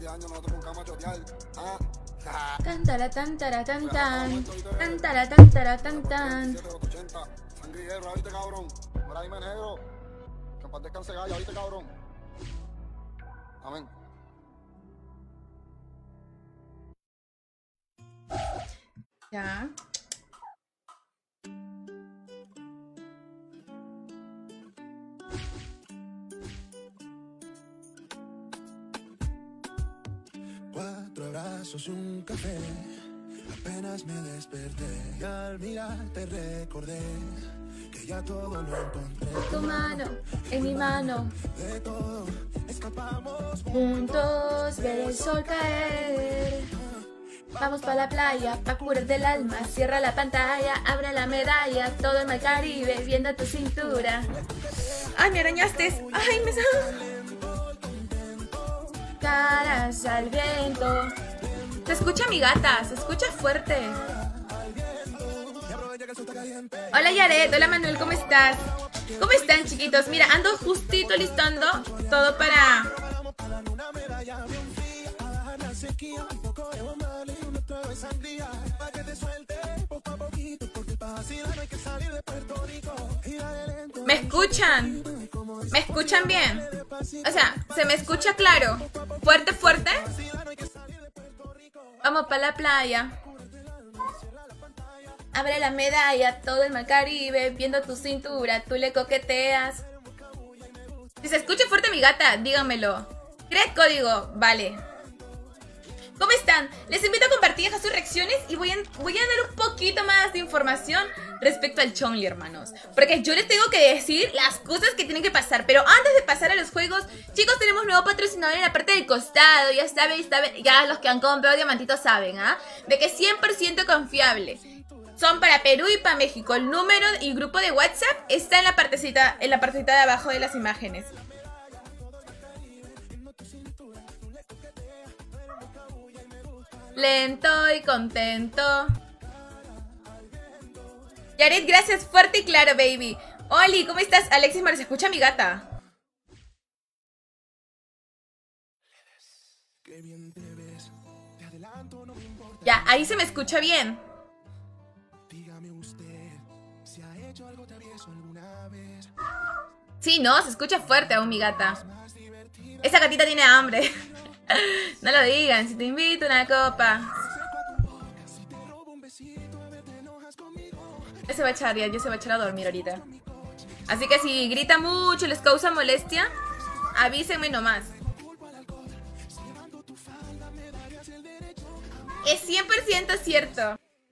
Tantara, tantara, tan tan. Tantara, tantara, tan tan. Sangrillero, ¿viste, cabrón? Mira, dime, negro. Que en paz descanse Gaya, ¿viste, cabrón? Amén. Ya. Cuatro abrazos y un café. Apenas me desperté y al mirarte recordé que ya todo lo encontré. Tu mano en mi mano. De todo escapamos Juntos ver el sol caer. Vamos pa' la playa, pa' curar del alma. Cierra la pantalla, abre la medalla. Todo el mar Caribe, viendo tu cintura. ¡Ay, me arañaste! ¡Ay, me... Caras al viento. Se escucha mi gata, se escucha fuerte. Hola Yaret, hola Manuel, ¿cómo estás? ¿Cómo están, chiquitos? Mira, ando justito listando todo para... ¿Me escuchan? ¿Me escuchan bien? O sea, ¿se me escucha claro? ¿Fuerte, fuerte? Vamos para la playa. Abre la medalla, todo el mar Caribe, viendo tu cintura, tú le coqueteas. Si se escucha fuerte mi gata, díganmelo. ¿Crees código? Vale. ¿Cómo están? Les invito a compartir, dejar sus reacciones y voy a dar un poquito más de información respecto al Chun-Li, hermanos. Porque yo les tengo que decir las cosas que tienen que pasar. Pero antes de pasar a los juegos, chicos, tenemos nuevo patrocinador en la parte del costado. Ya saben, ya los que han comprado diamantitos saben, ¿ah? De que es 100% confiable. Son para Perú y para México. El número y grupo de WhatsApp está en la partecita de abajo de las imágenes. Lento y contento. Yaret, gracias, fuerte y claro, baby. Oli, ¿cómo estás? Alexis Mar, ¿se escucha mi gata? Ya, ahí se me escucha bien. Sí, no, se escucha fuerte aún mi gata. Esa gatita tiene hambre. No lo digan, si te invito a una copa. Ya se va a echar, ya se va a echar a dormir ahorita. Así que si grita mucho, les causa molestia, avísenme nomás. Es 100% cierto.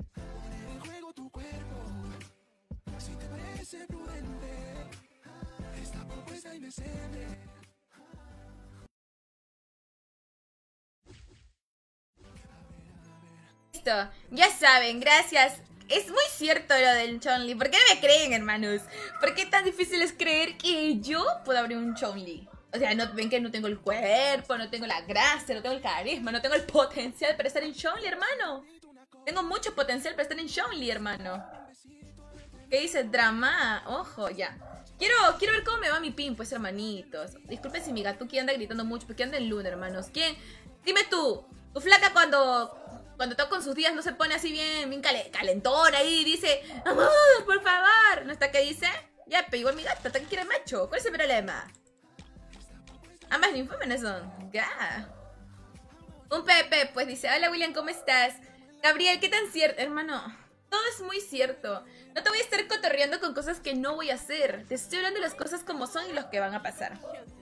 Listo, ya saben, gracias. Es muy cierto lo del Chun-Li. ¿Por qué no me creen, hermanos? ¿Por qué tan difícil es creer que yo puedo abrir un Chun-Li? O sea, ¿no ven que no tengo el cuerpo, no tengo la gracia, no tengo el carisma, no tengo el potencial para estar en Chun-Li, hermano? Tengo mucho potencial para estar en Chun-Li, hermano. ¿Qué dice? Drama. Ojo, ya. Quiero ver cómo me va mi pin, pues, hermanitos. Disculpen si mi gatuki anda gritando mucho, porque anda en luna, hermanos. ¿Quién? Dime tú. Tu flaca cuando está con sus días no se pone así bien calentón ahí y dice, amor, por favor. ¿No está qué dice? Ya, pero igual mi gata, ¿hasta qué quiere macho? ¿Cuál es el problema? Ambas ninfómenas son. Ya. Un Pepe, pues dice, hola William, ¿cómo estás? Gabriel, ¿qué tan cierto? Hermano, todo es muy cierto. No te voy a estar cotorreando con cosas que no voy a hacer. Te estoy hablando de las cosas como son y los que van a pasar.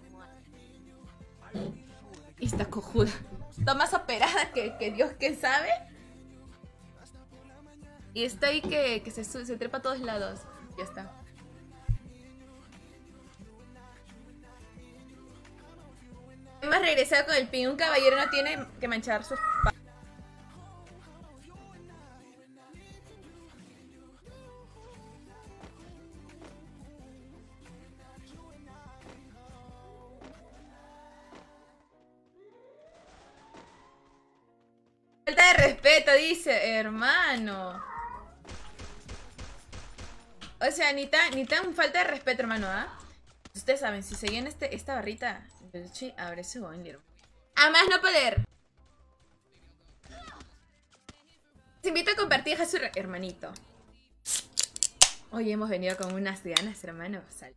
Y esta cojuda. Está más operada que Dios que sabe. Y está ahí que se trepa a todos lados. Ya está. Hemos regresado con el pin. Un caballero no tiene que manchar sus... Falta de respeto, dice, hermano. O sea, ni tan falta de respeto, hermano, ¿ah? Ustedes saben, si seguían esta barrita, Belchi abre ese boiler. A más no poder. Te invito a compartir a su hermanito. Hoy hemos venido con unas ganas, hermano.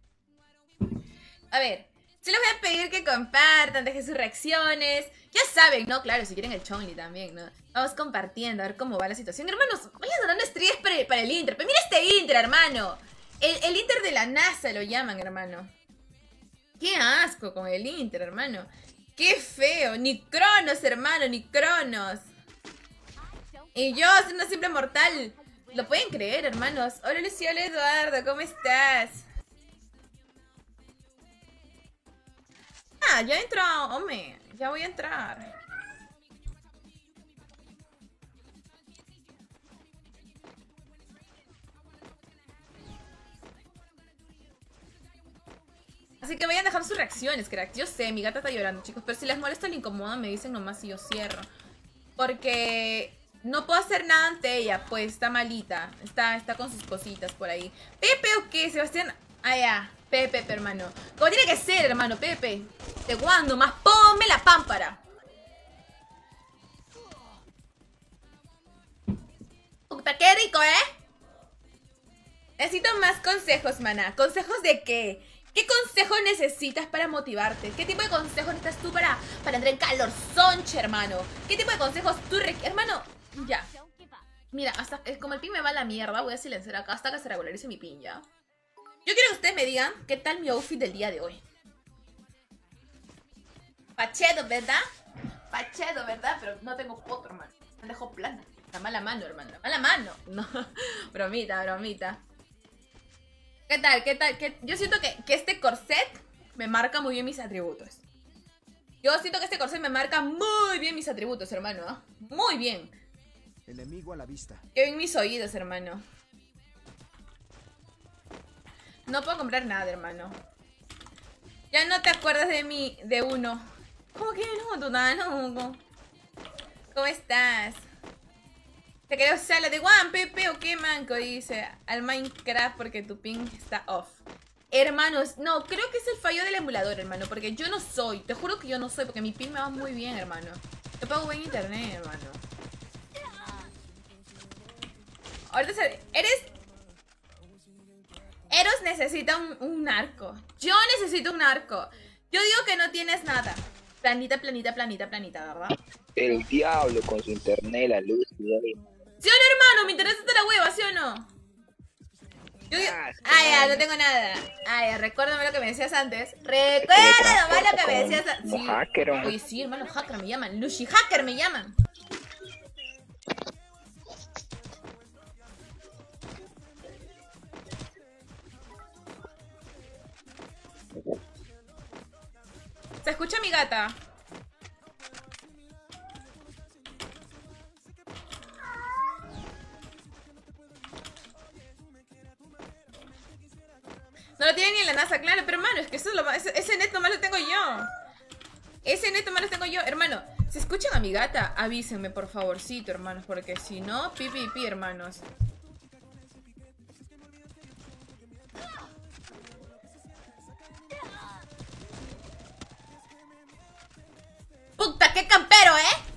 A ver, sí les voy a pedir que compartan, dejen sus reacciones. Ya saben, ¿no? Claro, si quieren el Chongli también, ¿no? Vamos compartiendo, a ver cómo va la situación. Hermanos, vayan donando estrellas para el Inter. Pero mira este Inter, hermano. El Inter de la NASA lo llaman, hermano. Qué asco con el Inter, hermano. Qué feo. Ni Cronos, hermano, ni Cronos. Y yo, siendo siempre mortal. ¿Lo pueden creer, hermanos? Hola, Luciano Eduardo, ¿cómo estás? Ah, ya entró, hombre. Ya voy a entrar. Así que vayan dejando sus reacciones, crack. Yo sé, mi gata está llorando, chicos. Pero si les molesta o le incomoda, me dicen nomás y yo cierro. Porque no puedo hacer nada ante ella, pues está malita. Está con sus cositas por ahí. ¿Pepe o qué, Sebastián? Ah, ya. Pepe, hermano. Como tiene que ser, hermano, Pepe. Te guando más. Ponme la pámpara. Puta, qué rico, Necesito más consejos, maná. ¿Consejos de qué? ¿Qué consejos necesitas para motivarte? ¿Qué tipo de consejos necesitas tú para entrar en calor sonche, hermano? ¿Qué tipo de consejos tú requieres? Hermano, ya. Mira, hasta como el pin me va a la mierda, voy a silenciar acá hasta que se regularice mi pin, ¿ya? Yo quiero que ustedes me digan qué tal mi outfit del día de hoy. Pachedo, ¿verdad? Pachedo, ¿verdad? Pero no tengo foto, hermano. Me dejó plana. La mala mano, hermano. La mala mano. No, bromita, bromita. ¿Qué tal? ¿Qué tal? Yo siento que este corset me marca muy bien mis atributos. Yo siento que este corset me marca muy bien mis atributos, hermano. ¿Eh? Muy bien. Enemigo a la vista. Qué bien mis oídos, hermano. No puedo comprar nada, hermano. Ya no te acuerdas de mí, de uno. ¿Cómo que no? Tú nada, no. ¿Cómo estás? Te quedó sala de One, Pepe, o qué manco, dice. Al Minecraft porque tu ping está off. Hermanos, no, creo que es el fallo del emulador, hermano. Porque yo no soy, te juro que yo no soy. Porque mi ping me va muy bien, hermano. Yo pago buen internet, hermano. Ahorita Eros necesita un arco. Yo necesito un arco. Yo digo que no tienes nada. Planita, planita, planita, planita, ¿verdad? El diablo con su internet, la luz. ¿Sí o no, hermano? Me interesa la hueva, ¿sí o no? Yo digo... ya, no tengo nada. Ya, recuérdame lo que me decías antes. Recuerda nomás lo que me decías antes. Sí. Hacker, ¿no? Oye, sí, hermano, hacker me llaman. Lucy Hacker me llaman. ¿Se escucha mi gata? No lo tiene ni en la NASA, claro, pero hermano, es que eso es lo ese net nomás lo tengo yo. Ese net nomás lo tengo yo, hermano. Si escuchan a mi gata, avísenme por favorcito, hermanos, porque si no, pi, hermanos. ¡Puta, qué campero,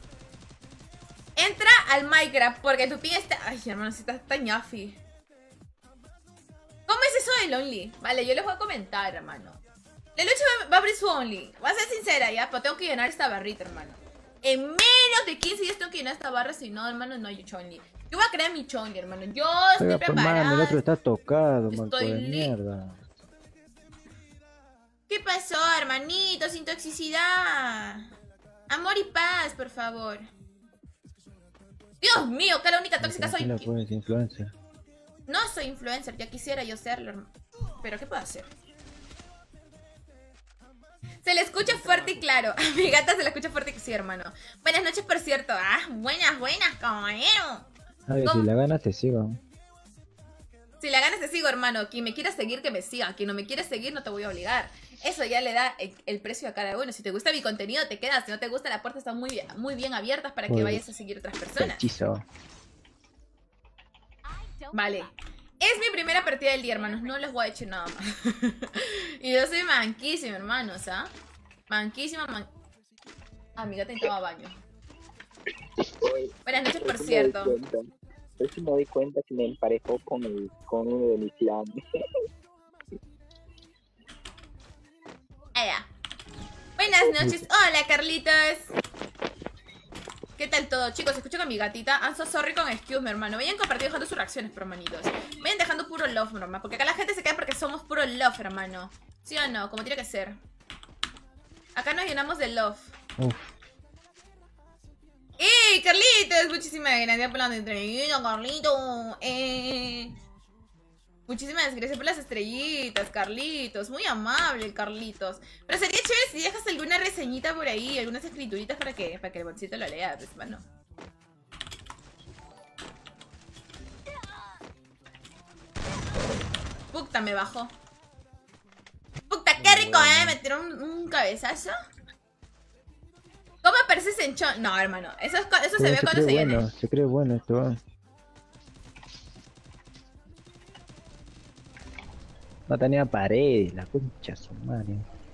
Entra al Minecraft, porque tu pin está... Ay, hermano, si está ñafi. ¿Cómo es eso del Only? Vale, yo les voy a comentar, hermano. La lucha va a abrir su Only. Voy a ser sincera, ya, pero tengo que llenar esta barrita, hermano. En menos de 15 días tengo que llenar esta barra, si no, hermano, no hay Chonli. Yo voy a crear mi Chonli, hermano. Yo estoy preparada. Man, el otro está tocado, Estoy manco de mierda. ¿Qué pasó, hermanito? Sin toxicidad. Amor y paz, por favor. Dios mío, que la única tóxica soy... Pues, influencer. No soy influencer, ya quisiera yo serlo, hermano. Pero ¿qué puedo hacer? Se le escucha fuerte y claro. A mi gata se le escucha fuerte y sí, hermano. Buenas noches, por cierto. Buenas, caballero. Ay, si la ganas te sigo. Si la ganas te sigo, hermano. Quien me quiera seguir, que me siga. Quien no me quiere seguir, no te voy a obligar. Eso ya le da el precio a cada uno. Si te gusta mi contenido, te quedas. Si no te gusta, las puertas están muy bien abiertas para que vayas a seguir otras personas. Hechizo. Vale. Es mi primera partida del día, hermanos. No les voy a decir nada más. Y yo soy manquísima, hermanos, Manquísima, Amiga, te toma baño. Oye, Buenas noches, por hoy sí me cierto. doy cuenta. Hoy sí me doy cuenta que me emparejó con uno de mis clanes. Allá. Buenas noches. Hola, Carlitos. ¿Qué tal todo? Chicos, escucho con mi gatita. I'm so sorry con excuse me, hermano. Vayan compartiendo dejando sus reacciones, pero hermanitos. Vayan dejando puro love, hermano. Porque acá la gente se cae porque somos puro love, hermano. ¿Sí o no? Como tiene que ser. Acá nos llenamos de love. Uf, ¡Eh, Carlitos! Muchísimas gracias por la estrellita, Carlitos. Muchísimas gracias por las estrellitas, Carlitos. Muy amable el Carlitos. Pero sería chévere si dejas alguna reseñita por ahí, algunas escrituritas para que el bolsito lo lea, pues, mano. Puta, me bajó. Puta, qué rico, me tiró un cabezazo. ¿Cómo apareces en Chon? No, hermano, eso se ve cuando se cree viene. bueno, se cree bueno esto. No tenía pared, la concha su madre.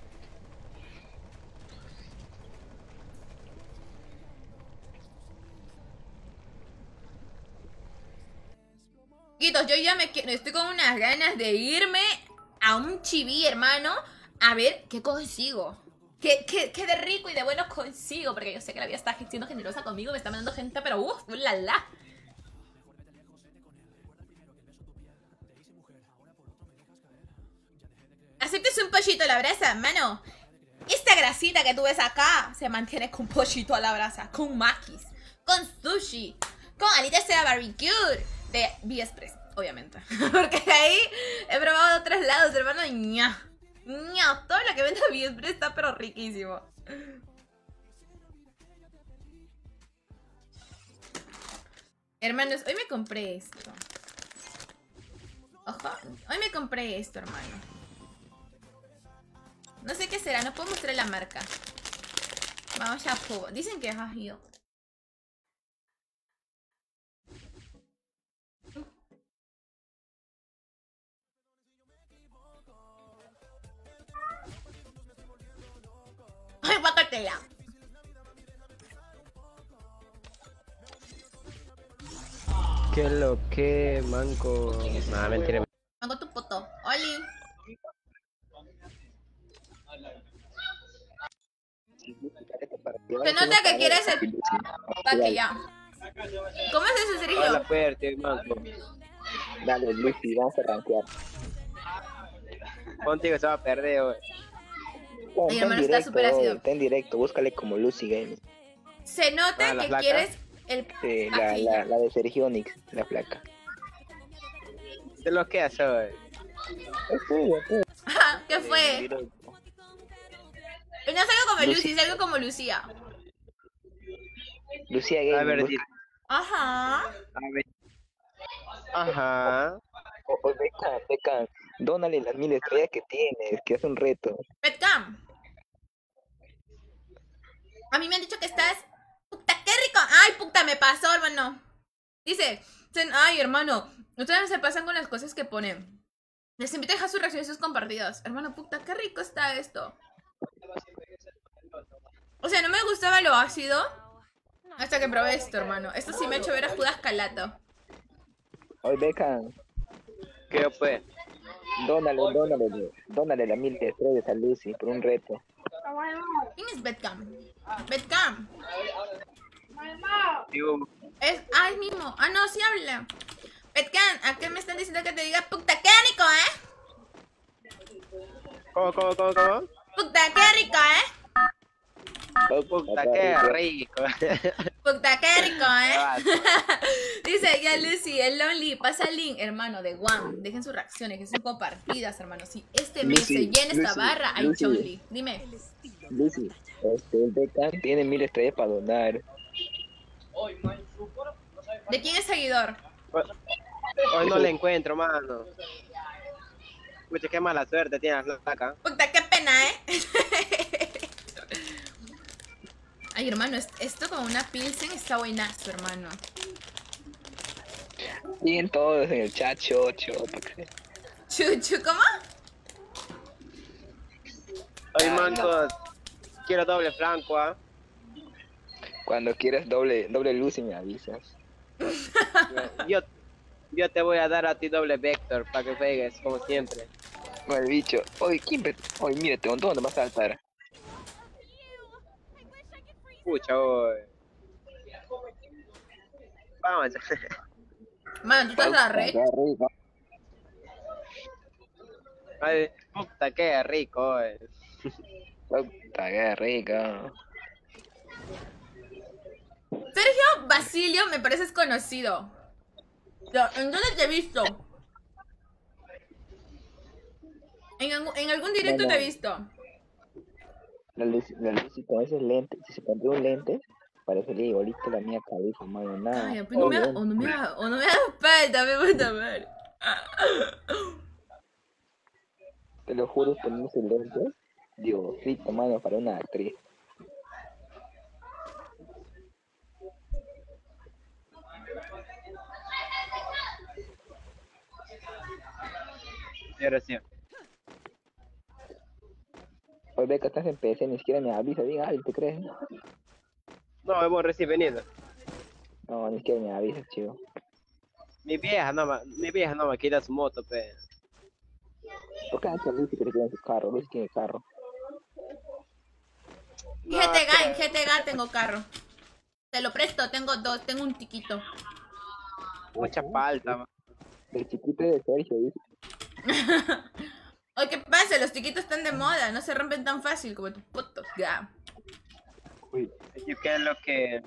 Chiquitos, yo ya estoy con unas ganas de irme a un chiví, hermano, a ver qué consigo. Qué de rico y de bueno consigo, porque yo sé que la vida está siendo generosa conmigo, me está mandando gente, pero la. Aceptes un pollito a la brasa, mano. Esta grasita que tú ves acá se mantiene con pollito a la brasa, con maquis, con sushi, con alitas de barbecue de B-Express, obviamente. Porque de ahí he probado de otros lados, hermano. Ña. Todo lo que vende B-Express está pero riquísimo. Hermanos, hoy me compré esto. Ojo, hoy me compré esto, hermano. No sé qué será, no puedo mostrar la marca. Vamos a juego. Dicen que es ajío. ¡Ay, guacatela! ¿Qué es lo que, manco? Nada, mentira. Hago tu poto. ¡Oli! Se nota que quieres el... Pa' que ya. ¿Cómo es eso, Sergio? Habla fuerte, manco. Dale, Lucy, vamos a rankear. Contigo se va a perder, güey. Ay, hermano, está súper ácido. Está en directo, búscale como Lucy Game. Se nota ¿la que flaca? quieres el... Sí, Aquí. la de Sergio Onix, la placa. ¿Qué lo que hace, güey? Ajá, ¿qué fue? No salgo como Lucy, salgo como Lucía. Lucía A Game. ver, busca- Ajá. a ver. Ajá. o Becan, dónale las 1000 estrellas que tienes, que es un reto. Petcam. A mí me han dicho que estás... ¡Puta, qué rico! ¡Ay, puta, me pasó, hermano! Dice... Ay, hermano, ustedes se pasan con las cosas que ponen. Les invito a dejar sus reacciones y sus compartidas. Hermano, puta, qué rico está esto. O sea, no me gustaba lo ácido hasta que probé esto, hermano. Esto sí me ha hecho ver a Judas Calato. Oye, Becan, ¿Qué fue? dónale las 1000 estrellas a Lucy por un reto. ¿Quién es Betcam? Betcam. Digo, Es mismo. Ah, no, sí habla. Betcam, ¿a qué me están diciendo que te diga puta, qué rico, ¿cómo? Puta, qué rico, Puta, qué rico. Puta, qué rico, Dice ya Lucy, el Lonely, pasa el link, hermano, de One. Dejen sus reacciones, que son compartidas, hermano. Si este mes Lucy, se llena esta Lucy, barra, hay Lucy. Chonly. Dime. Lucy, Becan tiene 1000 estrellas para donar. ¿De quién es seguidor? Hoy no le encuentro, mano. Escucha, qué mala suerte tienes, acá. Puta, qué pena, Ay, hermano, esto como una pilsen está buenazo, hermano. Tienen todos en el chat, chocho. Chuchu, ¿cómo? Hoy, manco, quiero doble franco, ¿ah? Cuando quieras doble luz y me avisas. Yo te voy a dar a ti doble vector para que pegues, como siempre. Con el bicho. Oye, Oye, mírate, ¿dónde vas a saltar? Pucha, hoy. Vamos. Mano, tú estás la red. Qué rico. Ay, puta, qué rico, hoy. Puta, qué rico. Sergio Basilio me pareces conocido. ¿En dónde te he visto? En algún directo te he visto. La luz con esos lentes, si se pondría un lente, parecería igualito a la mía cabeza, mano, nada. Ay, pues no me hagas falta, me puta madre. Te lo juro, poniéndose lentes, Diosito, mano, para una actriz. Sí, ahora sí. Hoy ve que estás en PC, ni siquiera me avisa, diga, ay, ¿te crees? No, hemos recién venido. No, ni siquiera me avisa, chivo. Mi vieja no me quita su moto, pe. ¿Por qué hace Lucy que tiene su carro? Lucy tiene carro. No, En GTG tengo carro. Te lo presto, tengo dos, tengo un tiquito. mucha falta, man. El chiquito de Sergio, dice. Oye, ¿qué pasa? Los tiquitos están de moda, no se rompen tan fácil como tus putos. Ya. Uy, Yo qué es lo que...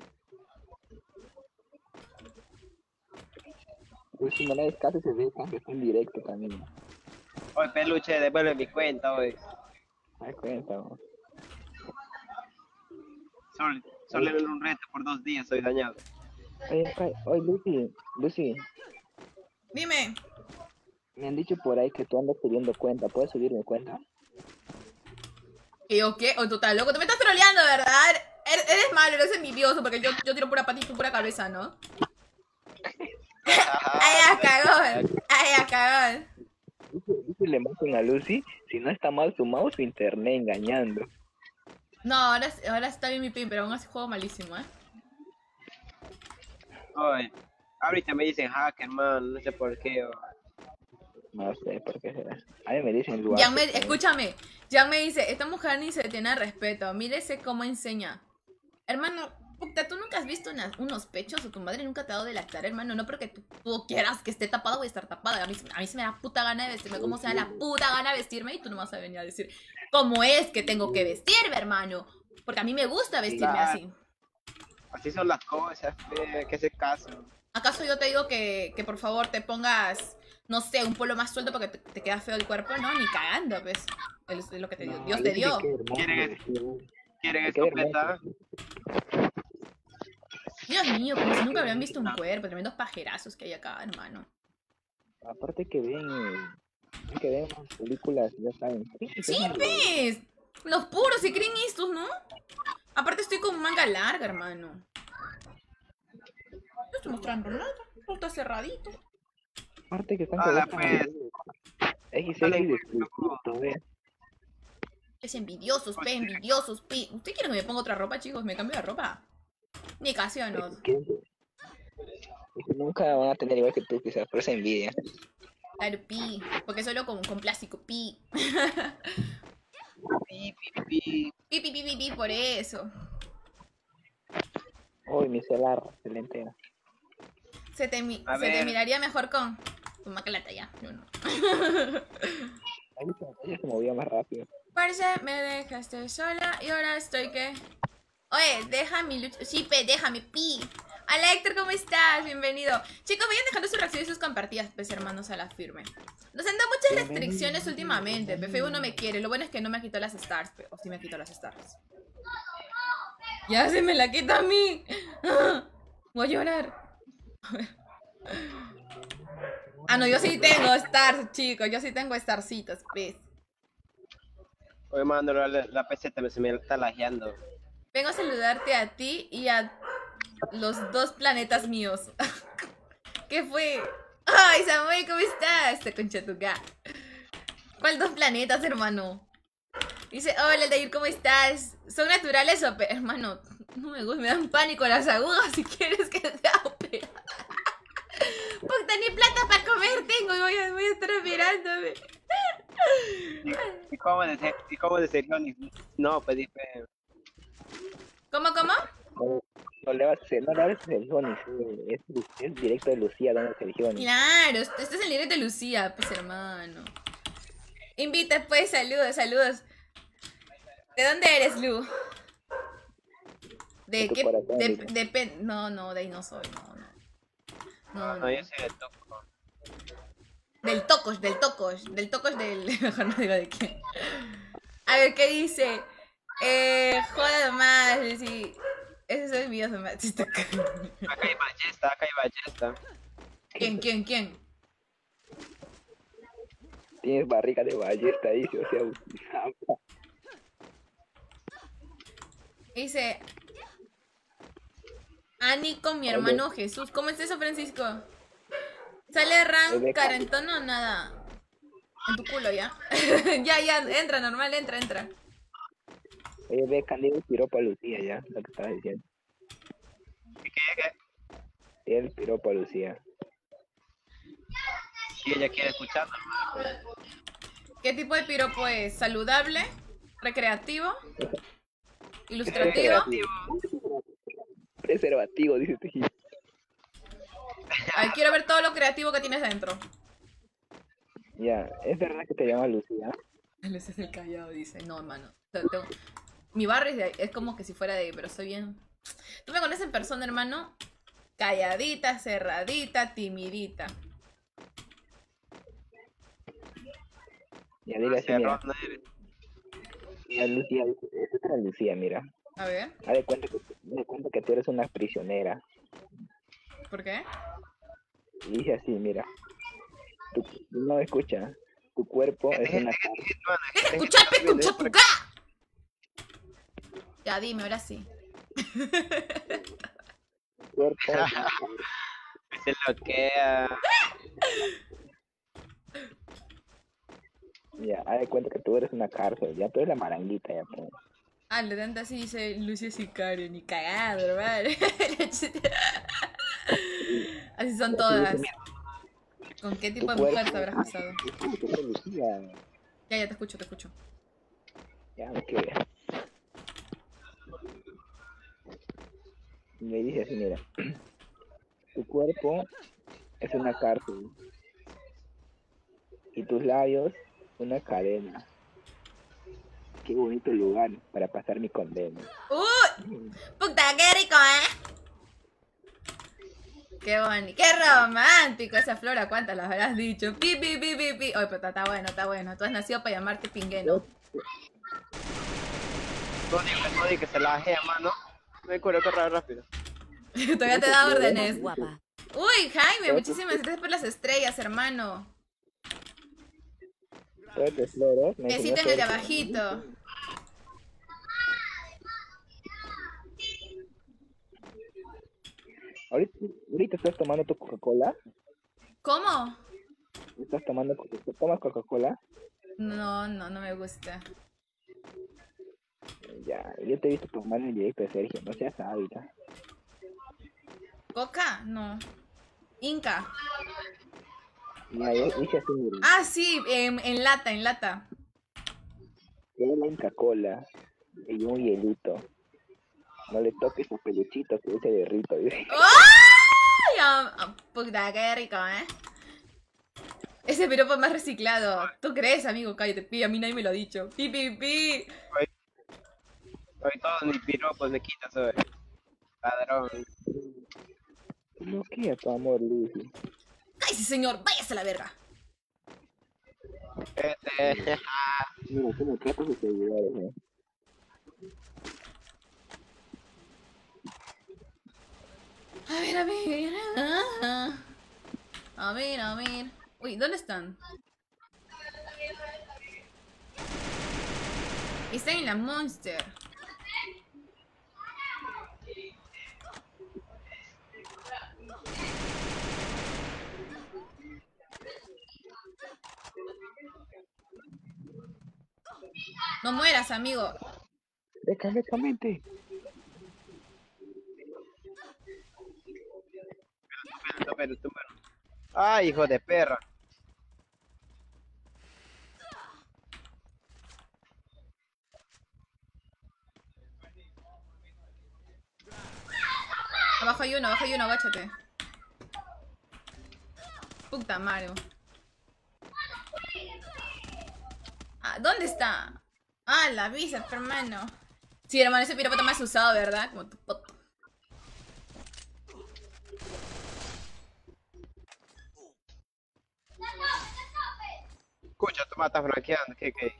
Lucy, no le des caso, se ve que está en directo también. Hoy peluche, devuelve mi cuenta, hoy. Ay, cuenta, ¿no? Solo en un reto por 2 días, soy dañado. Oye, Lucy, Dime. me han dicho por ahí que tú andas pidiendo cuenta. ¿Puedes subirme cuenta? ¿Y o qué? ¿O tú estás loco? Te me estás troleando, ¿verdad? Eres malo, eres envidioso porque yo tiro pura patita y pura cabeza, ¿no? Ay, ya cagón. Ay, ya cagón. Dice le matan a Lucy si no está mal su mouse o internet engañando. No, ahora está bien mi pin, pero aún así juego malísimo, ¿eh? Hoy, ahorita me dicen hacker, man, no sé por qué. Oh. No sé por qué será. A mí me dicen lugar. Escúchame, Jan me dice, esta mujer ni se tiene respeto, mírese cómo enseña. Hermano, puta, tú nunca has visto unos pechos o tu madre nunca te ha dado de lactar, hermano, no porque tú quieras que esté tapada, voy a estar tapada. A mí se me da puta gana de vestirme como se da la puta gana de vestirme y tú no vas a venir a decir cómo es que tengo que vestirme, hermano. Porque a mí me gusta vestirme así. Así son las cosas, que se caso. ¿Acaso yo te digo que por favor te pongas, no sé, un polo más suelto porque te queda feo el cuerpo? No, ni cagando, pues. Es lo que Dios te dio. ¿Quieren escopeta? Dios mío, como si nunca habían visto un cuerpo. Tremendos pajerazos que hay acá, hermano. Aparte que ven las películas, ya saben. Sí, pues. Los puros se creen estos, ¿no? Aparte estoy con manga larga, hermano. No estoy mostrando nada. Todo está cerradito. Aparte que están Hola, con pues. X Dale, de exclusivo, ve. Es envidiosos, envidiosos, ¿Usted quiere que me ponga otra ropa, chicos? ¿Me cambio de ropa? Ni casi o no. Es que nunca van a tener igual que tú, quizás, por esa envidia. Claro, pi. Porque solo con plástico, pi. Pi, por eso. Uy, mi celular, excelente. Se te miraría mejor con macalata ya. Yo no. Ella se movía más rápido. Parece, me dejaste sola y ahora estoy que... Oye, deja mi lucha... Sí, déjame, pi. Hola Héctor, ¿cómo estás? Bienvenido. Chicos, vayan dejando sus reacciones y sus compartidas, pues hermanos, a la firme. Nos han dado muchas restricciones últimamente, Facebook no me quiere. Lo bueno es que no me quitó las stars, o sí me quitó las stars. Ya se me la quita a mí. Voy a llorar. Ah, no, yo sí tengo stars, chicos. Yo sí tengo starcitos, pues. Oye, mando la PC se me está lajeando. Vengo a saludarte a ti y a los 2 planetas míos. ¿Qué fue? Ay, Samuel, ¿cómo estás? Te concha tu gato. ¿Cuál 2 planetas, hermano? Dice, hola, Aldair, ¿cómo estás? ¿Son naturales o hermano? No me gusta, me dan pánico las agujas si quieres que sea ópera. Puta, ni plata para comer tengo y voy a estar mirándome. ¿Y cómo de Serionis? No, pues dice... ¿Cómo? No le hagas, no le hables a Sergionis, es directo de Lucía dando Sergionis. Claro, este es el directo de Lucía, pues hermano. Invita pues, saludos. ¿De dónde eres, Lu? ¿De tu qué? corazón, No, de ahí no soy, no. No, yo soy de Toco. Del Tocos, mejor no digo de quién. A ver, ¿qué dice? Joda más, sí. Esos son videos de más. Acá hay ballesta. ¿Quién? Tienes barriga de ballesta, dice, o sea, Dice Ani con mi hermano Jesús. ¿Cómo es eso, Francisco? ¿Sale rank carentón o nada? En tu culo, ¿ya? ya, entra, normal, entra. Oye, ve, Candido piropo a Lucía, ya, lo que estabas diciendo. ¿Qué? El piropo a Lucía. Si ella quiere escucharlo. ¿Qué tipo de piropo es? ¿Saludable? ¿Recreativo? ¿Ilustrativo? Preservativo, dice Teji. Ay, quiero ver todo lo creativo que tienes dentro. Ya, ¿es verdad que te llamas Lucía? Ese es el Callao, dice. No, hermano. Mi barrio es, de ahí, es como que si fuera de ahí, pero soy bien... ¿Tú me conoces en persona, hermano? Calladita, cerradita, timidita. Ya, dile así, mira. Mira, Lucía, esta es la Lucía, mira. A ver, Haz de cuenta que tú eres una prisionera. ¿por qué? Y dice así, mira. No escucha. Tu cuerpo es una ¡Deja de escuchar, pecuchapucá! Ya, dime, ahora sí. cuerpo. Es una Se bloquea. ya, haz de cuenta que tú eres una cárcel. Ya, tú eres la maranguita, ya. Pues. Ah, le dan así, dice Lucio Sicario, ni cagado, hermano. Así son todas. ¿Con qué tipo de mujer te habrás casado? Lucía. Ya te escucho. Ya, ok. Me dice así, mira. Tu cuerpo es una cárcel. Y tus labios, una cadena. Qué bonito lugar para pasar mi condena. ¡Uy! ¡Puta, qué rico, Qué bonito, qué romántico esa Flora, ¿cuántas las habrás dicho? Pi. Oye, pero está bueno. Tú has nacido para llamarte pingueno. No digas que se la bajé, mano. Me cuero correr rápido. Todavía te da órdenes. Guapa. Uy, Jaime, muchísimas gracias por las estrellas, hermano. Suerte, flores. Besito en el de abajito. Ahorita estás tomando tu Coca-Cola. ¿Cómo? ¿Tomas Coca-Cola? No me gusta. Ya, yo te he visto tomar en el directo de Sergio, no seas hábita. ¿Coca? No. Inca. Mira, yo hice así, mira. Ah, sí, en lata. Es la Inca-Cola y un hielito. No le toques a peluchito que ese derrito. ¡Ay! Puta, qué rico, Ese piropo es más reciclado. ¿Tú crees, amigo? Cállate, pi, a mí nadie me lo ha dicho. Pi. Hoy todos mis piropos me quitas, hoy. Ladrón. No quiero tu amor, Lucy. ¡Cállese, señor! ¡Váyase a la verga! Mira, cómo tratas de seguidores, A ver. Uy, ¿dónde están? Están en la Monster. No mueras, amigo. Déjame. tú menos. Ay, hijo de perra. Abajo hay uno, agáchate. Puta madre. Ah, ¿dónde está? Ah, la visa, hermano. Sí, hermano, ese piropo está más usado, ¿verdad? Como tu poto. Escucha, tú me estás franqueando, ¿qué?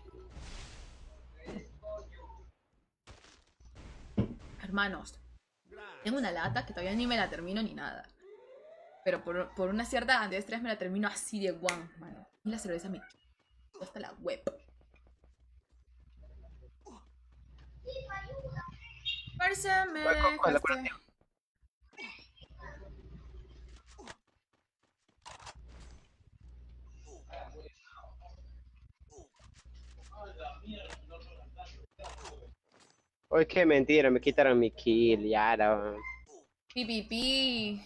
Hermanos, tengo una lata que todavía ni me la termino ni nada. Pero por una cierta cantidad de estrés me la termino así de guan, mano. Y la cerveza me quitó hasta la web. Parce, me ¿Cuál es la dejaste. Oye, qué mentira, me quitaron mi kill, ya la... Pi.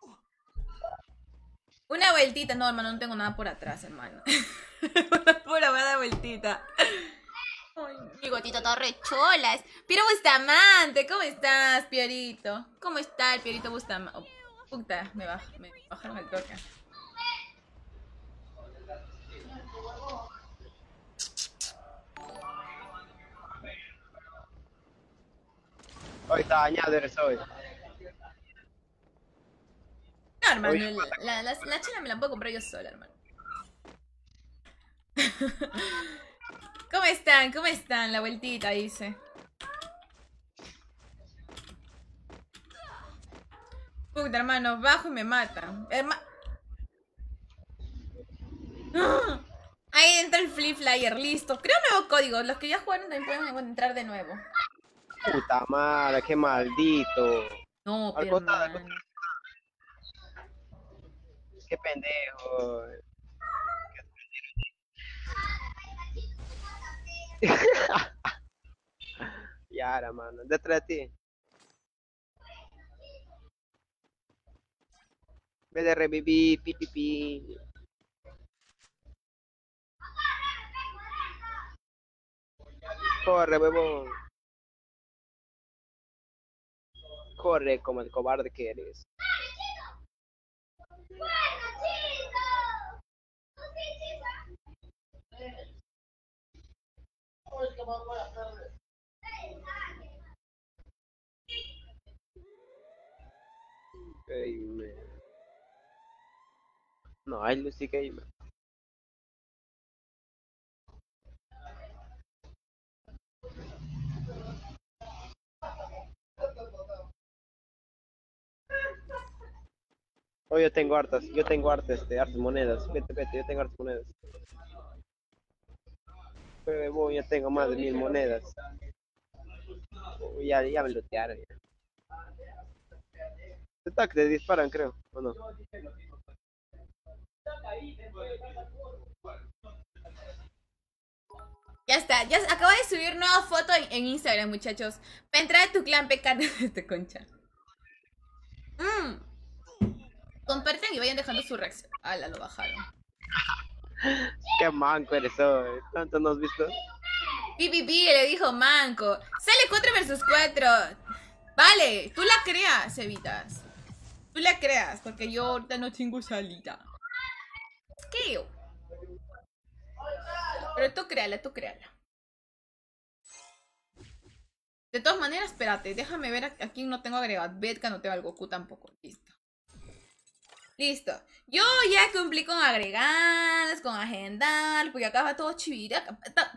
Una vueltita. No, hermano, no tengo nada por atrás, hermano. Una pura buena vueltita. Ay, mi gotito todo recholas. Piero Bustamante, ¿cómo estás, Pierito? ¿Cómo está el Pierito Bustamante? Oh, puta, me bajaron el toque. Hoy está dañado eres hoy. No, hermano, Oye, la chela me la puedo comprar yo sola, hermano. ¿Cómo están? ¿Cómo están? La vueltita, dice. Puta, hermano, bajo y me matan. ¡Ah! Ahí entra el Flip Flyer, listo. Creo un nuevo código. Los que ya jugaron también pueden entrar de nuevo. puta madre, qué maldito. No, Al pero costado, al hermano. Qué pendejo. Yara, mano. Detrás de ti. Ve de revivir, pi. Corre, huevón. Corre como el cobarde que eres. Gamer. No, hay Lucy Gamer. Oh, yo tengo hartas, hartas monedas. Vete, yo tengo hartas monedas. Pero bueno, ya tengo más de 1000 monedas. Ya me lootearon. Te disparan, creo, ¿o no? Ya está, ya acabo de subir nueva foto en Instagram, muchachos. Para entrar a tu clan pecado de este concha. Compartan y vayan dejando su reacción. Ala, lo bajaron. Qué manco eres hoy. ¿Tanto no has visto? Pi, le dijo manco. Sale 4 versus 4. Vale, tú la creas, Evitas. Tú la creas, porque yo ahorita no tengo salida. ¿Qué? Pero tú créala, tú créala. De todas maneras, espérate, déjame ver a quién no tengo agregado. Betka no tengo al Goku tampoco. Listo. Listo. Yo ya cumplí con agregar, con agendar, porque acá va todo chivirica.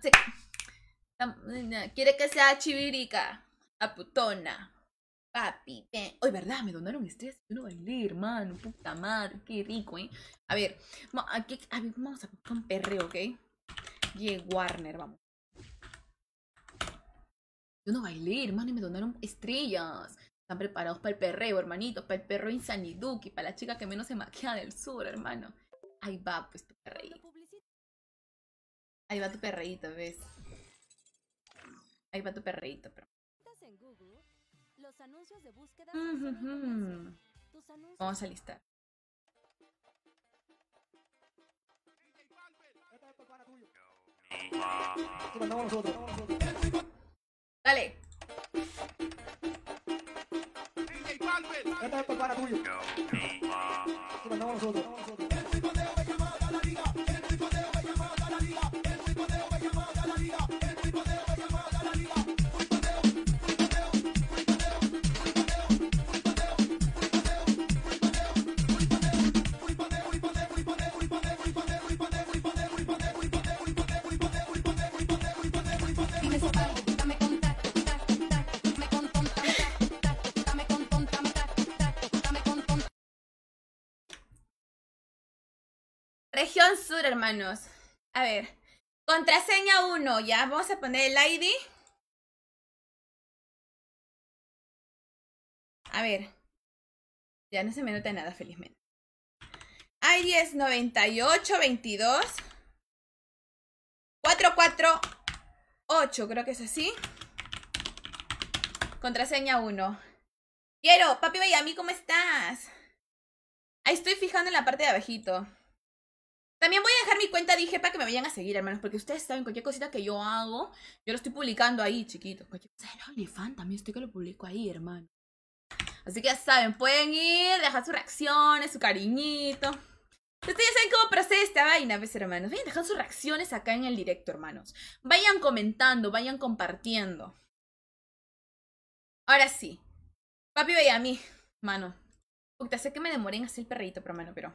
Quiere que sea chivirica. A putona. Papi, ven. Oye, ¿verdad? Me donaron estrellas. Yo no bailé, hermano. Puta madre. Qué rico, ¿eh? A ver, vamos a buscar un perreo, ¿ok? Warner, vamos. Yo no bailé, hermano, y me donaron estrellas. Están preparados para el perreo, hermanito. Para el perro Insaniduki. Para la chica que menos se maquilla del sur, hermano. Ahí va, pues, tu perreíto. Ahí va tu perreíto, ¿ves? Ahí va tu perreíto, pero... Vamos a listar. Dale. Región Sur, hermanos. A ver. Contraseña 1, ya. Vamos a poner el ID. A ver. Ya no se me nota nada, felizmente. ID es 9822 448, creo que es así. Contraseña 1. Quiero, papi Bayami, ¿cómo estás? Ahí estoy fijando en la parte de abajito. También voy a dejar mi cuenta, dije, para que me vayan a seguir, hermanos. Porque ustedes saben, cualquier cosita que yo hago, yo lo estoy publicando ahí, chiquitos. Cualquier cosa del OnlyFans también estoy que lo publico ahí, hermano. Así que ya saben, pueden ir, dejar sus reacciones, su cariñito. Ustedes ya saben cómo procede esta vaina, ¿ves, hermanos? Vayan dejando sus reacciones acá en el directo, hermanos. Vayan comentando, vayan compartiendo. Ahora sí. Papi veía a mí, mano. Puta, sé que me demoré en hacer el perrito, pero mano, pero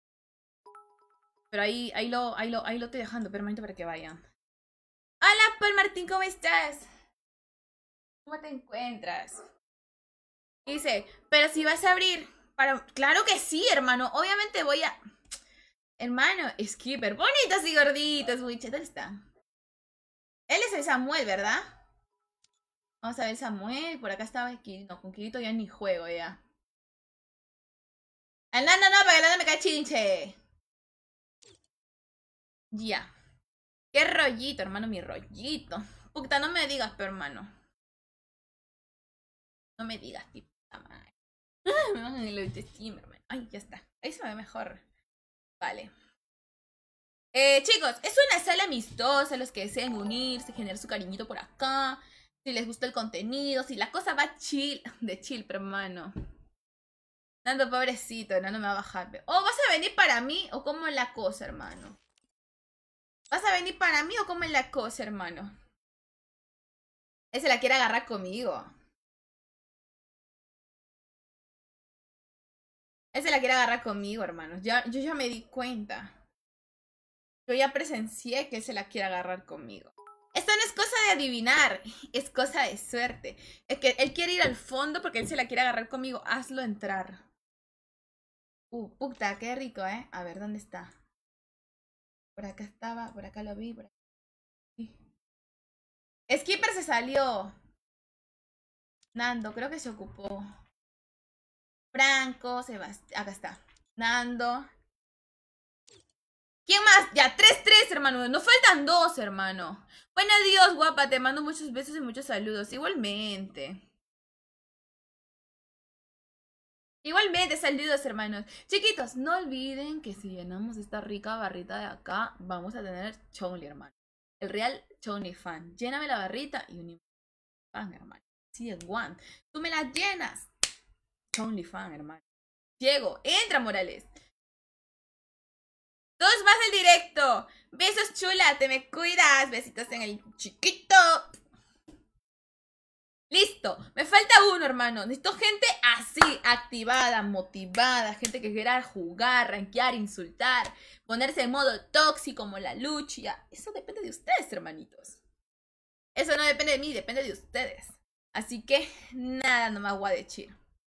ahí lo estoy dejando, permanente para que vayan. Hola, Paul Martín, ¿cómo estás? ¿Cómo te encuentras? Dice, pero si vas a abrir para... Claro que sí, hermano. Obviamente voy a... Hermano, Skipper, bonitos y gorditos, Witch. ¿Dónde está? Él es el Samuel, ¿verdad? Vamos a ver Samuel. Por acá estaba Kirito. No, con Kirito ya ni juego, ya. No, para que no me cachinche. Ya. Qué rollito, hermano, mi rollito. Puta, no me digas, pero hermano. No me digas, tipo. Me van en el autoestima, hermano. Ay, ya está. Ahí se me ve mejor. Vale. Chicos, es una sala amistosa. Los que deseen unirse, generar su cariñito por acá. Si les gusta el contenido, si la cosa va chill. De chill, pero hermano. Nando, pobrecito, no me va a bajar. ¿O vas a venir para mí o cómo es la cosa, hermano? ¿Vas a venir para mí o cómo es la cosa, hermano? Ese la quiere agarrar conmigo. Ese la quiere agarrar conmigo, hermanos. Yo ya me di cuenta. Yo ya presencié que él se la quiere agarrar conmigo. Esto no es cosa de adivinar. Es cosa de suerte. Es que él quiere ir al fondo porque él se la quiere agarrar conmigo. Hazlo entrar. Puta, qué rico, ¿eh? A ver, ¿dónde está? Por acá estaba, por acá lo vi, por aquí. Skipper se salió. Nando, creo que se ocupó. Franco, Sebastián, acá está. Nando. ¿Quién más? Ya, 3-3, hermano. Nos faltan 2, hermano. Bueno, adiós, guapa. Te mando muchos besos y muchos saludos. Igualmente. Igualmente, saludos, hermanos. Chiquitos, no olviden que si llenamos esta rica barrita de acá, vamos a tener Chonly, hermano. El real Chonly fan. Lléname la barrita y un fan, hermano. Sí, es one. Tú me la llenas. Chonly fan, hermano. Llego. Entra, Morales. 2 más del directo. Besos, chula. Te me cuidas. Besitos en el chiquito. Listo, me falta uno, hermano. Necesito gente así, activada, motivada. Gente que quiera jugar, rankear, insultar. Ponerse en modo tóxico como la lucha. Eso depende de ustedes, hermanitos. Eso no depende de mí, depende de ustedes. Así que, nada, no me voy a decir.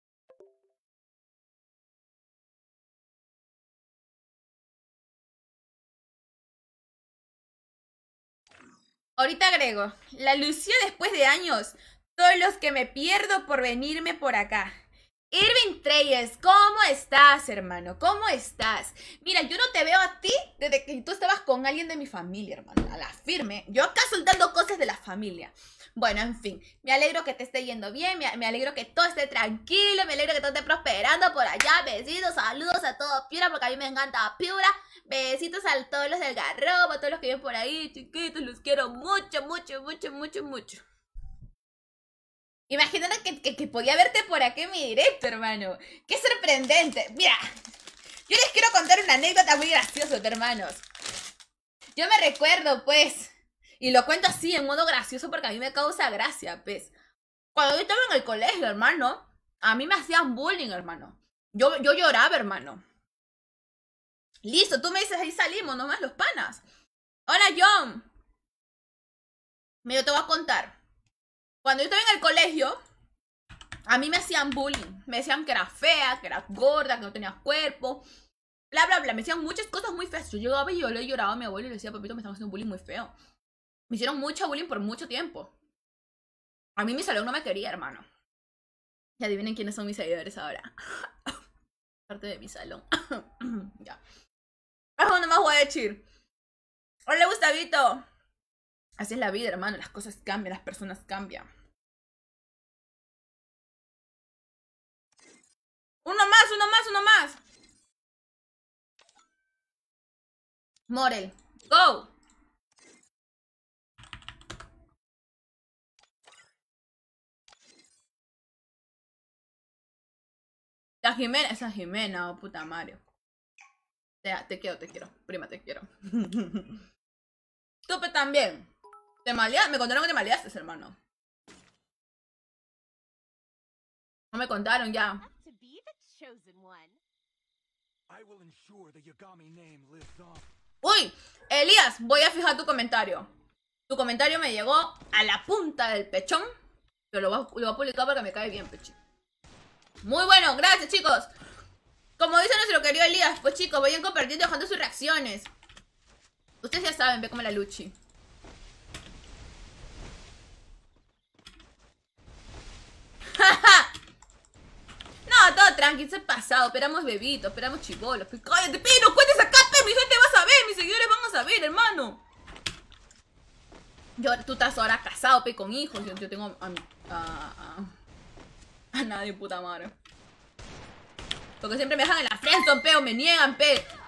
Ahorita agrego, la Lucía después de años... Todos los que me pierdo por venirme por acá. Irving Treyes, ¿cómo estás, hermano? ¿Cómo estás? Mira, yo no te veo a ti desde que tú estabas con alguien de mi familia, hermano. A la firme. Yo acá soltando cosas de la familia. Bueno, en fin, me alegro que te esté yendo bien, me alegro que todo esté tranquilo, me alegro que todo esté prosperando por allá. Besitos, saludos a todos Piura, porque a mí me encanta Piura. Besitos a todos los del Garrobo, a todos los que viven por ahí, chiquitos, los quiero mucho, mucho, mucho, mucho, mucho. Imagínate que podía verte por aquí en mi directo, hermano. ¡Qué sorprendente! Mira, yo les quiero contar una anécdota muy graciosa, hermanos. Yo me recuerdo, pues, y lo cuento así, en modo gracioso, porque a mí me causa gracia, pues. Cuando yo estaba en el colegio, hermano, a mí me hacían bullying, hermano. Yo lloraba, hermano. Listo, tú me dices, ahí salimos, nomás los panas. Hola, John. Mira, yo te voy a contar. Cuando yo estaba en el colegio, a mí me hacían bullying. Me decían que era fea, que era gorda, que no tenía cuerpo. Bla, bla, bla. Me decían muchas cosas muy feas. Yo llegaba y yo le lloraba a mi abuelo y le decía, papito, me están haciendo un bullying muy feo. Me hicieron mucho bullying por mucho tiempo. A mí mi salón no me quería, hermano. Y adivinen quiénes son mis seguidores ahora. Parte de mi salón. Ya. Eso no más voy a decir. Hola, Gustavito. Así es la vida, hermano. Las cosas cambian, las personas cambian. Uno más, uno más, uno más. Morel, go. La Jimena, esa Jimena, oh puta Mario. Te quiero, prima, te quiero. Tú también. ¿Te maleaste? Me contaron que te maleaste, hermano. No me contaron ya. Uy, Elías, voy a fijar tu comentario. Tu comentario me llegó a la punta del pechón. Pero lo voy a publicar porque me cae bien, pechín. Muy bueno, gracias, chicos. Como dice nuestro querido Elías, pues chicos, vayan compartiendo, dejando sus reacciones. Ustedes ya saben, ve como la Luchi. No, todo tranqui, se ha pasado. Esperamos bebitos, esperamos chibolos. Cállate, no cuentes acá, mi gente va a saber, mis seguidores van a saber, hermano. Tú estás ahora casado, con hijos. Yo tengo a nadie, puta madre. Porque siempre me dejan en la friendzone, o me niegan,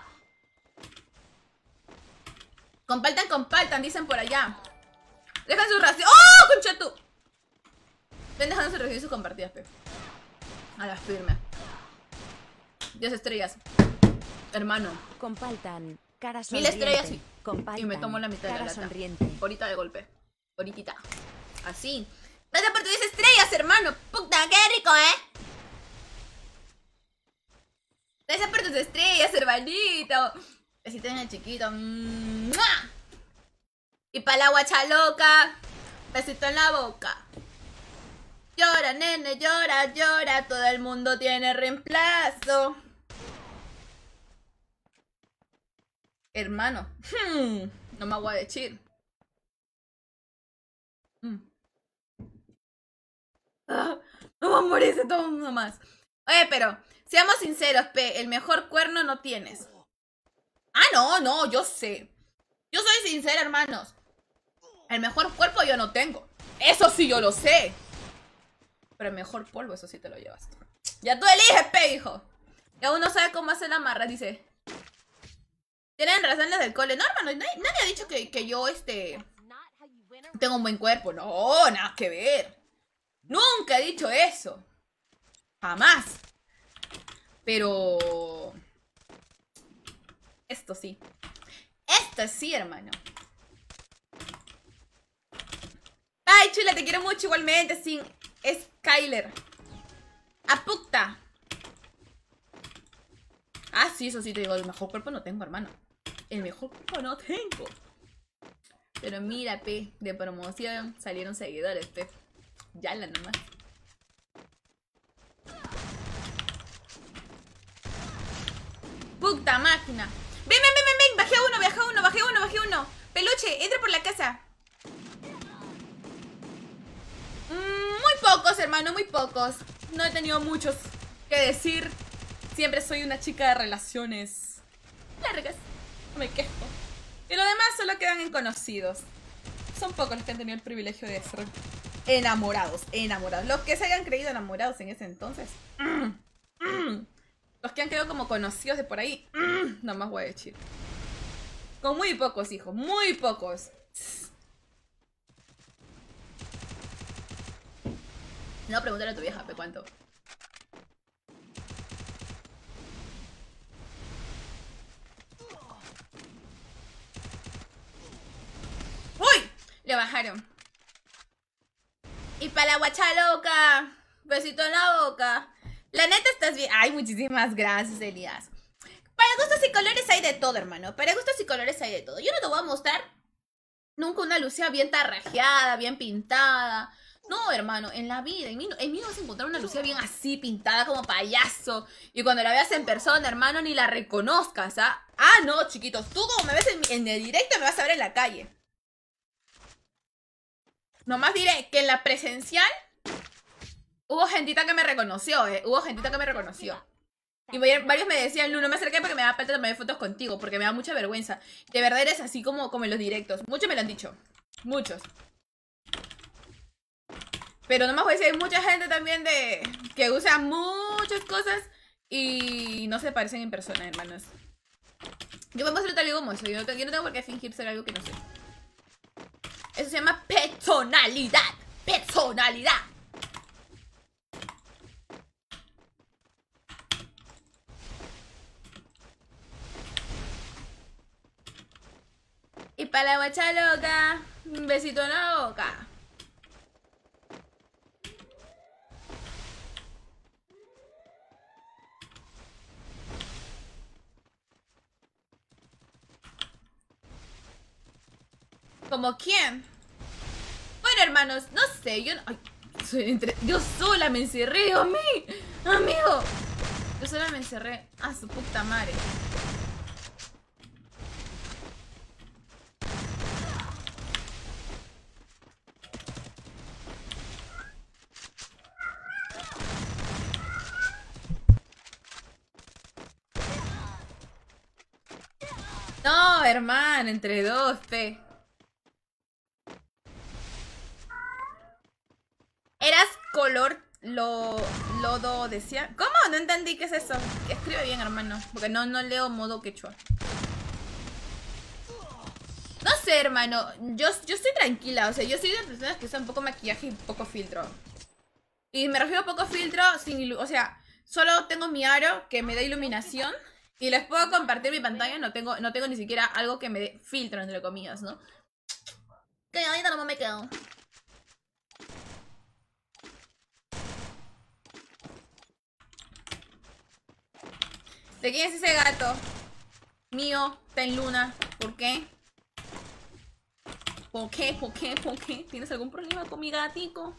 Compartan, dicen por allá. Dejan su ración. ¡Oh, conchetu! Ven dejando su ración y sus compartidas, a la firme. 10 estrellas. Hermano. Compartan. Cara sonriente. 1000 estrellas y, compartan, y me tomo la mitad de la lata. Sonriente. Ahorita de golpe. Ahorita. Así. Gracias por tus 10 estrellas, hermano. Puta, qué rico, Gracias por tus estrellas, hermanito. Besito en el chiquito. ¡Mua! Y para la guacha loca. Besito en la boca. Llora, nene, llora, llora. Todo el mundo tiene reemplazo. Hermano. No me voy a decir. No va a morirse todo uno más. Oye, pero seamos sinceros, el mejor cuerno no tienes. Ah, no, yo sé. Yo soy sincera, hermanos. El mejor cuerpo yo no tengo. Eso sí, yo lo sé. Pero el mejor polvo, eso sí te lo llevas tú. Ya tú eliges, hijo. Ya uno sabe cómo hacer la marra, dice. Tienen razón los del cole. No, hermano, nadie ha dicho que yo, tengo un buen cuerpo. No, nada que ver. Nunca he dicho eso. Jamás. Pero... Esto sí, hermano. Ay, chula, te quiero mucho igualmente. Sin Skyler. Aputa. Ah, sí, eso sí te digo. El mejor cuerpo no tengo, hermano. El mejor cuerpo no tengo. Pero mira, de promoción salieron seguidores, Ya la nomás. Puta máquina. Ven. Bajé uno. Peluche, entra por la casa. Muy pocos, hermano, muy pocos. No he tenido muchos que decir. Siempre soy una chica de relaciones largas. No me quejo. Y lo demás solo quedan en conocidos. son pocos los que han tenido el privilegio de ser enamorados. Los que se hayan creído enamorados en ese entonces. Los que han quedado como conocidos de por ahí. No más voy a decir. Con muy pocos, hijos. Muy pocos. No, pregúntale a tu vieja, ¿pe cuánto? ¡Uy! Le bajaron. Y para la guacha loca. Besito en la boca. La neta estás bien. Ay, muchísimas gracias, Elías. Para gustos y colores hay de todo, hermano. Para gustos y colores hay de todo. Yo no te voy a mostrar nunca una Lucía bien tarrajeada, bien pintada. No, hermano, en la vida, en mí no vas a encontrar una Lucía bien así, pintada como payaso. Y cuando la veas en persona, hermano, ni la reconozcas, ¿ah? Ah, no, chiquitos, tú como me ves en el directo me vas a ver en la calle. Nomás diré que en la presencial hubo gentita que me reconoció, hubo gentita que me reconoció. Y varios me decían, Lu, no me acerqué porque me da falta tomar fotos contigo, porque me da mucha vergüenza. De verdad eres así como en los directos. Muchos me lo han dicho, muchos. Pero nomás voy a decir, hay mucha gente también que usa muchas cosas y no se parecen en persona, hermanos. Yo me muestro tal y como soy. Yo no tengo por qué fingir ser algo que no soy. Eso se llama personalidad. Personalidad. Y para la guacha loca, un besito en la boca. ¿Como quién? Bueno, hermanos, no sé, yo no... Ay, yo sola me encerré, amigo. Yo sola me encerré. A su puta madre. No, hermano, entre dos, pe. Eras color lodo, decía. ¿Cómo? No entendí qué es eso. Escribe bien, hermano. Porque no leo modo quechua. No sé, hermano. Yo estoy tranquila. O sea, yo soy de las personas que usan poco maquillaje y poco filtro. Y me refiero a poco filtro sin... O sea, solo tengo mi aro que me da iluminación. Y les puedo compartir mi pantalla. No tengo ni siquiera algo que me dé filtro, entre comillas, ¿no? Que ahorita no me quedo. ¿De quién es ese gato? Mío, está en luna. ¿Por qué? ¿Por qué? ¿Por qué? ¿Por qué? ¿Tienes algún problema con mi gatico?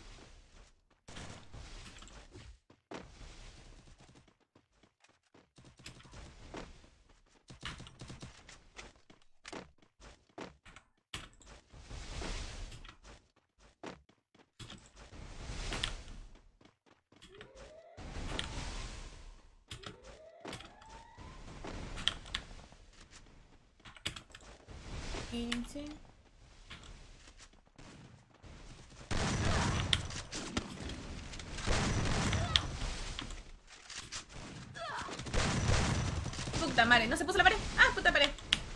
Fíjense. Puta madre, ¿no se puso la pared? Ah, puta pared.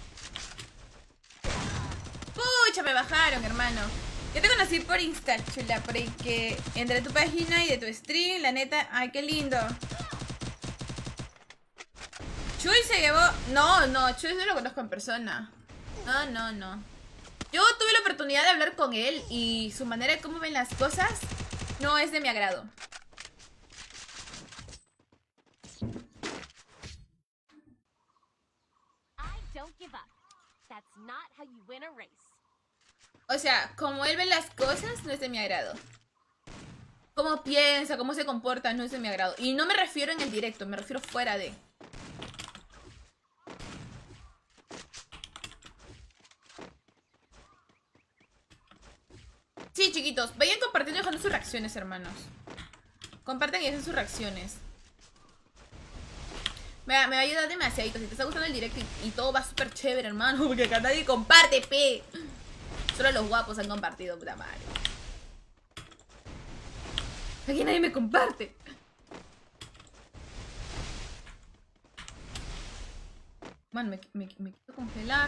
Pucha, me bajaron, hermano. Yo te conocí por Insta, chula, porque entre tu página y de tu stream, la neta, ay, qué lindo. Chuy se llevó... No, Chuy no lo conozco en persona. No. Yo tuve la oportunidad de hablar con él y su manera de cómo ven las cosas no es de mi agrado. O sea, como él ve las cosas no es de mi agrado. Cómo piensa, cómo se comporta no es de mi agrado. Y no me refiero en el directo, me refiero fuera de... Sí, chiquitos, vayan compartiendo y dejando sus reacciones, hermanos. Compartan y dejen sus reacciones. Me va a ayudar demasiado. Si te está gustando el directo y todo va súper chévere, hermano. Porque acá nadie comparte, pe. Solo los guapos han compartido, puta madre. Aquí nadie me comparte. Bueno, me quiero congelar.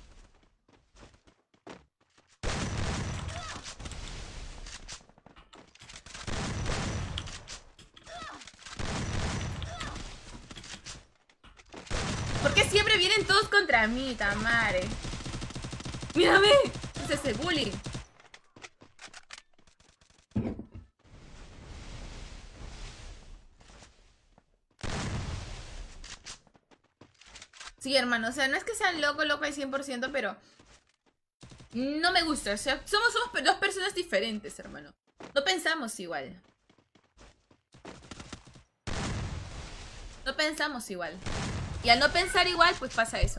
¿Por qué siempre vienen todos contra mí, Tamare? ¡Mírame! Es ese bullying. Sí, hermano, o sea, no es que sea loco al 100%, pero no me gusta. O sea, somos dos personas diferentes, hermano. No pensamos igual. No pensamos igual. Y al no pensar igual, pues pasa eso.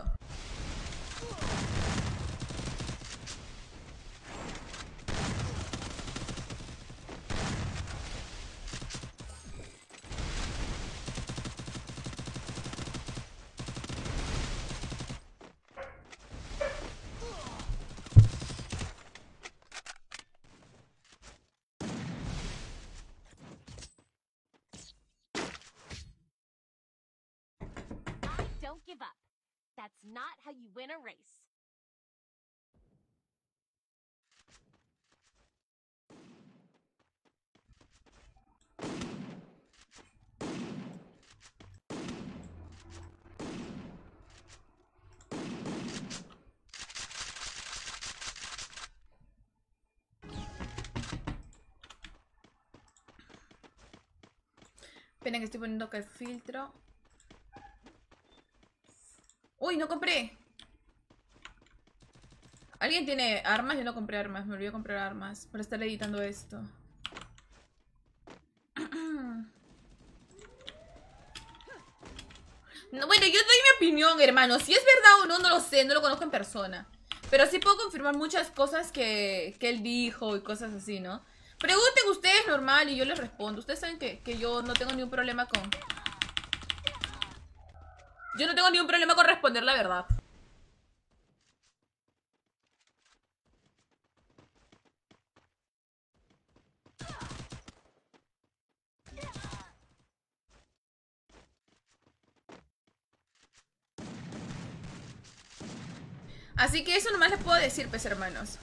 Don't give up. That's not how you win a race. Esperen que estoy poniendo acá el filtro. ¡Uy, no compré! ¿Alguien tiene armas? Yo no compré armas. Me olvidé comprar armas para estar editando esto. No, bueno, yo doy mi opinión, hermano. Si es verdad o no, no lo sé. No lo conozco en persona. Pero sí puedo confirmar muchas cosas que él dijo y cosas así, ¿no? Pregunten ustedes normal y yo les respondo. Ustedes saben que yo no tengo ningún problema con... Yo no tengo ningún problema con responder la verdad. Así que eso nomás les puedo decir, pues, hermanos.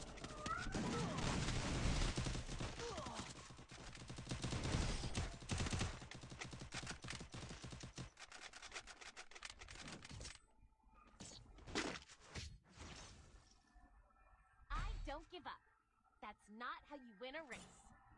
Don't give up. That's not how you win a race.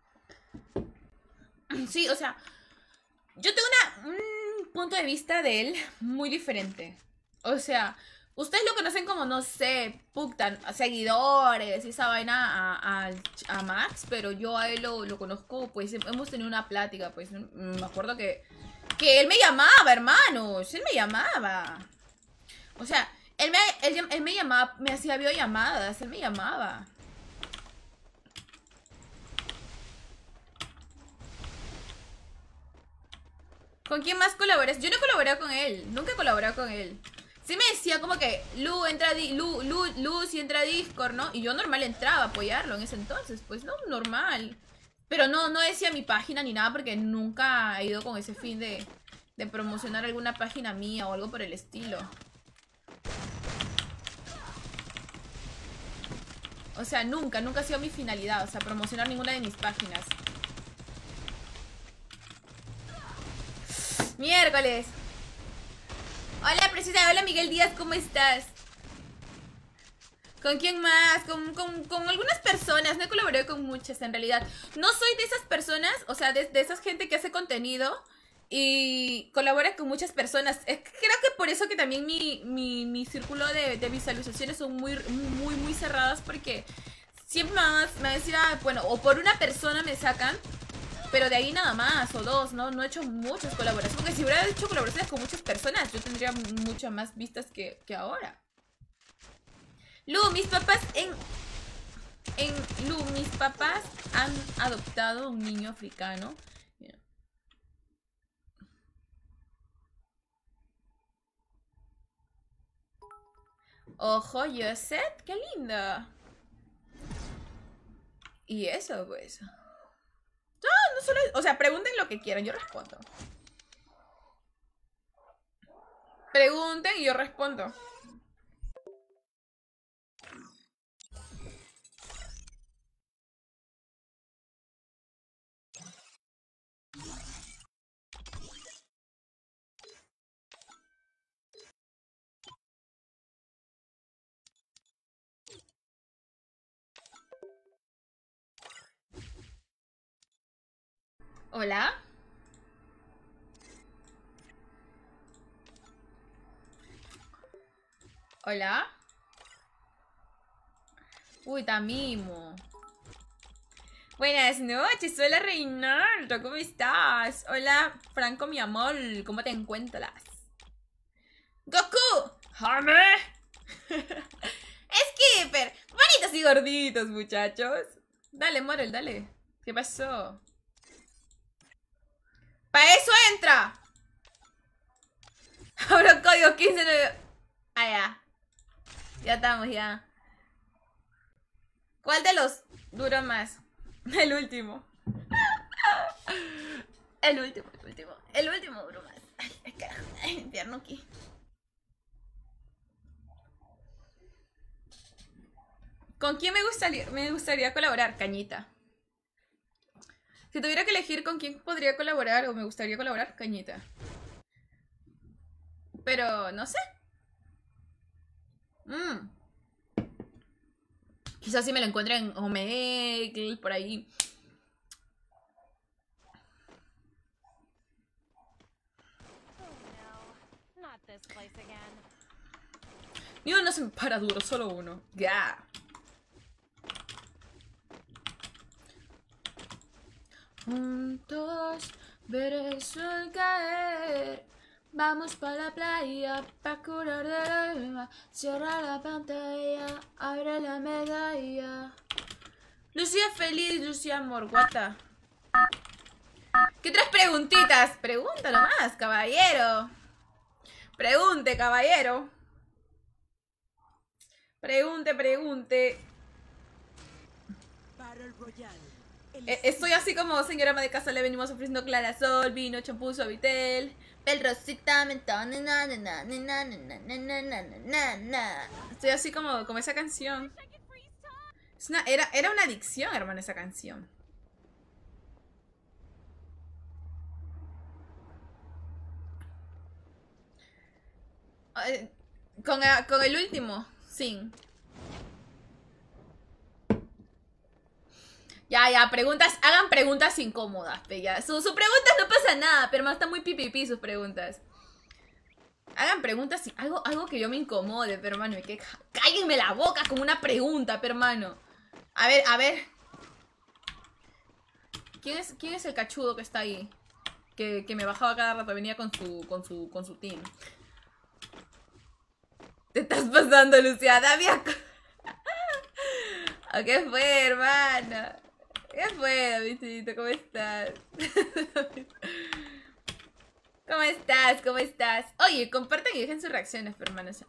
Sí, o sea, yo tengo un punto de vista de él muy diferente. O sea, ustedes lo conocen como, no sé, Pugtan, seguidores y esa vaina a Max, pero yo a él lo conozco, pues hemos tenido una plática, pues me acuerdo que él me llamaba, hermanos, él me llamaba. O sea, él me llamaba, me hacía videollamadas, él me llamaba. ¿Con quién más colaboras? Yo no he colaborado con él. Nunca he colaborado con él. Sí me decía como que Lu si entra a Discord, ¿no? Y yo normal entraba a apoyarlo en ese entonces. Pues no, normal. Pero no decía mi página ni nada porque nunca he ido con ese fin de promocionar alguna página mía o algo por el estilo. O sea, nunca ha sido mi finalidad. O sea, promocionar ninguna de mis páginas. Miércoles. Hola, preciosa. Hola, Miguel Díaz. ¿Cómo estás? ¿Con quién más? Con algunas personas. No he colaborado con muchas, en realidad. No soy de esas personas, o sea, de esa gente que hace contenido y colabora con muchas personas. Creo que por eso que también mi círculo de visualizaciones son muy cerradas, porque siempre me van a decir, ah, bueno, o por una persona me sacan, pero de ahí nada más, o dos, ¿no? No he hecho muchas colaboraciones. Porque si hubiera hecho colaboraciones con muchas personas, yo tendría muchas más vistas que ahora. Lu, mis papás mis papás han adoptado un niño africano. Mira. Ojo, Josette, qué linda. Y eso, pues. No, no solo... O sea, pregunten lo que quieran, yo respondo. Pregunten y yo respondo. Hola. Hola. Uy, Tamimo. Buenas noches, hola Reinaldo, ¿cómo estás? Hola, Franco, mi amor, ¿cómo te encuentras? ¡Goku! ¡Jame! ¡Skipper! Bonitos y gorditos, muchachos. Dale, Morel, dale. ¿Qué pasó? ¡Para eso entra! Ahora código 15. Ah, ya. Ya estamos, ya. ¿Cuál de los duró más? El último. El último. El último duró más. Ay, carajo. Ay, infierno aquí. ¿Con quién me gustaría colaborar? Cañita. Si tuviera que elegir con quién podría colaborar o me gustaría colaborar, Cañita. Pero no sé. Quizás si me lo encuentro en Omegle, por ahí. Ni uno se me para duro, solo uno. Ya. Juntos ver el sol caer. Vamos pa' la playa pa' curar del alma. Cierra la pantalla, abre la medalla. Lucía feliz, Lucía morguata. ¿Qué otras preguntitas? Pregunta nomás, caballero. Pregunte, caballero. Pregunte. Estoy así como señora ama de casa, le venimos ofreciendo clarasol, vino, champú, suavitel, pel rosita, mentón, Estoy así como esa canción. Era una adicción, hermano, esa canción. Con el último, sí. Ya, preguntas, hagan preguntas incómodas, ya. Sus preguntas no pasa nada, pero más está muy pipipi sus preguntas. Hagan preguntas, algo que yo me incomode, pero hermano, que cállenme la boca con una pregunta, pero hermano. A ver. ¿Quién es el cachudo que está ahí? Que me bajaba cada rato, venía con su team. Te estás pasando, Lucía, Davia. ¿Qué fue, hermano? ¿Qué fue, Davidito? ¿Cómo estás? ¿Cómo estás? Oye, compartan y dejen sus reacciones, hermanos.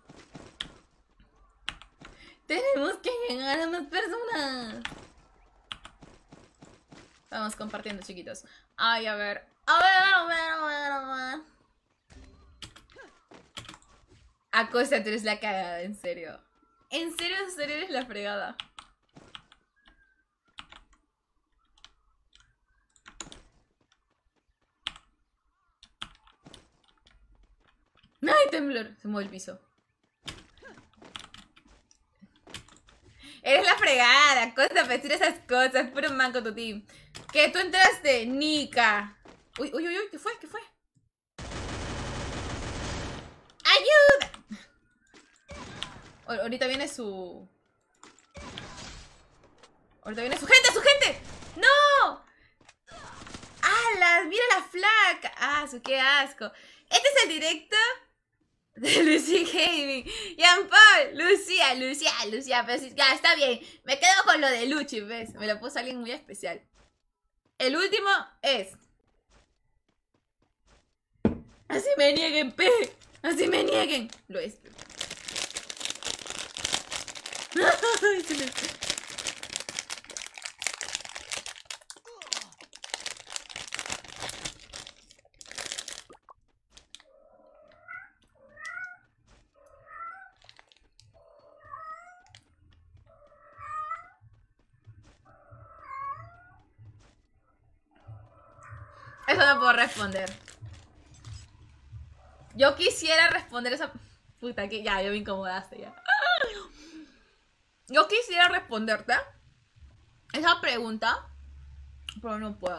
Tenemos que llegar a más personas. Vamos compartiendo, chiquitos. Ay, a ver. A ver. Acosta, tú eres la cagada, en serio. En serio eres la fregada. ¡Ay, temblor! Se mueve el piso. Eres la fregada, Costa, para decir esas cosas. Puro manco tu team. Que tú entraste, Nika. Uy, ¿qué fue? ¡Ayuda! Ahorita viene su... ¡Su gente! ¡No! ¡Alas! ¡Mira la flaca! ¡Ah, qué asco! Este es el directo de Lucy Gaming. Jean-Paul, Lucía. Pero sí, ya, está bien. Me quedo con lo de Luchi, ¿ves? Me lo puso alguien muy especial. El último es... Así me nieguen, pe. Así me nieguen. Lo es. Eso no puedo responder. Yo quisiera responder esa... Puta, que ya me incomodaste ya. Yo quisiera responderte esa pregunta, pero no puedo.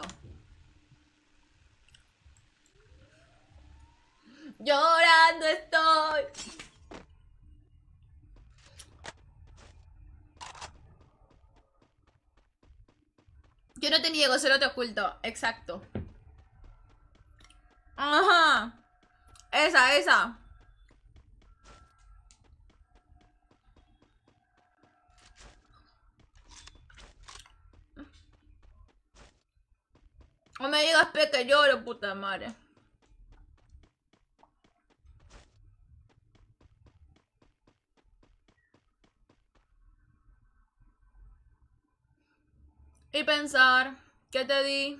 Llorando estoy. Yo no te niego, solo te oculto. Exacto. Ajá. Esa. No me digas pe que lloro, puta madre. Y pensar que te di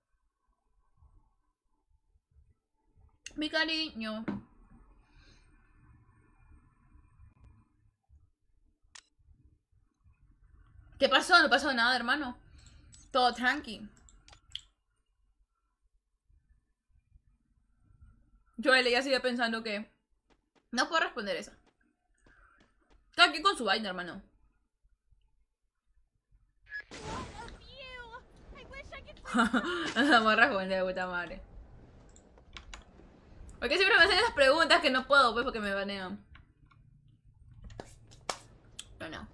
mi cariño. ¿Qué pasó? No pasó nada, hermano. Todo tranqui. Yo ya sigue pensando que no puedo responder eso. Está aquí con su vaina, hermano. No puedo responder, puta madre. Porque siempre me hacen esas preguntas que no puedo, pues, porque me banean. No.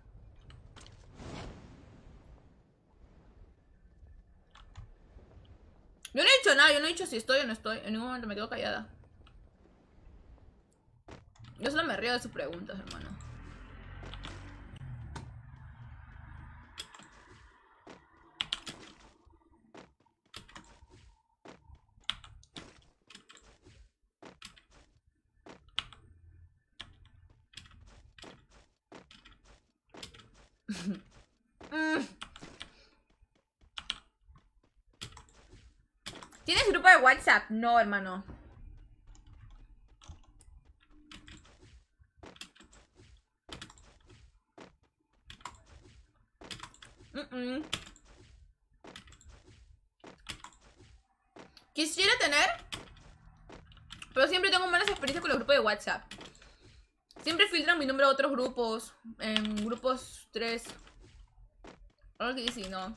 Yo no he dicho nada, yo no he dicho si estoy o no estoy. En ningún momento me quedo callada. Yo solo me río de sus preguntas, hermano. ¿Tienes grupo de WhatsApp? No, hermano. Quisiera tener, pero siempre tengo malas experiencias con los grupos de WhatsApp. Siempre filtran mi número a otros grupos. En grupos 3. Algo que sí, no.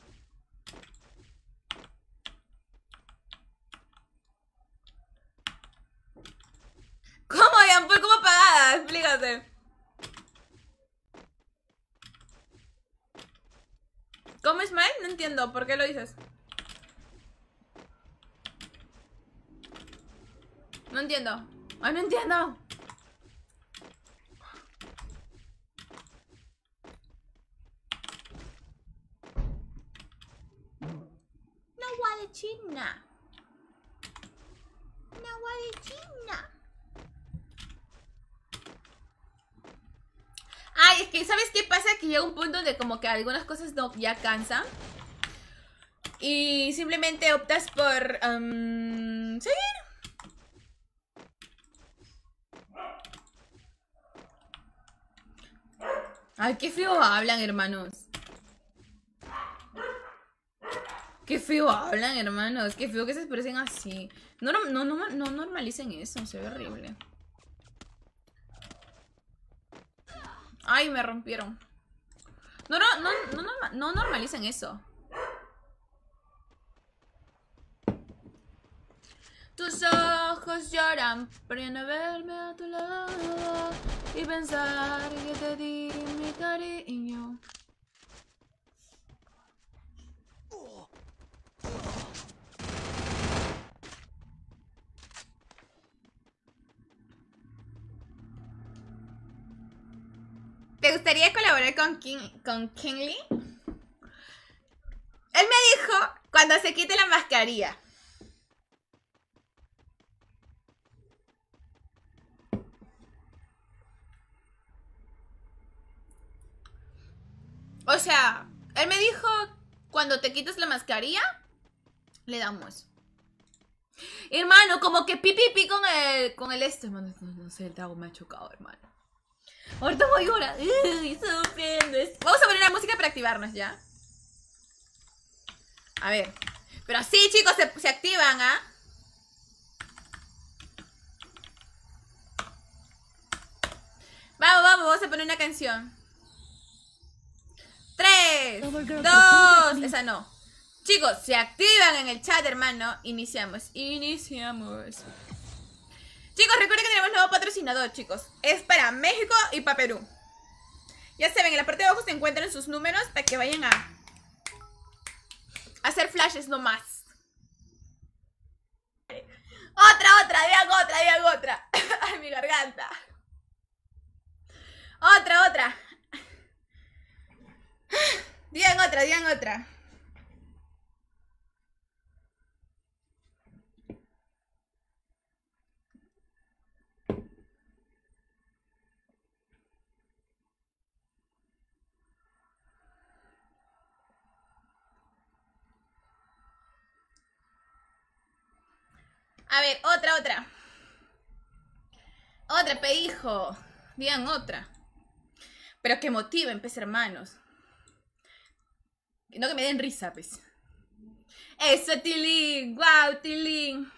¿Cómo, Yampol? ¿Cómo apagada? Explícate. ¿Cómo, Ismael? No entiendo. ¿Por qué lo dices? No entiendo. Ay, no entiendo. No de China. No de China. Ay, es que ¿sabes qué pasa? Que llega un punto donde como que algunas cosas no, ya cansan. Y simplemente optas por seguir. Ay, qué feo hablan, hermanos. Qué feo hablan, hermanos. Qué feo que se expresen así. No normalicen eso, se ve horrible. Ay, me rompieron. No normalicen eso. Tus ojos lloran por no verme a tu lado y pensar que te di mi cariño. ¿Te gustaría colaborar con Kingly? Él me dijo cuando se quite la mascarilla. O sea, él me dijo, cuando te quites la mascarilla, le damos. Hermano, como que pi con el hermano. No sé, el trago me ha chocado, hermano. Ahorita voy a llorar. Vamos a poner la música para activarnos, ¿ya? A ver. Pero sí, chicos, se activan, ¿ah? Vamos a poner una canción. 3, 2, esa no. Chicos, se activan en el chat, hermano. Iniciamos. Chicos, recuerden que tenemos nuevo patrocinador, chicos. Es para México y para Perú. Ya saben, en la parte de abajo se encuentran sus números para que vayan a hacer flashes nomás. Digan otra. Ay, mi garganta. Otra. Digan otra. A ver, otra. Otra, hijo. Digan otra. Pero que motiven, pues, hermanos. No que me den risa, pues. Eso, Tilín. Wow, Tilín.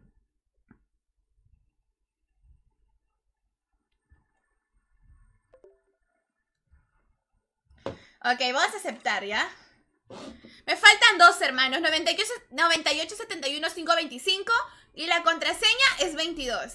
Ok, vamos a aceptar, ¿ya? Me faltan 2, hermanos. 98 71 525. Y la contraseña es 22.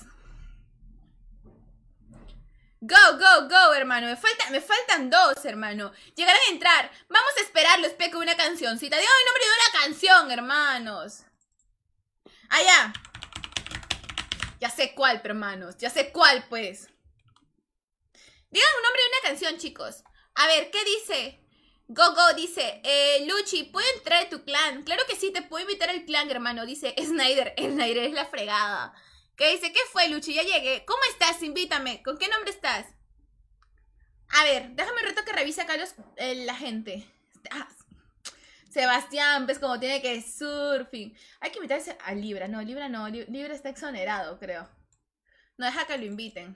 Go, hermano. Me faltan 2, hermano. Llegarán a entrar. Vamos a esperarlos, con una cancioncita. Digan el nombre de una canción, hermanos. Allá. Ya sé cuál, pero, hermanos. Ya sé cuál, pues. Digan un nombre de una canción, chicos. A ver, ¿qué dice? Go dice, Luchi, ¿puedo entrar a tu clan? Claro que sí, te puedo invitar al clan, hermano. Dice Snyder es la fregada. ¿Qué dice? ¿Qué fue, Luchi? Ya llegué. ¿Cómo estás? Invítame. ¿Con qué nombre estás? A ver, déjame un rato que revise acá la gente. Sebastián, ves como tiene que surfing. Hay que invitarse a Libra. No, Libra no. Libra está exonerado, creo. No, deja que lo inviten.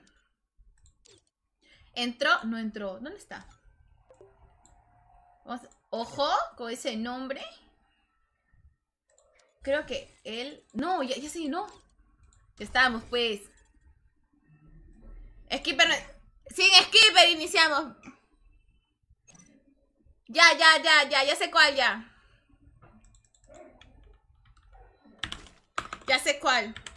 ¿Entró? No entró. ¿Dónde está? Ojo, con ese nombre. Creo que él... No, ya se llenó. Ya estábamos, pues. Skipper... Sin Skipper iniciamos. Ya sé cuál, ya. Ya sé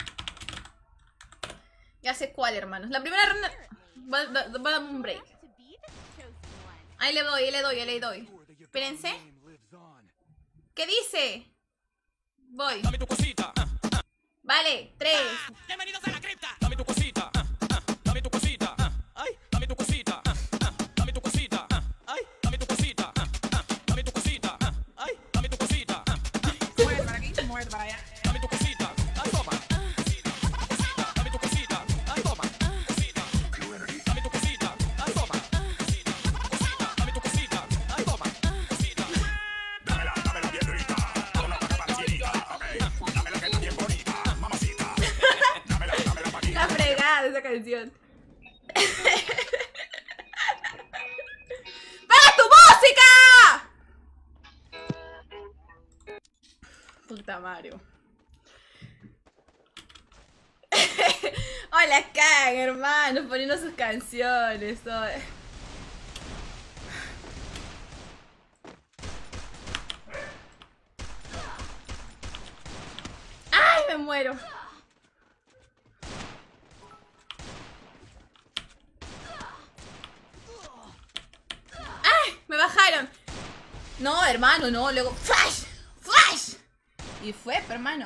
cuál, hermanos. La primera ronda... Va a dar un break. Ahí le doy. Espérense. ¿Qué dice? Voy. Dame tu cosita. Vale, 3. Bienvenidos a la cripta. Dame tu cosita. Dame tu cosita. Ay, dame tu cosita. Dame tu cosita. Ay, dame tu cosita. Dame tu cosita. Ay, dame tu cosita. Muévete para aquí, muévete para allá. Dame tu cosita. Ay, toma. Dame tu cosita. Ay, toma. Dame tu cosita. Ay, toma. Dame tu cosita. Ay, toma. Dámela bien rica. Dámela para facilita. Dámela que está bien bonita. Mamacita. Dámela pa' aquí. La fregada esa canción. ¡Paga tu música! Puta Mario. Hola, Kang, hermano, poniendo sus canciones. ¡Ay, me muero! ¡Ay! ¡Me bajaron! No, hermano, no. Luego... ¡Flash! ¡Flash! Y fue, hermano.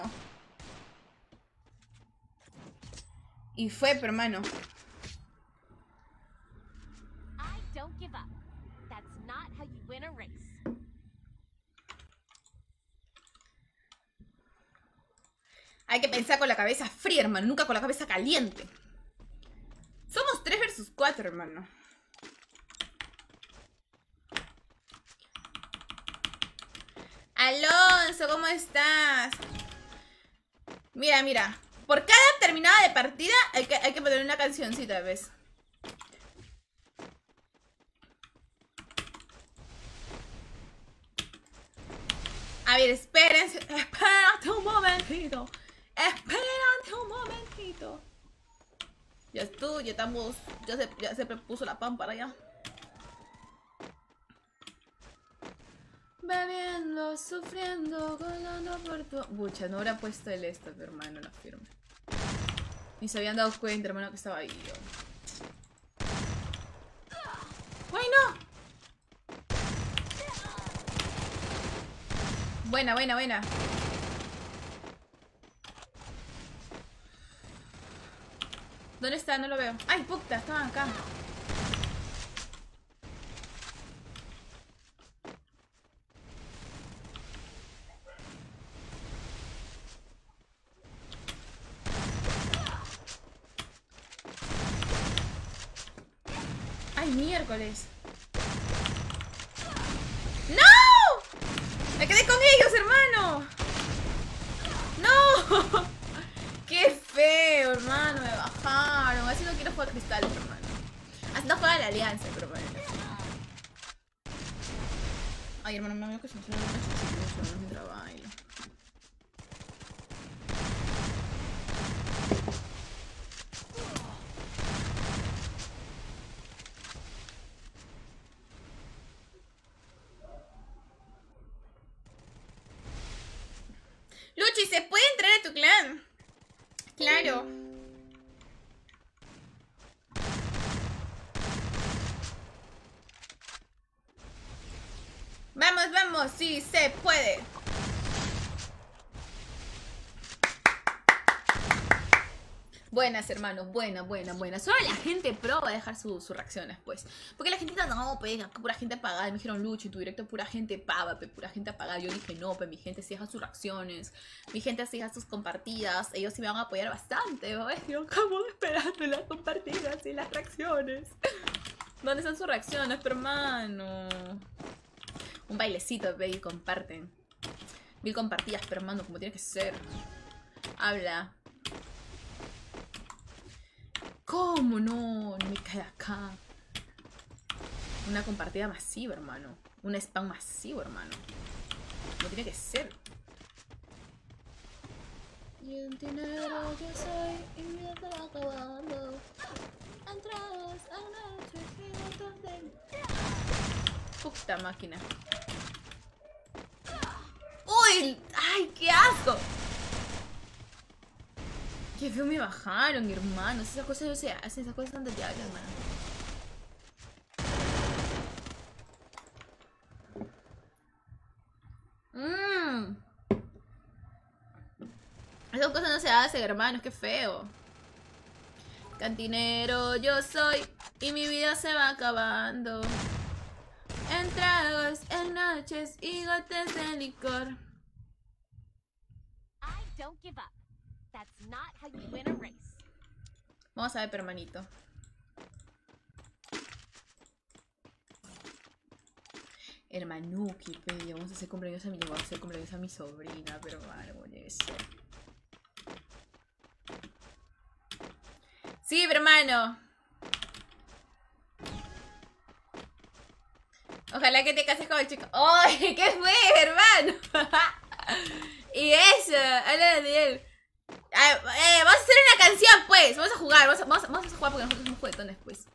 I don't give up. That's not how you win a race. Hay que pensar con la cabeza fría, hermano. Nunca con la cabeza caliente. Somos 3 versus 4, hermano. Alonso, ¿cómo estás? Mira. Por cada terminada de partida hay que poner una cancioncita, ¿ves? A ver, ver, espérense. Espérate un momentito. Espérate un momentito. Ya estuvo, ya estamos. Ya se puso la pámpara ya. Bebiendo, sufriendo, golando por tu... Bucha, no habrá puesto el esto, mi hermano, la firma. Ni se habían dado cuenta, hermano, que estaba ahí yo. ¡Ay, no! Buena, buena, buena. ¿Dónde está? No lo veo. ¡Ay, puta! Estaban acá. ¡Ay, miércoles! ¡No! ¡Me quedé con ellos, hermano! ¡No! ¡Qué feo, hermano! Me bajaron. Así no quiero jugar cristal, hermano. Así no juega la alianza, pero bueno. Ay, hermano, me veo que se me suena mientras bailo. Luchi, ¿se puede entrar a tu clan? Claro. Vamos, vamos, sí, se puede. Buenas, hermanos, buena. Solo la gente pro va a dejar sus reacciones, pues. Porque la gente no, pega, pura gente apagada. Me dijeron, Lucho, en tu directo pura gente pava, pura gente apagada. Yo dije, no, mi gente sí deja sus reacciones. Mi gente sí deja sus compartidas. Ellos sí me van a apoyar bastante. Yo como esperando las compartidas y las reacciones. ¿Dónde están sus reacciones, hermano? Un bailecito, ve, y comparten. 1000 compartidas, hermano, como tiene que ser. Habla. ¿Cómo no? No me cae acá. Una compartida masiva, hermano. Un spam masivo, hermano. No tiene que ser. Y el dinero yo soy y me está acabando. Entras a la noche y no te... Puta máquina. ¡Uy! ¡Ay, qué asco! Qué feo me bajaron, hermanos. Esas cosas no se hacen, esas cosas son del diablo, hermano. Esas cosas no se hacen, hermanos, qué feo. Cantinero yo soy y mi vida se va acabando. En tragos, en noches y gotas de licor. I don't give up. That's not how you win a race. Vamos a ver, hermanito. Hermanuki, pe, vamos a hacer cumpleaños a mi, vamos a hacer cumpleaños a mi sobrina, pero vale, voy a ser. Sí, hermano. Ojalá que te cases con el chico. ¡Ay! ¿Qué fue, hermano? Y eso, habla de él. Vamos a hacer una canción, pues. Vamos a jugar, vamos a jugar porque nosotros somos juguetones, pues.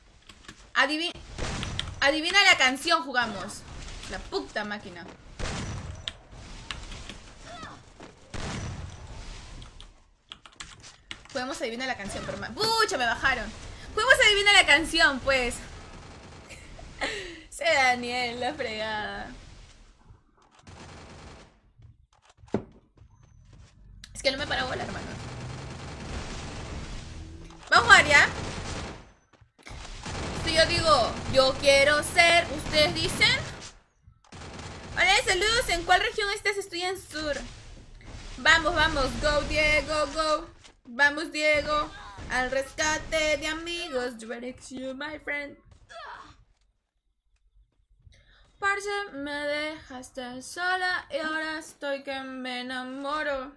Adivina la canción, jugamos. La puta máquina. Podemos adivinar la canción, pero... ¡Pucha! Me bajaron. Podemos adivinar la canción, pues. Se Daniel, la fregada. Es que no me para bola, hermano. Vamos a jugar, ¿ya? Si yo digo, yo quiero ser, ¿ustedes dicen? Hola, saludos. ¿En cuál región estás? Estoy en sur. Vamos, vamos. Go, Diego, go. Vamos, Diego. Al rescate de amigos. Direct you, my friend. Parce, me dejaste sola y ahora estoy que me enamoro.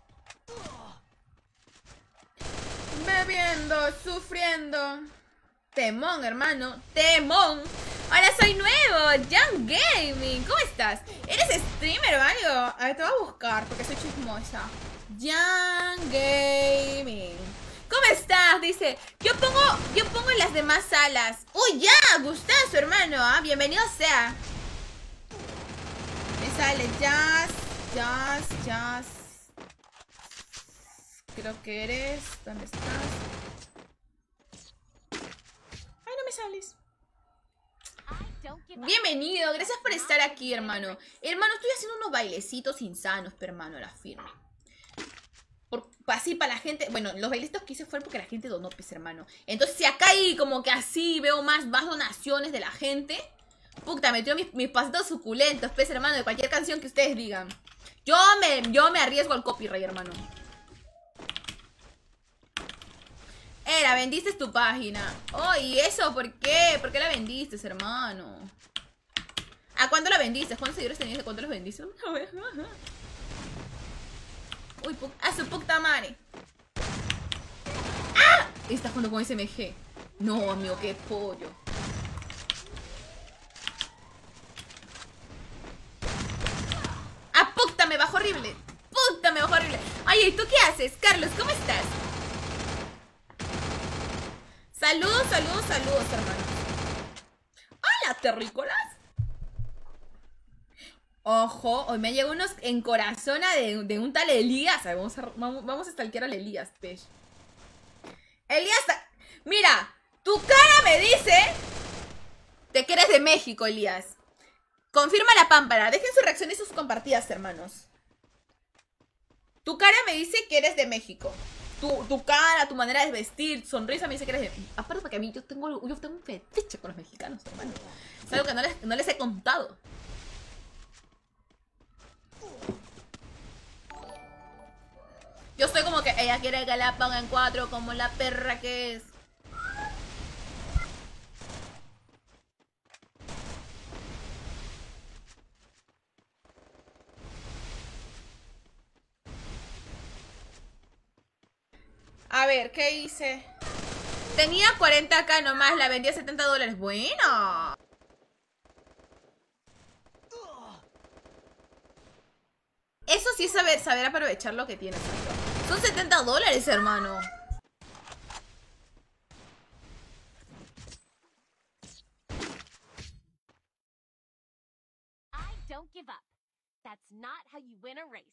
Bebiendo, sufriendo. Temón, hermano. Temón. Ahora soy nuevo. Young Gaming. ¿Cómo estás? ¿Eres streamer o algo? A ver, te voy a buscar porque soy chismosa. Young Gaming. ¿Cómo estás? Dice, yo pongo las demás salas. Uy, ya, gustazo, hermano. Bienvenido sea. Me sale Jazz. Creo que eres. ¿Dónde estás? Ay, no me sales. Bienvenido, gracias por estar aquí, hermano. Hermano, estoy haciendo unos bailecitos insanos, pero hermano, la firme. Así para la gente. Bueno, los bailecitos que hice fueron porque la gente donó, pues, hermano. Entonces, si acá hay como que así veo más donaciones de la gente. Puta, me tiro mis pasitos suculentos, pues, hermano, de cualquier canción que ustedes digan. Yo me arriesgo al copyright, hermano. La vendiste tu página. Oh, ¿y eso por qué? ¿Por qué la vendiste, hermano? ¿A cuánto la vendiste? ¿Cuántos seguidores tenías? ¿De cuánto los vendiste? Uy, a su puta madre. ¡Ah! Está jugando con SMG. No, amigo, qué pollo. ¡Ah, puta! Me bajó horrible. ¡Puta! Me bajó horrible. Oye, ¿y tú qué haces? Carlos, ¿cómo estás? Saludos, hermano. Hola, terrícolas. Ojo, hoy me llegó unos en corazona de un tal Elías. Vamos a stalkear al Elías, pech. Elías, mira, tu cara me dice de que eres de México, Elías. Confirma la pámpara. Dejen su reacción y sus compartidas, hermanos. Tu cara me dice que eres de México. Tu cara, tu manera de vestir, sonrisa me dice que eres de... Aparte porque a mí yo tengo un fetiche con los mexicanos, hermano. Es algo que no les he contado. Yo soy como que ella quiere que la ponga en 4 como la perra que es. A ver, ¿qué hice? Tenía 40k nomás, la vendí a $70. Bueno. Eso sí es saber aprovechar lo que tienes. Son $70, hermano. I don't give up. That's not how you win a race.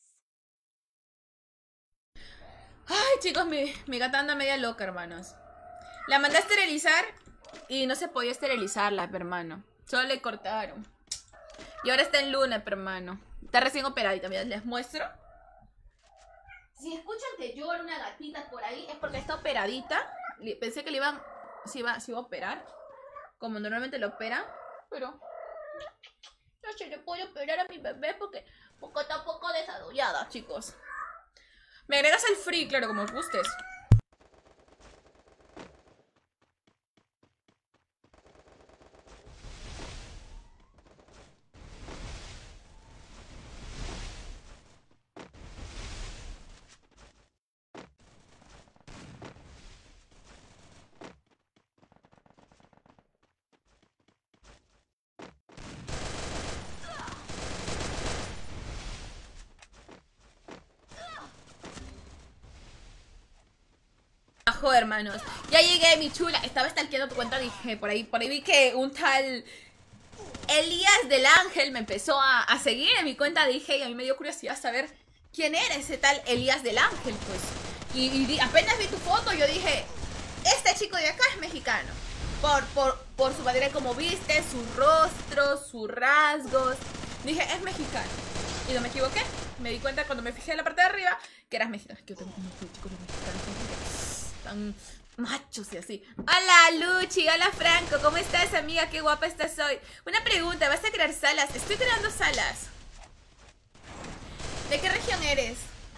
Ay, chicos, mi gata anda media loca, hermanos. La mandé a esterilizar y no se podía esterilizarla, hermano. Solo le cortaron. Y ahora está en luna, hermano. Está recién operadita, mirad, les muestro. Si escuchan que llora una gatita por ahí, es porque está operadita. Pensé que le iban... Se iba a operar, como normalmente lo operan. Pero... no se le puede operar a mi bebé porque está un poco desadollada, chicos. Me agregas el free, claro, como os gustes. Hermanos, ya llegué, mi chula. Estaba stalkeando tu cuenta, dije, por ahí vi que un tal Elías del Ángel me empezó a seguir en mi cuenta. Dije, y a mí me dio curiosidad saber quién era ese tal Elías del Ángel, pues. Y apenas vi tu foto, yo dije, este chico de acá es mexicano. Por su manera como viste, su rostro, sus rasgos. Dije, es mexicano. Y no me equivoqué. Me di cuenta cuando me fijé en la parte de arriba que eras mexicano. Es que yo tengo unos chicos los mexicanos tan machos y así. Hola Luchi, hola Franco, ¿cómo estás, amiga? Qué guapa estás hoy. Una pregunta, ¿vas a crear salas? Estoy creando salas. ¿De qué región eres?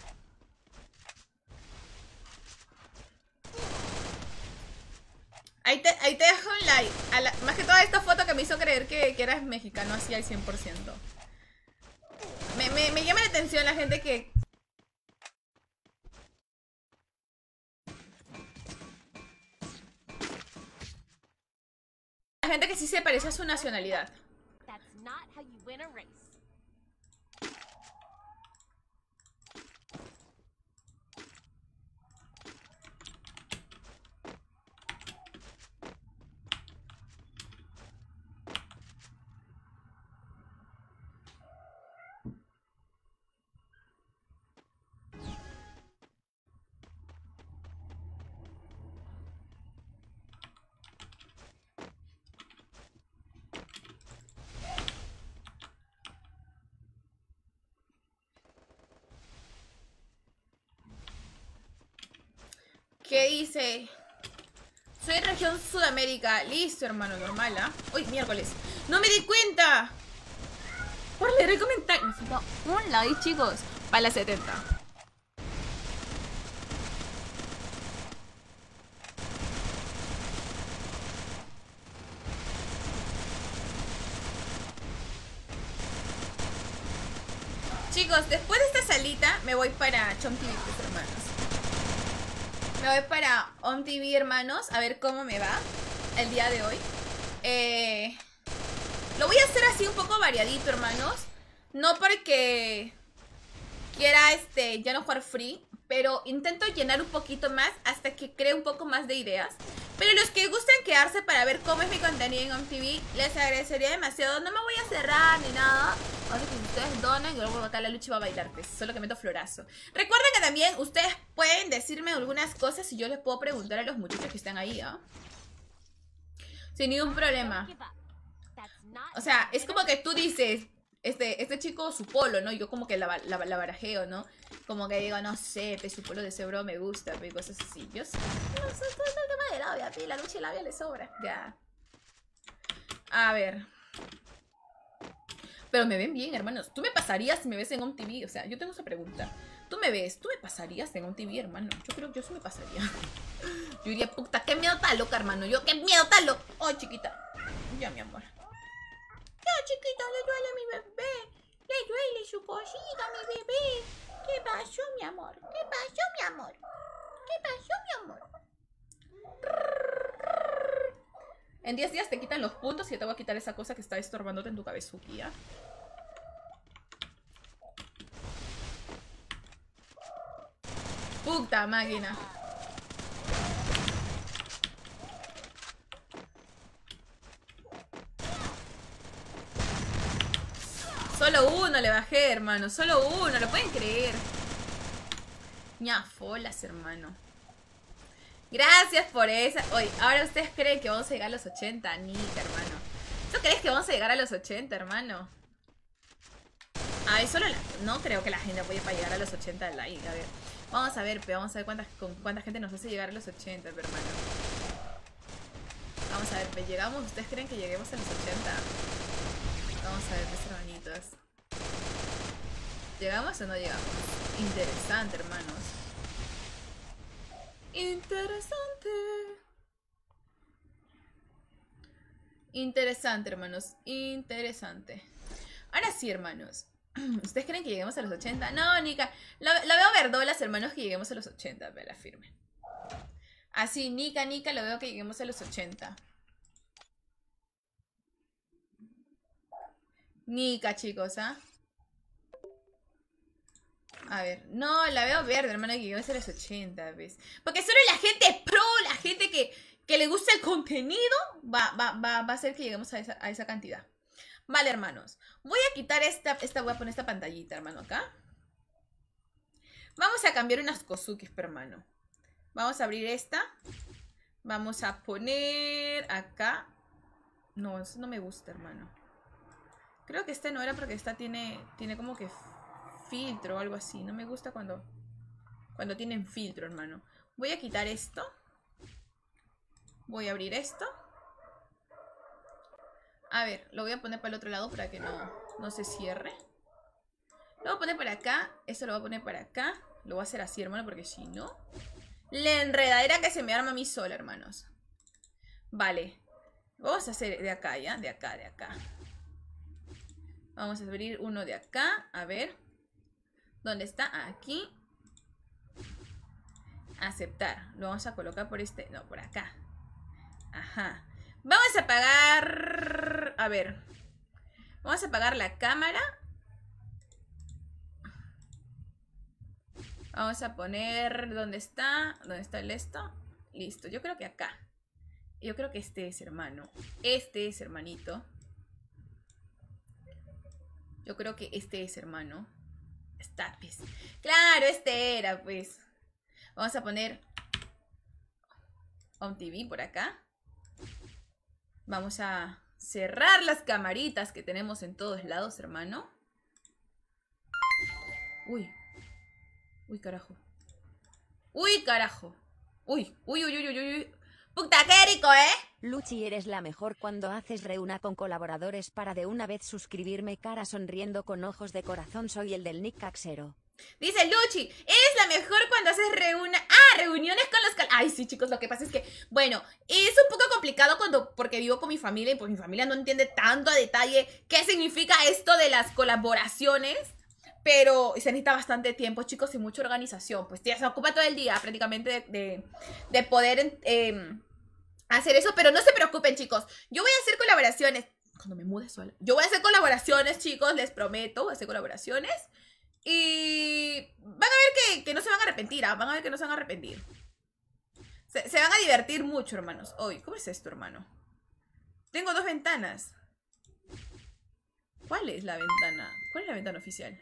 Ahí te dejo un like. Más que toda esta foto que me hizo creer que eras mexicano así al 100%. Me llama la atención la gente que... La gente que sí se parece a su nacionalidad. That's not how you win a race. ¿Qué dice? Soy región Sudamérica. Listo, hermano, normal, ¿ah? Uy, miércoles. ¡No me di cuenta! Por leer el comentario. Necesito un like, chicos. Para las 70. Chicos, después de esta salita me voy para Chom TV, pues, hermanos. Me voy para On TV, hermanos, a ver cómo me va el día de hoy. Lo voy a hacer así un poco variadito, hermanos. No porque quiera ya no jugar free, pero intento llenar un poquito más hasta que cree un poco más de ideas. Pero los que gusten quedarse para ver cómo es mi contenido en On TV, les agradecería demasiado. No me voy a cerrar ni nada. Así que si ustedes donan, yo luego acá la lucha va a bailar, pues. Solo que meto florazo. Recuerden que también ustedes pueden decirme algunas cosas y yo les puedo preguntar a los muchachos que están ahí, ¿ah? Sin ningún problema. O sea, es como que tú dices, este chico, su polo, ¿no? Yo como que la barajeo, ¿no? Como que digo, no sé, su polo de ese bro me gusta, y cosas así. Yo sé, no sé, todo el tema de labia, la lucha y labia le sobra. Ya. A ver. Pero me ven bien, hermanos. ¿Tú me pasarías si me ves en On TV? O sea, yo tengo esa pregunta. ¿Tú me ves? ¿Tú me pasarías en On TV, hermano? Yo creo que yo sí me pasaría. Yo diría, puta, qué miedo tan loca, hermano. Yo, qué miedo tan loca. Oh, chiquita. Ya, mi amor. Ya, chiquita, le duele a mi bebé. Le duele su cosita a mi bebé. ¿Qué pasó, mi amor? ¿Qué pasó, mi amor? ¿Qué pasó, mi amor? En 10 días te quitan los puntos y te voy a quitar esa cosa que está estorbándote en tu cabezuki, ¿ya? Puta máquina. Solo uno le bajé, hermano. Solo uno, ¿lo pueden creer? Ñafolas, hermano. Gracias por esa. Oye, ahora ustedes creen que vamos a llegar a los 80, Nika, hermano. ¿Tú crees que vamos a llegar a los 80, hermano? Ay, solo no creo que la gente puede para llegar a los 80 de like. A ver, vamos a ver con cuánta gente nos hace llegar a los 80, hermano. Vamos a ver, pues, ¿llegamos? ¿Ustedes creen que lleguemos a los 80? Vamos a ver, pues, hermanitos. ¿Llegamos o no llegamos? Interesante, hermanos. Interesante. Interesante, hermanos. Interesante. Ahora sí, hermanos. ¿Ustedes creen que lleguemos a los 80? No, Nika. La veo verdolas, hermanos, que lleguemos a los 80. Me la firme. Así, Nika, lo veo que lleguemos a los 80. Nika, chicos, ¿ah? A ver, no, la veo verde, hermano, que lleguemos a los 80, ¿ves? Porque solo la gente pro, la gente que le gusta el contenido, va a hacer que lleguemos a esa cantidad. Vale, hermanos. Voy a quitar voy a poner esta pantallita, hermano, acá. Vamos a cambiar unas Kozukis, hermano. Vamos a abrir esta. Vamos a poner acá. No, eso no me gusta, hermano. Creo que este no era porque esta tiene como que filtro o algo así. No me gusta cuando tienen filtro, hermano. Voy a quitar esto. Voy a abrir esto. A ver, lo voy a poner para el otro lado para que no se cierre. Lo voy a poner para acá. Esto lo voy a poner para acá. Lo voy a hacer así, hermano, porque si no... La enredadera que se me arma a mí sola, hermanos. Vale. Vamos a hacer de acá, ¿ya? De acá. Vamos a abrir uno de acá. A ver. ¿Dónde está? Aquí. Aceptar. Lo vamos a colocar por este... No, por acá. Ajá. Vamos a apagar... A ver. Vamos a apagar la cámara. Vamos a poner... ¿Dónde está? ¿Dónde está el esto? Listo, yo creo que acá. Yo creo que este es, hermano. Este es, hermanito. Yo creo que este es, hermano. Está, pues. Claro, este era, pues. Vamos a poner Home TV por acá. Vamos a cerrar las camaritas que tenemos en todos lados, hermano. Uy. Uy, carajo. Uy, carajo. Uy, uy, uy, uy, uy, uy. ¡Puta, qué rico, Luchi, eres la mejor cuando haces reúna con colaboradores para de una vez suscribirme. Cara sonriendo con ojos de corazón, soy el del Nick Caxero. Dice Luchi, eres la mejor cuando haces reuniones con los... Ay, sí, chicos, lo que pasa es que, bueno, es un poco complicado porque vivo con mi familia y pues mi familia no entiende tanto a detalle qué significa esto de las colaboraciones. Pero se necesita bastante tiempo, chicos, y mucha organización. Pues ya se ocupa todo el día prácticamente de poder hacer eso. Pero no se preocupen, chicos. Yo voy a hacer colaboraciones. Cuando me mude sola. Yo voy a hacer colaboraciones, chicos, les prometo. Voy a hacer colaboraciones. Y van a ver que no se van a arrepentir, ¿ah? Van a ver que no se van a arrepentir. Se van a divertir mucho, hermanos. Uy, ¿cómo es esto, hermano? Tengo 2 ventanas. ¿Cuál es la ventana? ¿Cuál es la ventana oficial?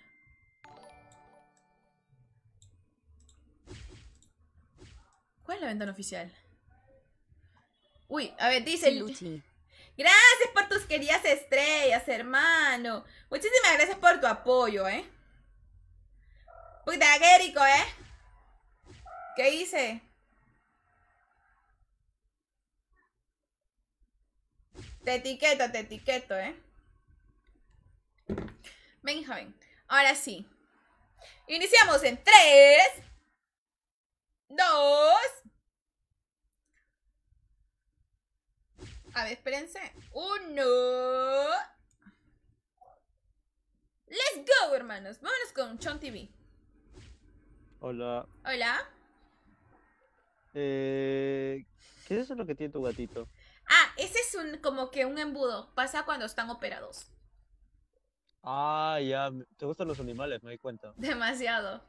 ¿Cuál es la ventana oficial? Uy, a ver, dice Luchi. Gracias por tus queridas estrellas, hermano. Muchísimas gracias por tu apoyo, Puta, qué rico, ¿Qué hice? Te etiqueto, Ven, joven. Ahora sí. Iniciamos en 3, 2. A ver, espérense. 1. Let's go, hermanos. Vámonos con Chon TV. Hola. Hola. ¿Qué es eso lo que tiene tu gatito? Ah, ese es como que un embudo. Pasa cuando están operados. Ah, ya. ¿Te gustan los animales? Me di cuenta. Demasiado.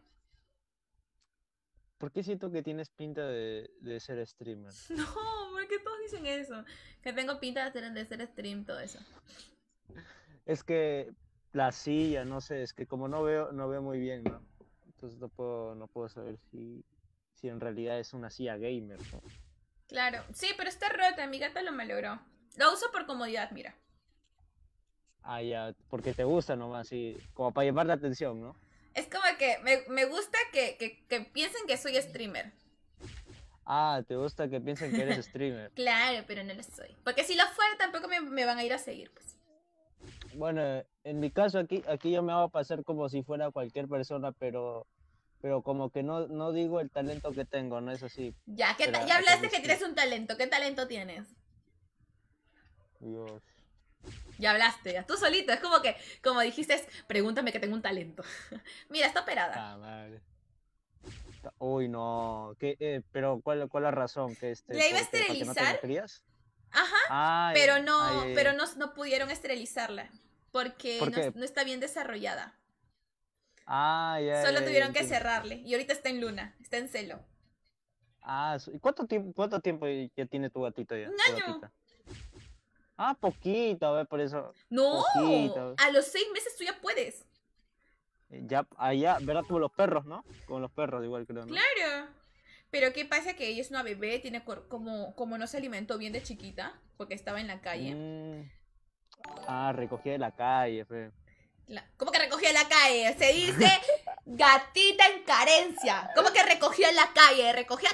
¿Por qué siento que tienes pinta de ser streamer? No, porque todos dicen eso. Que tengo pinta de ser stream, todo eso. Es que la silla, no sé, es que como no veo muy bien, ¿no? Entonces no puedo saber si en realidad es una silla gamer, ¿no? Claro, sí, pero está rota, mi gata lo malogró. Lo uso por comodidad, mira. Ah, ya, porque te gusta nomás, sí, como para llamar la atención, ¿no? Es como que me gusta que piensen que soy streamer. Ah, te gusta que piensen que eres streamer. Claro, pero no lo soy. Porque si lo fuera tampoco me van a ir a seguir, pues. Bueno, en mi caso aquí yo me hago pasar como si fuera cualquier persona, pero como que no digo el talento que tengo, ¿no es así? Ya, Pero ya hablaste que sí. tienes un talento. ¿Qué talento tienes? Dios. Ya hablaste, ya. Tú solito. Es como dijiste, pregúntame que tengo un talento. Mira, está operada. Ah, madre. Uy, no. Pero ¿cuál la razón? ¿La iba a ¿para que no te esterilizar? la querías? Ajá. Ay, Pero ay, no pudieron esterilizarla. Porque ¿por qué? no está bien desarrollada. Ah, ya. Solo ya, tuvieron que entiendo. cerrarle. Y ahorita está en luna. Está en celo. Ah, ¿y cuánto tiempo ya tiene tu gatito ya? Un tu año. gatita? Ah, poquito, a ver, por eso. No, Poquito. a los 6 meses tú ya puedes. Ya, allá, ¿verdad? Como los perros, ¿no? Como los perros, igual creo, ¿no? Claro. Pero ¿qué pasa? Que ella es una bebé, tiene como no se alimentó bien de chiquita, porque estaba en la calle. Ah, recogida de la calle, fe. ¿Cómo que recogió en la calle? Se dice gatita en carencia. ¿Cómo que recogió en la calle? Recogía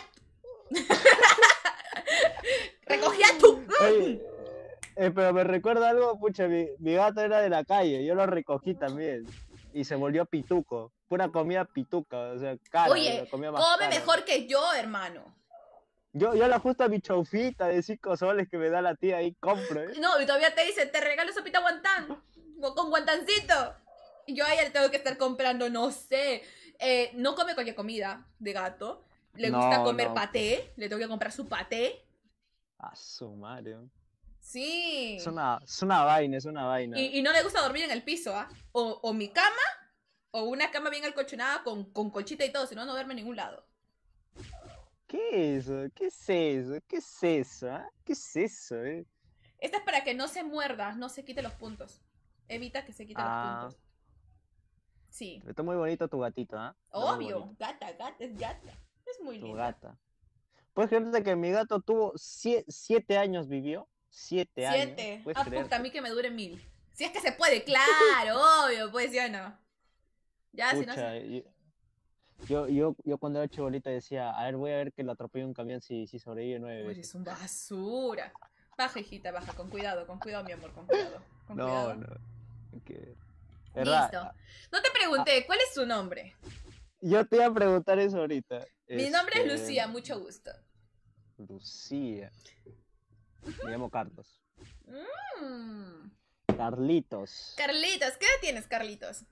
tú. Oye, pero me recuerda algo, pucha, mi gato era de la calle, yo lo recogí también. Y se volvió pituco, pura comida pituca, o sea, cara, Oye, la comida más come cara. mejor que yo, hermano. Yo le ajusto a mi chaufita de 5 soles que me da la tía ahí, compro, ¿eh? No, y todavía te dice, te regalo sopita guantán. O con guantancito. Y yo a ella le tengo que estar comprando, no sé. No come cualquier comida de gato. Le gusta comer paté. Le tengo que comprar su paté. A su madre. Sí. Es una vaina, es una vaina. Y no le gusta dormir en el piso, ¿ah? O mi cama, o una cama bien acolchonada con colchita y todo, si no, no duerme en ningún lado. ¿Qué es eso? ¿Qué es eso? ¿Qué es eso? ¿Ah? ¿Qué es eso, Esta es para que no se muerda, no se quite los puntos. Evita que se quite los puntos. Sí. Está muy bonito tu gatito, ¿ah? Obvio, gata, es gata. Es muy Tu linda. gata. Puedes creerte que mi gato tuvo 7 años vivió. 7 años. 7. ¿Puedes Ah, creerte? puta, a mí que me dure 1000. Si es que se puede, claro, obvio, pues, ¿sí o no? Ya, si no Pucha, se... yo cuando era chibolita decía, a ver, voy a ver que lo atropelle un camión si sobrevive 9 Uy, veces. es un basura. Baja, hijita, baja, con cuidado, mi amor, con cuidado. Con No, cuidado. no. Que... Listo. No te pregunté, ¿cuál es su nombre? Yo te iba a preguntar eso ahorita. Mi nombre es Lucía, mucho gusto. Lucía. Me llamo Carlos. Mm. Carlitos. Carlitos, ¿qué edad tienes, Carlitos?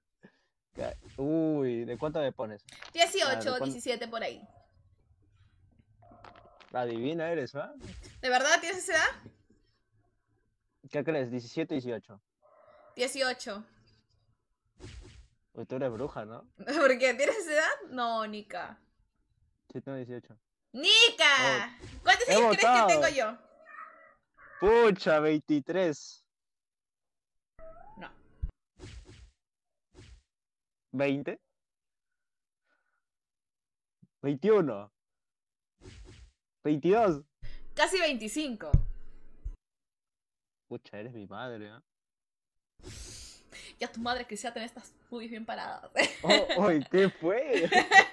Uy, ¿de cuánto me pones? 18, 17 por ahí. Adivina eres, ¿va? ¿De verdad tienes esa edad? ¿Qué crees? 17, 18. 18. Uy, tú eres bruja, ¿no? ¿Por qué? ¿Tienes esa edad? No, Nika. Sí, tengo 18. ¡Nika! ¿Cuántos he años crees que votado. tengo yo? Pucha, 23. No. 20. 21. 22. Casi 25. Pucha, eres mi madre, ¿eh? Ya tu madre quisiera tener estas pubis bien paradas. Uy, ¿qué fue?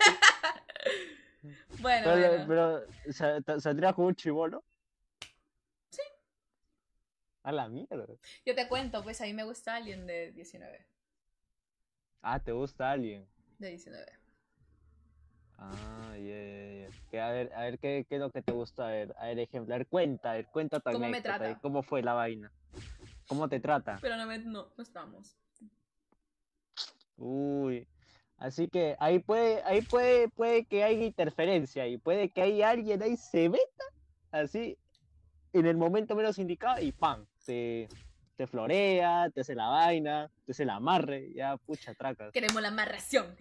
Bueno, pero ¿saldría con un chibolo? Sí. A la mierda. Yo te cuento, pues a mí me gusta alguien de 19. Ah, ¿te gusta alguien? De 19. Ah, yeah. A ver, ¿qué es lo que te gusta? A ver, ejemplo, a ver, cuenta tu ¿Cómo me anécdota, trata? ¿cómo fue la vaina? ¿Cómo te trata? Pero no estamos. Uy, así que ahí puede que haya interferencia y puede que haya alguien ahí se meta, así, en el momento menos indicado y ¡pam! Te florea, te hace la vaina, te hace el amarre, ya, pucha, tracas. Queremos la amarración.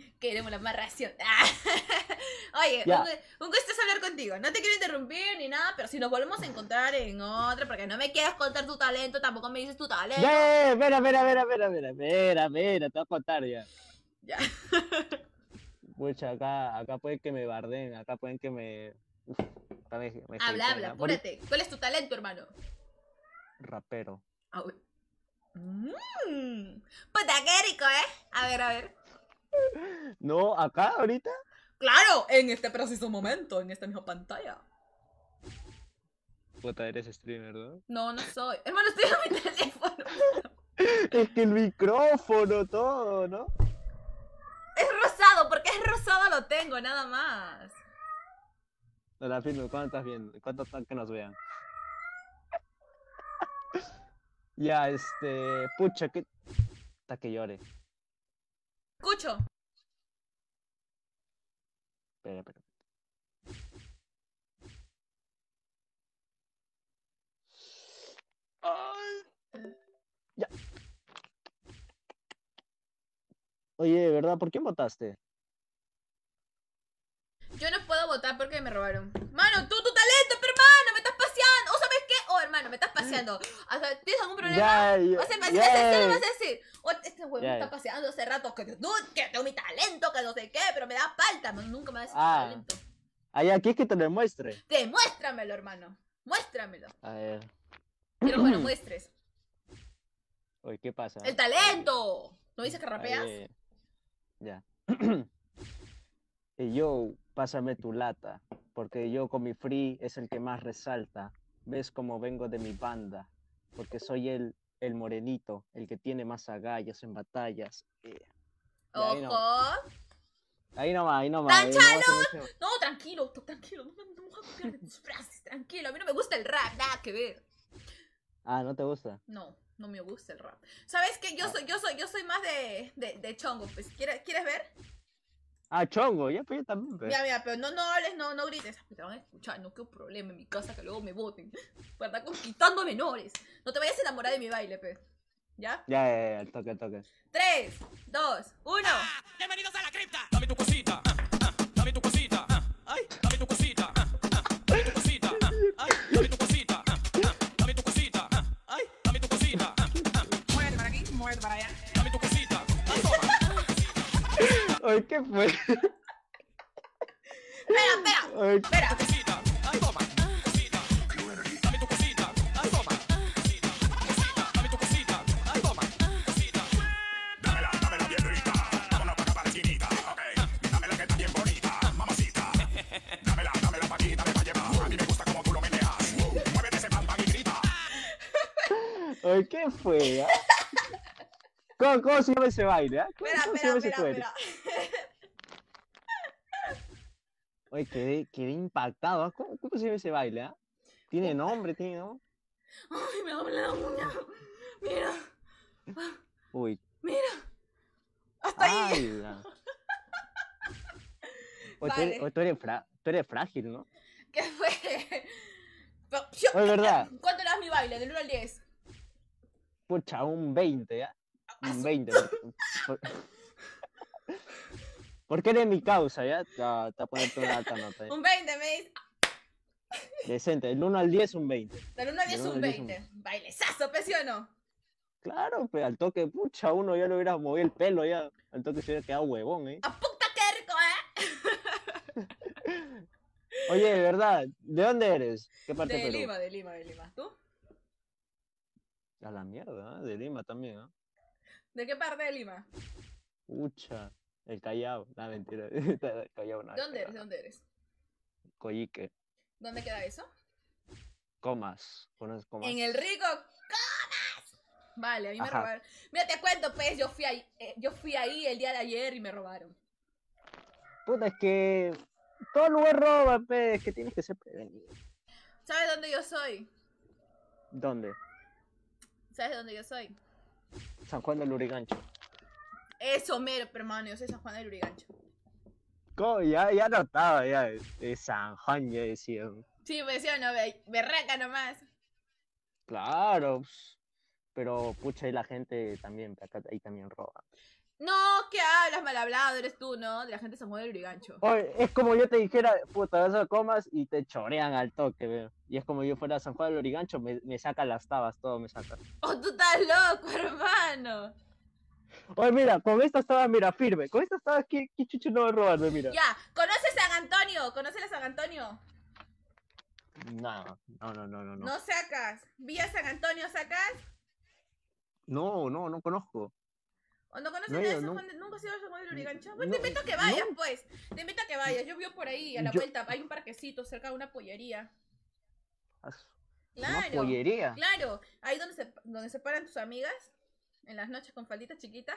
Oye, Ya. un gusto es hablar contigo. No te quiero interrumpir ni nada, pero si nos volvemos a encontrar en otra, porque no me quieras contar tu talento, tampoco me dices tu talento. Espera, te voy a contar ya. Ya. Pucha, acá pueden que me barden, acá pueden que me... Uf, acá me Habla, hateen, ¿ah? apúrate. ¿Cuál es tu talento, hermano? Rapero. Ah, uy. Puta, qué rico, ¿eh? A ver. No, acá ahorita. Claro, en este preciso momento, en esta misma pantalla. Puta, eres streamer, ¿no? No, no soy. Hermano, estoy en mi teléfono. Es que el micrófono, todo, ¿no? Es rosado, porque es rosado lo tengo, nada más. No la firme, ¿cuándo estás viendo? ¿Cuánto están que nos vean? Ya, pucha, que... Hasta que llore. Escucho. Espera. Ay. Ya. Oye, de verdad, ¿por quién votaste? Yo no puedo votar porque me robaron. Mano, tu talento, pero hermano, me estás paseando. ¿O sabes qué? Oh, hermano, me estás paseando. O sea, ¿tienes algún problema? Ya, O sea, me ya. vas a decir. Oh, este huevo me Ya. está paseando hace rato. Que tengo mi talento, que no sé qué, pero me da falta. Nunca me das Ah. talento. Ay, aquí es que te lo muestre. Demuéstramelo, hermano. Muéstramelo. A ver. Quiero que me lo muestres. Oye, ¿qué pasa? ¡El talento! ¿No dices que rapeas? Ahí, ya. Y yo, pásame tu lata, porque yo con mi free es el que más resalta. ¿Ves cómo vengo de mi banda? Porque soy el morenito, el que tiene más agallas en batallas. Ahí ¡Ojo! Ahí nomás. ¡Tanchalo! No, tranquilo. No me voy a copiar de tus frases, tranquilo. A mí no me gusta el rap, nada que ver. Ah, ¿no te gusta? No me gusta el rap. ¿Sabes qué? Yo soy más de chongo. Pues, ¿quieres ver? Ah, chongo, ya, pues yo también, pues. Mira, pero no hables, no grites. Te van a escuchar, no quiero problema en mi casa que luego me voten. Por estar conquistando menores. No te vayas a enamorar de mi baile, pe. ¿Ya? Ya, al toque, al toque. 3, 2, 1. Bienvenidos a la cripta. Dame tu cosita, dame tu cosita, ay, dame tu cosita, dame tu cosita, ay, dame tu cosita, dame tu cosita, ay, dame tu cosita. Muévete para aquí, muévete para allá. Dame tu cosita, ay, toma. Ay, ¿qué fue? Espera. Espera. Cosita, ay, toma. Cosita, dame tu cosita, ay, toma. Cosita, dame tu cosita, ay, toma. Cosita. Dámela bien rica, vámonos pa' acá para la esquinita, ok. Dámela que está bien bonita, mamacita. Dámela pa' aquí, dame pa' llevar. A mí me gusta como tú lo meneas. Muévete ese pam pam y grita. Ay, ¿qué fue? ¿Cómo se llama ese baile? ¿Cómo se llama ese cuero? Espera. Oye, quedé impactado. ¿Cómo se llama ese baile? ¿Tiene nombre? Ay, me duele la uña. Mira. Uy. Mira. Hasta ahí. Ay, la- Oye, Vale. tú eres frágil, ¿no? ¿Qué fue? Oye, ¿verdad? ¿Cuánto le das mi baile? Del 1 al 10. Pucha, un 20, ¿ya? Un 20. Porque eres mi causa, ¿ya? Te voy a ponerte una alta nota. ¿ya? Un 20, me dice. Decente, del 1 al 10 un 20. Del 1 al 10 Del uno un al 10 20. Bailezazo, ¿sí o no? Claro, pues al toque, pucha, uno ya le hubiera movido el pelo, ya. Al toque se hubiera quedado huevón, ¿eh? ¡A puta qué rico, Oye, de verdad, ¿de dónde eres? ¿Qué parte de De Perú? Lima. ¿Tú? A la mierda, ¿eh? De Lima también, ¿eh? ¿De qué parte de Lima? Pucha, el Callao, no, mentira. El Callao, no. ¿De dónde eres? Coyique, ¿Dónde queda eso? Comas, ¿conoces Comas? En el rico Comas. Vale, a mí me Ajá. robaron. Mira, te cuento, pues, yo fui ahí el día de ayer y me robaron. Puta, es que todo lugar roba, pues, es que tienes que ser prevenido. ¿Sabes dónde yo soy? ¿Dónde? ¿Sabes dónde yo soy? San Juan del Lurigancho. Eso, mero, hermano, yo soy San Juan del Urigancho. ¿Cómo? Ya notaba, ya, de San Juan, ya decían. Sí, pues, ¿sí o no? Berraca nomás. Claro, pues, pero pucha, ahí la gente también, acá, ahí también roba. No, ¿qué hablas? Mal hablado, eres tú, ¿no? De la gente de San Juan del Urigancho. Oye, es como yo te dijera, puta, vas a Comas y te chorean al toque, veo. Y es como yo fuera a San Juan del Lurigancho, me sacan las tabas, todo me saca. ¡Oh, tú estás loco, hermano! Oye, mira, con estas tabas, mira, firme. Con estas tabas, ¿qué chucho no va a robarme? Mira. Ya, ¿conoces San Antonio? ¿Conoces a San Antonio? No. No sacas. ¿Villa San Antonio sacas? No conozco. ¿O no conoces No, nada de yo San no- Juan ¿Nunca has ido a San Juan del Urigancho? Pues no, te invito a que vayas, no. pues. Te invito a que vayas. Yo vivo por ahí, a la Yo- vuelta. Hay un parquecito cerca de una pollería. Una Claro. pollería. Claro. Ahí donde se paran tus amigas. En las noches con falditas chiquitas.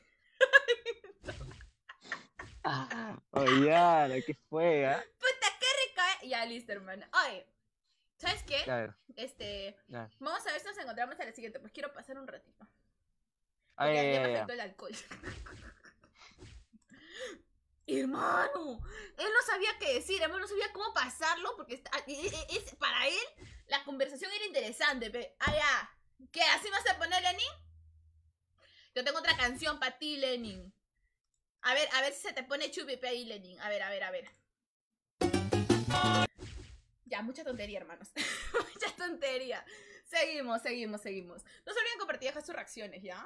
Oye, ya, ¿qué fue, ¡Puta, qué rico, Ya, listo, hermano. Oye, ¿sabes qué? A ver, ya. Vamos a ver si nos encontramos a la siguiente. Pues quiero pasar un ratito. Ay, Porque ya me ay, ay, afectó el alcohol. Hermano, él no sabía qué decir, hermano, no sabía cómo pasarlo porque para él la conversación era interesante. Ya. ¿Qué? ¿Así vas a poner, Lenin? Yo tengo otra canción para ti, Lenin. A ver si se te pone chupipe ahí, Lenin. A ver. Ya, mucha tontería, hermanos. Mucha tontería. Seguimos. No se olviden compartir y dejar sus reacciones, ¿ya?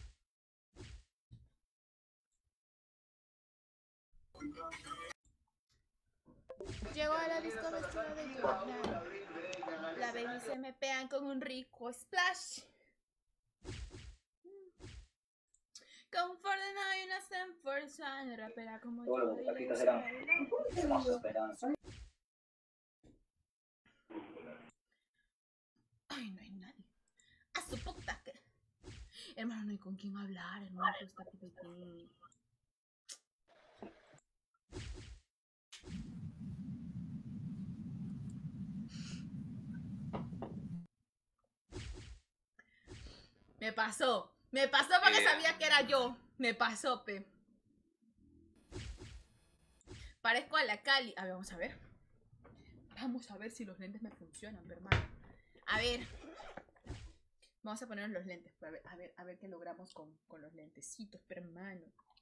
Llego a la disco vestida de Jordan. La baby se me pegan con un rico splash. Come for the night, una stand for the sun. Rapera como yo y le gusta bailar. Ay, no hay nadie. A su puta que... Hermano, no hay con quién hablar, hermano. Está aquí. Me pasó porque sabía que era yo. Me pasó, pe. Parezco a la Cali. A ver, vamos a ver. Vamos a ver si los lentes me funcionan, mi hermano. A ver. Vamos a poner los lentes. A ver qué logramos con los lentecitos, pero hermano.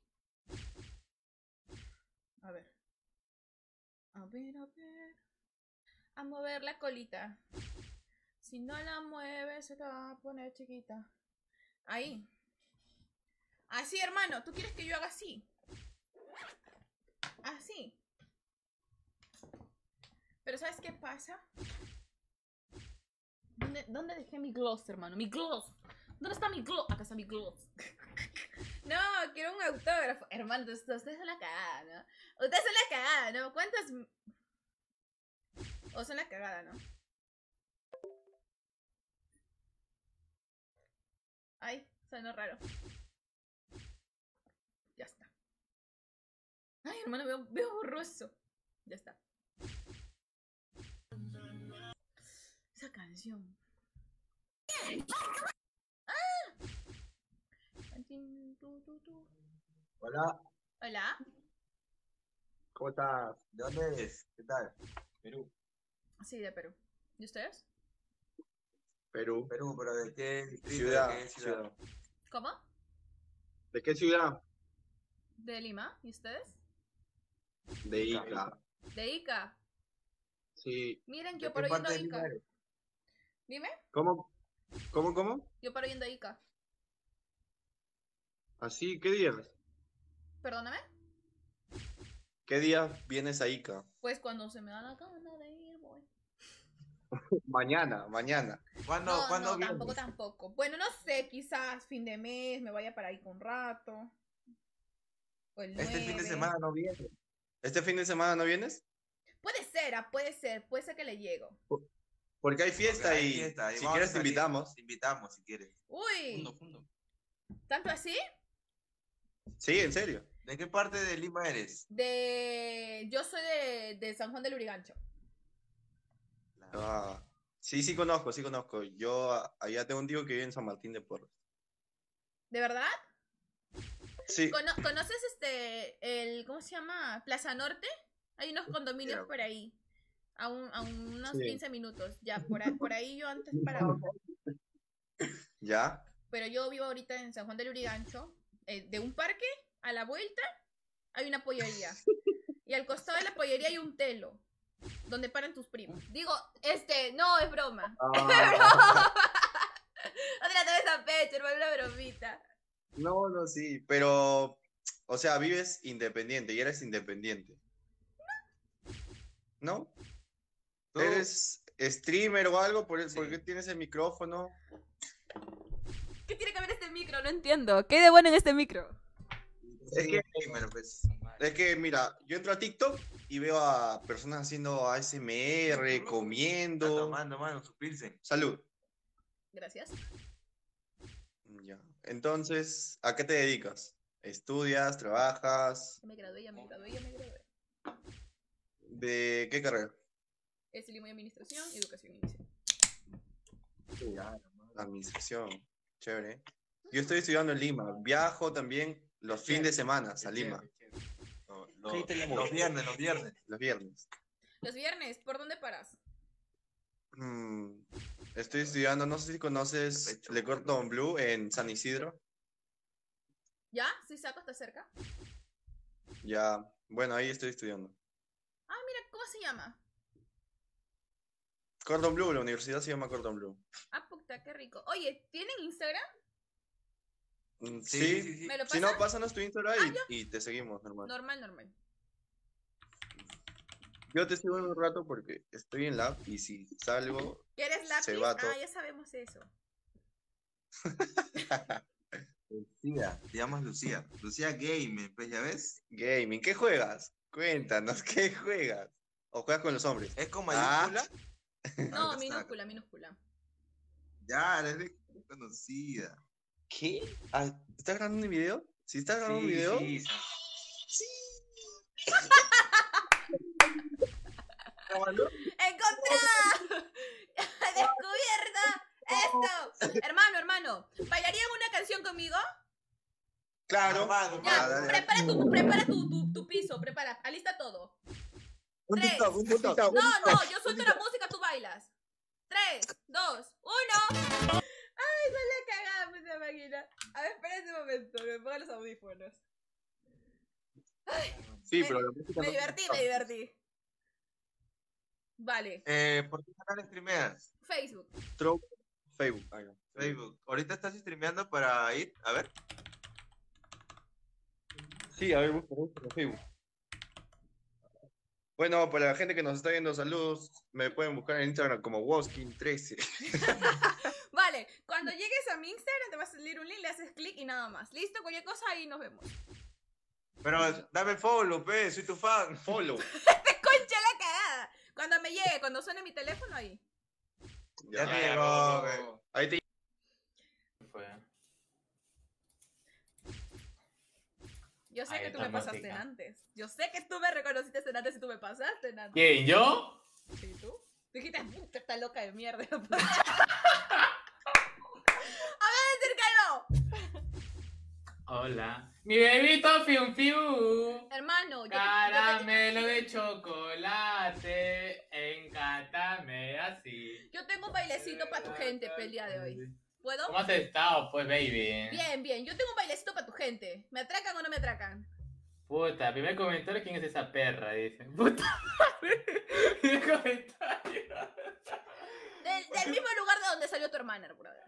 A ver. A ver, a ver. A mover la colita. Si no la mueves, se te va a poner chiquita. Ahí. Así, hermano. ¿Tú quieres que yo haga así? Así. Pero ¿sabes qué pasa? ¿Dónde dejé mi gloss, hermano? Mi gloss. ¿Dónde está mi gloss? Acá está mi gloss. No, quiero un autógrafo. Hermano, ustedes son la cagada, ¿no? Ustedes son la cagada, ¿no? ¿Cuántas? O son la cagada, ¿no? Ay, sonó raro. Ya está. Ay, hermano, veo borroso. Ya está. Esa canción. ¡Ah! Hola, Hola. ¿cómo estás? ¿De dónde eres? ¿Qué tal? Perú. Sí, de Perú. ¿Y ustedes? Perú. Perú, pero ¿de qué distrito? Ciudad, ¿De qué ciudad? ¿Cómo? ¿De qué ciudad? De Lima. ¿Y ustedes? De Ica. De Ica. Sí. Miren, ¿De yo qué paro yendo parte a de Lima Ica. eres? Dime. ¿Cómo? ¿Cómo? Yo paro yendo a Ica. ¿Así? ¿Qué días? Perdóname. ¿Qué días vienes a Ica? Pues cuando se me da la gana de ir, voy. Mañana. ¿Cuándo, No, ¿cuándo no, vienes? tampoco. Bueno, no sé, quizás fin de mes me vaya para ahí con un rato. O el Este fin de 9. semana no vienes. ¿Este fin de semana no vienes? Puede ser que le llego. Porque hay fiesta Porque hay y fiesta, y si vamos quieres a te salir. invitamos. Te invitamos si quieres. Uy, ¿tanto así? Sí, en serio. ¿De qué parte de Lima eres? Yo soy de San Juan del Urigancho. Ah, sí conozco. Yo allá tengo un tío que vive en San Martín de Porres. ¿De verdad? Sí. ¿Conoces ¿cómo se llama? Plaza Norte. Hay unos condominios por ahí. A unos Sí. 15 minutos. Ya, por ahí yo antes paraba. ¿Ya? Pero yo vivo ahorita en San Juan del Urigancho. De un parque a la vuelta hay una pollería. Y al costado de la pollería hay un telo. Donde paran tus primos. Digo, no, es broma. Ah. Es broma. No te la tomes a pecho, hermano, una bromita. No, sí, pero, o sea, vives independiente y eres independiente. ¿No? ¿Tú? ¿Eres streamer o algo? ¿Por Sí. qué tienes el micrófono? ¿Qué tiene que ver este micro? No entiendo. ¿Qué hay de bueno en este micro? Es que- gamer, pues. Es que, mira, yo entro a TikTok y veo a personas haciendo ASMR, Está comiendo. tomando, mano, su pilsen. Salud. Gracias. Ya. Entonces, ¿a qué te dedicas? ¿Estudias? ¿Trabajas? Ya me gradué. ¿De qué carrera? Lima y Administración y Educación Inicial. Administración. Chévere. Yo estoy estudiando en Lima. Viajo también los fines de semana a Lima. Los viernes. Los viernes. Los viernes, ¿por dónde paras? Estoy estudiando, no sé si conoces Le Cordon Bleu en San Isidro. ¿Ya? ¿Sí saco? ¿Está cerca? Ya, bueno, ahí estoy estudiando. Ah, mira, ¿cómo se llama? Cordon Bleu, la universidad se llama Cordon Bleu. Ah, puta, qué rico. Oye, ¿tienen Instagram? Sí. ¿Me lo Si pasas? no, pásanos tu Instagram y te seguimos, normal. Normal. Yo te sigo en un rato porque estoy en lab y si salgo, ¿Quieres lápiz? Se va todo. Ah, ya sabemos eso. Lucía, te llamas Lucía. Lucía Game, pues ya ves. gaming, ¿qué juegas? Cuéntanos, ¿qué juegas? ¿O juegas con los hombres? ¿Es con Ah. mayúscula? No, Acá está. minúscula. Ya, eres conocida. ¿Qué? Ah, ¿estás grabando un video? Si estás grabando un video, ¡Encontrado! ¡Descubierto! ¡Esto! Hermano, ¿bailarían una canción conmigo? Claro. Normal, Ya, normal. prepara tu piso, prepara, alista todo. Un Tres. TikTok, un TikTok. No, yo suelto la música, tú bailas. 3, 2, 1. Ay, no le cagamos esa máquina. A ver, espera un momento, me pongo los audífonos. Sí, pero la música Me no- divertí. Vale, ¿Por qué canal streameas? Facebook. Facebook. Ahí va. Facebook. ¿Ahorita estás streameando para ir? A ver. Sí, a ver, busca Facebook. Bueno, para la gente que nos está viendo, saludos. Me pueden buscar en Instagram como Woskin13. Vale, cuando llegues a mi Instagram te va a salir un link, le haces clic y nada más. ¿Listo? Cualquier cosa ahí nos vemos. Pero dame follow, pe, soy tu fan. Follow. ¡Te concha la cagada! Cuando me llegue, cuando suene mi teléfono ahí. Ya te llegó, pe. Ahí te Fue. Yo sé Ahí que tú está me pasaste música. antes. Yo sé que tú me reconociste en antes y tú me pasaste en antes. ¿Quién? ¿Yo? ¿Sí, tú? Dijiste, puta, esta loca de mierda. A ver, decir que no. Hola. Mi bebito Fiu Fiu. Hermano, Caramelo de chocolate. Encántame así. yo tengo un bailecito para tu gente el día de hoy. ¿Puedo? ¿Cómo has estado, pues, baby? Bien. Yo tengo un bailecito para tu gente. ¿Me atracan o no me atracan? Puta, primer comentario, ¿quién es esa perra? Dicen. Puta madre. Primer comentario. Del mismo lugar de donde salió tu hermana, brother.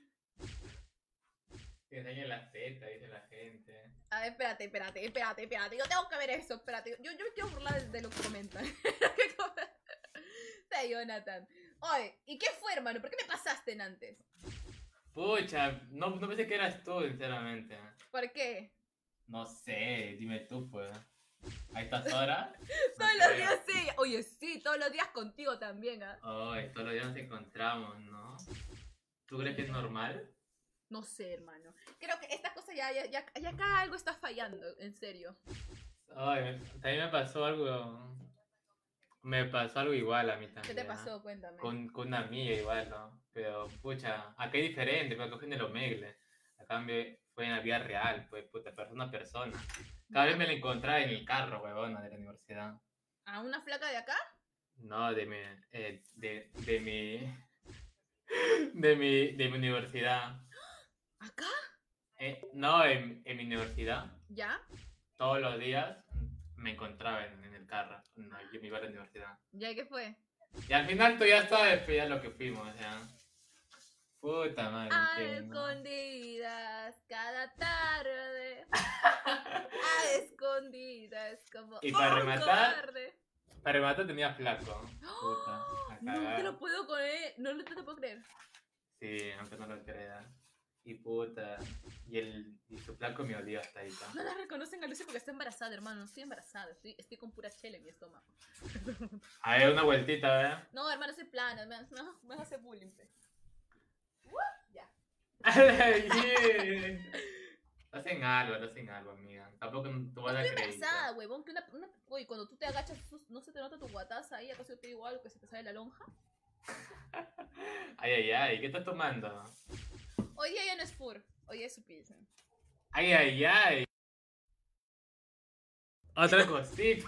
Que enseñen la teta, dice la gente. A ver, espérate. Yo tengo que ver eso, espérate. Yo me quiero burlar de lo que comentan. Está Jonathan. Oye, ¿y qué fue, hermano? ¿Por qué me pasaste en antes? Pucha, no pensé que eras tú, sinceramente. ¿Por qué? No sé, dime tú, pues. ¿A estas horas? Todos los días sí. Oye, sí, todos los días contigo también, ¿ah? Ay, todos los días nos encontramos, ¿no? ¿Tú crees que es normal? No sé, hermano. Creo que esta cosa ya acá algo está fallando, en serio. Ay, también me pasó algo. Me pasó algo igual a mí también. ¿Qué te pasó? Cuéntame. Con una amiga igual, ¿no? Pero, pucha, acá es diferente, me cogen de los megles. Acá fue en la vida real, pues, puta, persona a persona. Cada vez me la encontraba en el carro, huevona, de la universidad. ¿A una flaca de acá? No, de mi universidad. ¿Acá? No, en mi universidad. ¿Ya? Todos los días me encontraba en el carro. No, yo me iba a la universidad. ¿Ya y qué fue? Y al final tú ya sabes, pues, ya lo que fuimos, o sea. Puta madre. A que no. escondidas, cada tarde. A escondidas, como Y para un rematar, cobarde. tenía flaco. Puta, a No cagar. te lo puedo creer, no te lo puedo creer. Sí, aunque no lo creas. Y puta, y su flaco me odió hasta ahí. ¿no? No la reconocen a Lucy porque está embarazada, hermano. Estoy embarazada, estoy con pura chela en mi estómago. A ver, una vueltita, ¿verdad? No, hermano, soy plano, no, me vas a hacer bullying. Pe. Ya. No hacen algo, amiga. Tampoco tú vas a Estoy creer. embarazada, huevón. Oye, cuando tú te agachas, no se te nota tu guataza ahí. ¿Acaso yo te digo algo que se te sale la lonja? Ay, ¿qué estás tomando? Hoy día ya no es fur, hoy es su pilsen. Ay. Otra cosita.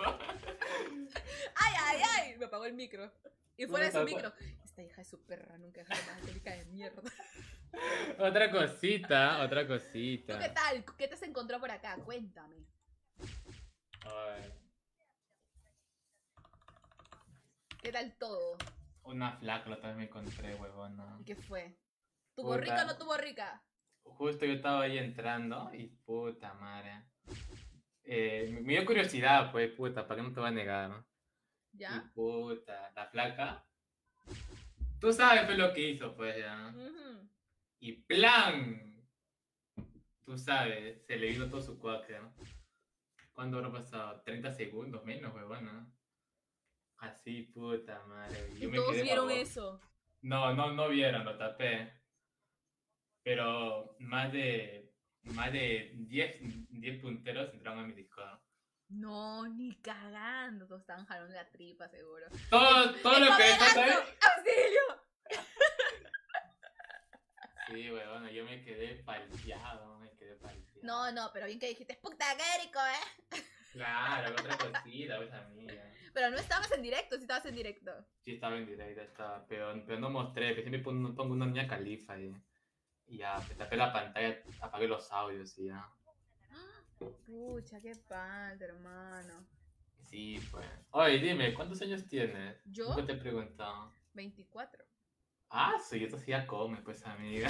Ay, me apagó el micro. Y fuera de su No, micro. Esta hija de su perra nunca deja de alcohólica de mierda. Otra cosita. ¿Tú qué tal? ¿Qué te has encontrado por acá? Cuéntame. Ay, ¿Qué tal todo? una flaca la otra vez me encontré, huevona. ¿Y qué fue? ¿Tuvo Puta. rica o no tuvo rica? Justo yo estaba ahí entrando y puta madre. Me dio curiosidad, pues, puta, ¿para qué no te va a negar, no? Y ¿Ya? puta, la flaca. Tú sabes pues lo que hizo, pues, ya. Ujú. Y plan. Tú sabes, se le vino todo su cuaque, ¿no? ¿Cuándo habrá pasado? 30 segundos menos, huevona. Así, puta madre. Y todos quedé vieron pavo. eso. No vieron, lo tapé. Pero más de 10 punteros entraron a mi Discord. No, ni cagando. Todos estaban jalando la tripa, seguro. Todo lo que está ahí. ¡Auxilio! Sí, weón, yo me quedé palteado. No, no, pero bien que dijiste, es puta Gérico, Claro, otra cosita, pues amiga. Pero no estabas en directo, sí estabas en directo. Sí, estaba en directo, estaba, pero no mostré, que siempre pongo una niña califa y ya, me tapé la pantalla, apagué los audios y ya. Pucha, qué padre, hermano. Sí, pues. Oye, dime, ¿cuántos años tienes? ¿Yo? Nunca te he preguntado. 24. Ah, sí, esto sí ya come, pues, amiga.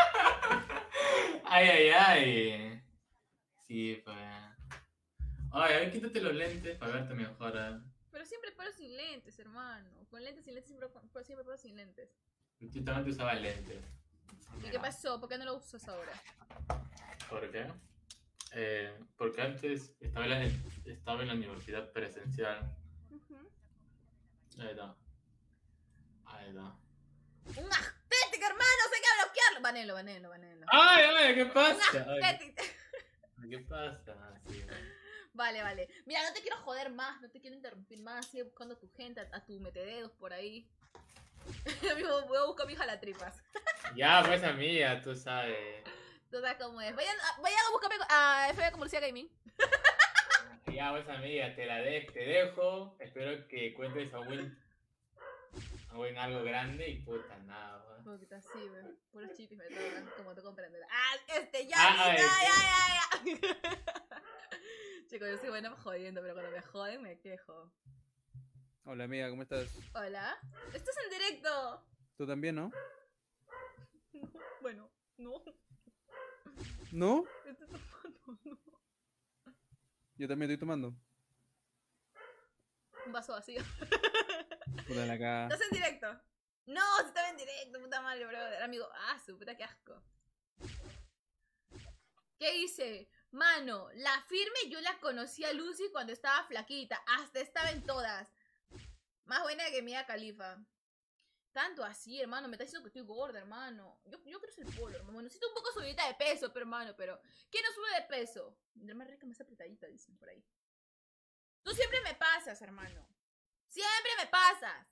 Ay, ay, ay. Sí, pues. Ay, a ver, quítate los lentes para verte mejor. Pero siempre paro sin lentes, hermano. Con lentes, sin lentes, siempre paro sin lentes. Yo también te usaba lentes. ¿Y qué pasó? ¿Por qué no lo usas ahora? ¿Por qué? Porque antes estaba en la universidad presencial. Ahí está. Ahí está. ¡Un astético, hermano! ¡Se queda bloquearlo! Banelo. ¡Ay, ay! ¿Qué pasa? ¡Un astético! ¿Qué pasa? Sí, Vale. Mira, no te quiero joder más, no te quiero interrumpir más. Sigue buscando a tu gente, a tu metededos por ahí. Voy a buscar a mi hija la tripas. Ya, pues amiga, tú sabes. Tú sabes cómo es. Vayan a buscarme a FB como Lucía Gaming. Ya, pues amiga, te dejo. Espero que cuentes algo grande y puta nada. Un poquito así, wey. Puros chipis me tocan, como tú comprendes. Ya. Chicos, yo soy buena jodiendo, pero cuando me joden me quejo. Hola amiga, ¿cómo estás? Hola. ¿Estás en directo? ¿Tú también, no? Bueno, no. ¿No? Estoy tomando, no. Yo también estoy tomando. Un vaso vacío. Puta la caga. ¿Estás en directo? No, si estaba en directo, puta madre, brother. Amigo, su puta, qué asco. ¿Qué hice? Mano, la firme yo la conocí a Lucy cuando estaba flaquita. Hasta estaba en todas. Más buena que Mia Khalifa. Tanto así, hermano. Me está diciendo que estoy gorda, hermano. Yo quiero ser polo, hermano. Necesito un poco subida de peso, pero hermano, ¿quién no sube de peso? La más rica, más apretadita, dicen por ahí. Tú siempre me pasas, hermano. Siempre me pasas.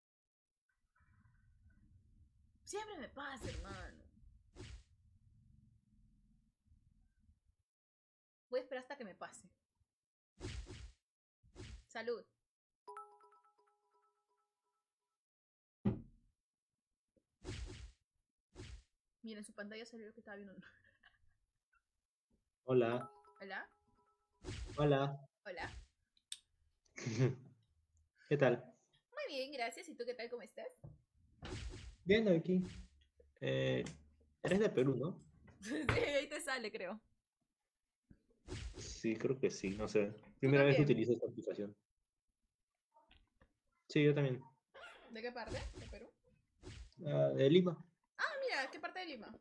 Siempre me pasa, hermano. Voy a esperar hasta que me pase. Salud. Miren, en su pantalla salió que estaba viendo. Hola. Hola. Hola. Hola. ¿Qué tal? Muy bien, gracias. ¿Y tú qué tal? ¿Cómo estás? Bien, aquí. Eres de Perú, ¿no? Sí, ahí te sale, creo. Sí, creo que sí, no sé. Primera vez que utilizo esta aplicación. Sí, yo también. ¿De qué parte? ¿De Perú? De Lima. Ah, mira, ¿qué parte de Lima?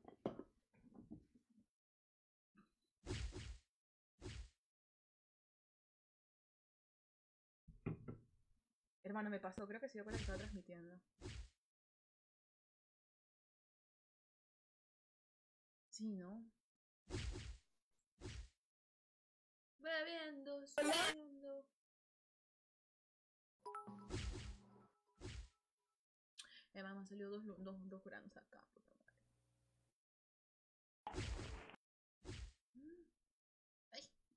Hermano, me pasó, creo que se dio cuenta que estaba transmitiendo. Sí, ¿no? Bebiendo. Me han salido dos granos acá, puta madre. Ay.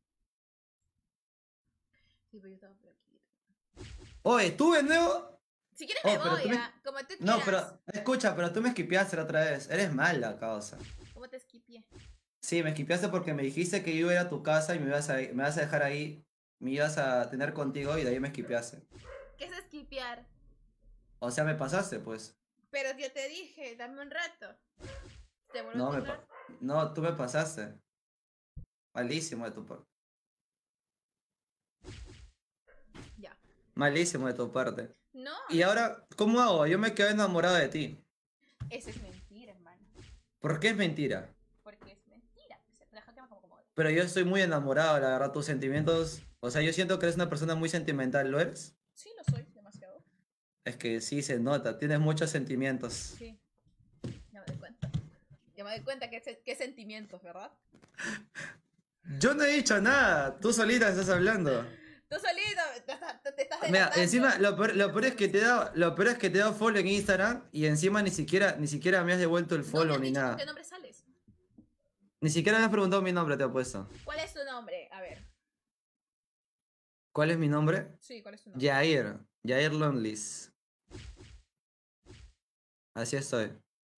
Sí, pero yo estaba por aquí. Oye, ¿tú de nuevo? Si quieres me voy, como tú quieras. No, pero escucha, pero tú me esquipeaste la otra vez. Eres mala, causa. ¿Cómo te esquipié? Sí, me esquipeaste porque me dijiste que yo iba a ir a tu casa y me vas a dejar ahí, me ibas a tener contigo y de ahí me esquipeaste. ¿Qué es esquipear? O sea, me pasaste, pues. Pero yo te dije, dame un rato. Te vuelvo No, a encontrar. no, tú me pasaste. Malísimo de tu parte. Ya. Malísimo de tu parte. No. Y ahora, ¿cómo hago? Yo me quedé enamorado de ti. Eso es mentira, hermano. ¿Por qué es mentira? Porque es mentira. Déjate más como Pero yo estoy muy enamorado, la verdad, tus sentimientos... O sea, yo siento que eres una persona muy sentimental, ¿lo eres? Sí, lo soy, demasiado. Es que sí se nota, tienes muchos sentimientos. Sí. Ya me doy cuenta. Ya me doy cuenta que sentimientos, ¿verdad? Yo no he dicho nada, tú solita estás hablando. Tú solito te estás Mira, delatando. encima, lo peor es que te he dado follow en Instagram y encima ni siquiera me has devuelto el follow ni nada. ¿Con qué nombre sales? Ni siquiera me has preguntado mi nombre, te apuesto. ¿Cuál es tu nombre? A ver. ¿Cuál es mi nombre? Sí, ¿cuál es tu nombre? Jair. Jair Lonlis. Así estoy.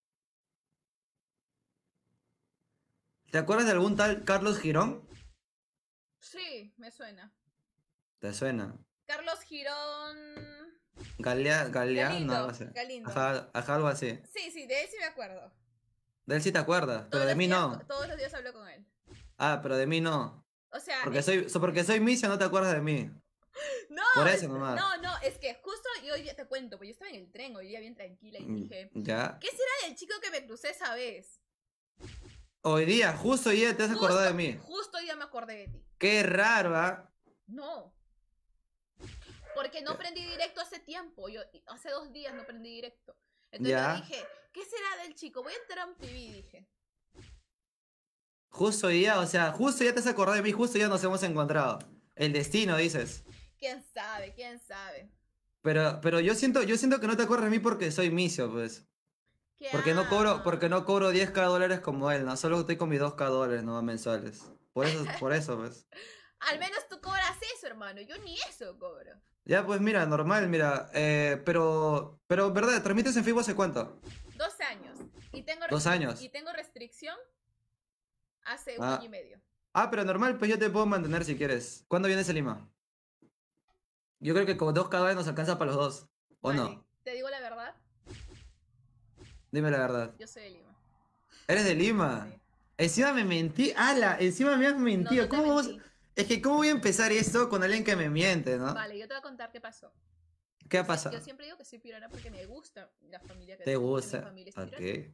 ¿Te acuerdas de algún tal Carlos Girón? Sí, me suena. ¿Te suena? Carlos Girón. Galeano, Galindo, algo así. Galindo. Ajá, algo así. Sí, sí, de él sí me acuerdo. De él sí te acuerdas, pero de mí no. Todos los días hablo con él. Ah, pero de mí no. O sea, Porque soy Misio, no te acuerdas de mí. no, por eso nomás. no, es que justo yo hoy día te cuento, pues yo estaba en el tren hoy día bien tranquila y dije, Ya. ¿qué será del chico que me crucé esa vez? Hoy día, justo hoy día te has acordado de mí. Justo hoy día me acordé de ti. Qué raro, ¿ah? No. Porque no prendí directo hace tiempo. Yo hace 2 días no prendí directo. Entonces Ya. yo dije, ¿qué será del chico? Voy a entrar a un TV, dije. Justo hoy día, o sea, justo ya te has acordado de mí, justo ya nos hemos encontrado. El destino, dices. ¿Quién sabe? ¿Quién sabe? Pero yo siento que no te acuerdas de mí porque soy Misio, pues. ¿Qué Porque no cobro 10k dólares como él, ¿no? Solo estoy con mis 2k dólares, ¿no? Mensuales. Por eso, pues. Al menos tú cobras eso, hermano. Yo ni eso cobro. Ya, pues mira, normal, mira. Pero, ¿verdad? ¿Transmites en FIBO hace cuánto? 2 años. Y tengo 2 años. Y tengo restricción hace un Ah. año y medio. Ah, pero normal, pues yo te puedo mantener si quieres. ¿Cuándo vienes a Lima? Yo creo que con 2k dólares nos alcanza para los dos. ¿O no? ¿Te digo la verdad? Dime la verdad. Yo soy de Lima. ¿Eres de Lima? Encima me mentí. ¡Hala! Encima me has mentido. No te ¿Cómo mentí. Es que, ¿cómo voy a empezar esto con alguien que me miente, no? Vale, yo te voy a contar qué pasó. ¿Qué ha pasado? Yo siempre digo que soy pirana porque me gusta la familia que ¿Te tengo, gusta? mi familia es Ok. pirana.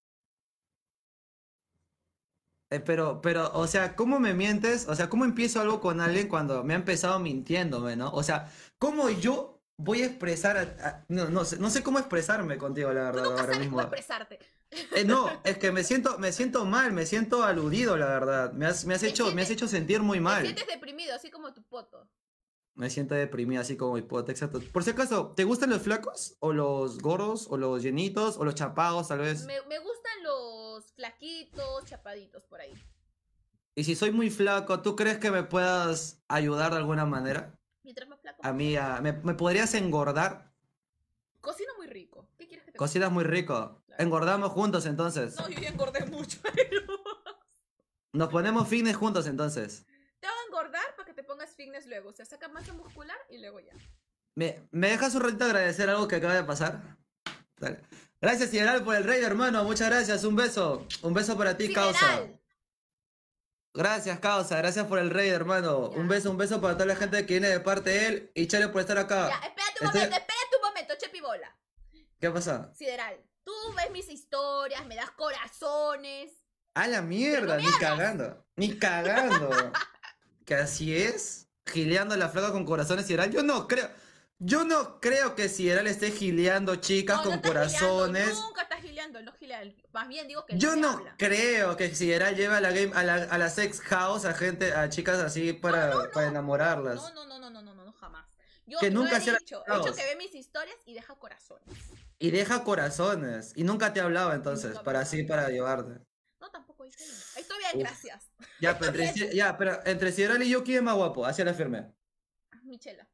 Pero, o sea, ¿cómo me mientes? O sea, ¿cómo empiezo algo con alguien cuando me ha empezado mintiéndome, no? O sea, ¿cómo yo voy a expresar no sé cómo expresarme contigo, la verdad, Nunca ahora sabes mismo. cómo expresarte. No, es que me siento mal, me siento aludido, la verdad. Me has hecho sentir muy Te mal. sientes deprimido, así como tu poto. Me siento deprimido, así como hipote, exacto. Por si acaso, ¿te gustan los flacos? ¿O los gordos? ¿O los llenitos? ¿O los chapados, tal vez? Me gustan los flaquitos, chapaditos por ahí. Y si soy muy flaco, ¿tú crees que me puedas ayudar de alguna manera? Mientras más flaco. A mí, ¿me podrías engordar? Cocino muy rico. ¿Qué quieres que te Cocinas muy rico. Engordamos juntos entonces. No, yo ya engordé mucho. Nos ponemos fitness juntos entonces. Te voy a engordar para que te pongas fitness luego. O sea, saca masa muscular y luego ya. ¿Me dejas un ratito agradecer algo que acaba de pasar? Dale. Gracias, Sideral, por el raid, hermano. Muchas gracias. Un beso. Un beso para ti, Sideral. causa. Gracias, causa. Gracias por el raid, hermano. Un beso para toda la gente que viene de parte de él. Y Chale por estar acá. Ya, espérate un momento, Chepibola. ¿Qué pasa? Sideral, tú ves mis historias, me das corazones. A la mierda, ni cagando. Ni cagando. ¿Que así es? Gileando a la flaca con corazones, Sideral. Yo no creo que Sideral esté gileando chicas No, con no estás corazones. gileando, nunca estás gileando, no gilea. Más bien digo que Yo no no creo que Sideral lleve a la sex house a chicas así para enamorarlas. No, jamás. Yo Que no nunca he sea dicho, la he dicho house. que ve mis historias y deja corazones. Y deja corazones. Y nunca te ha hablado entonces, para llevarte. No, tampoco dije. Estoy bien, Uf. gracias. Ya, pero entre Sideral y yo, ¿quién es más guapo? Hacia la firme. Michela.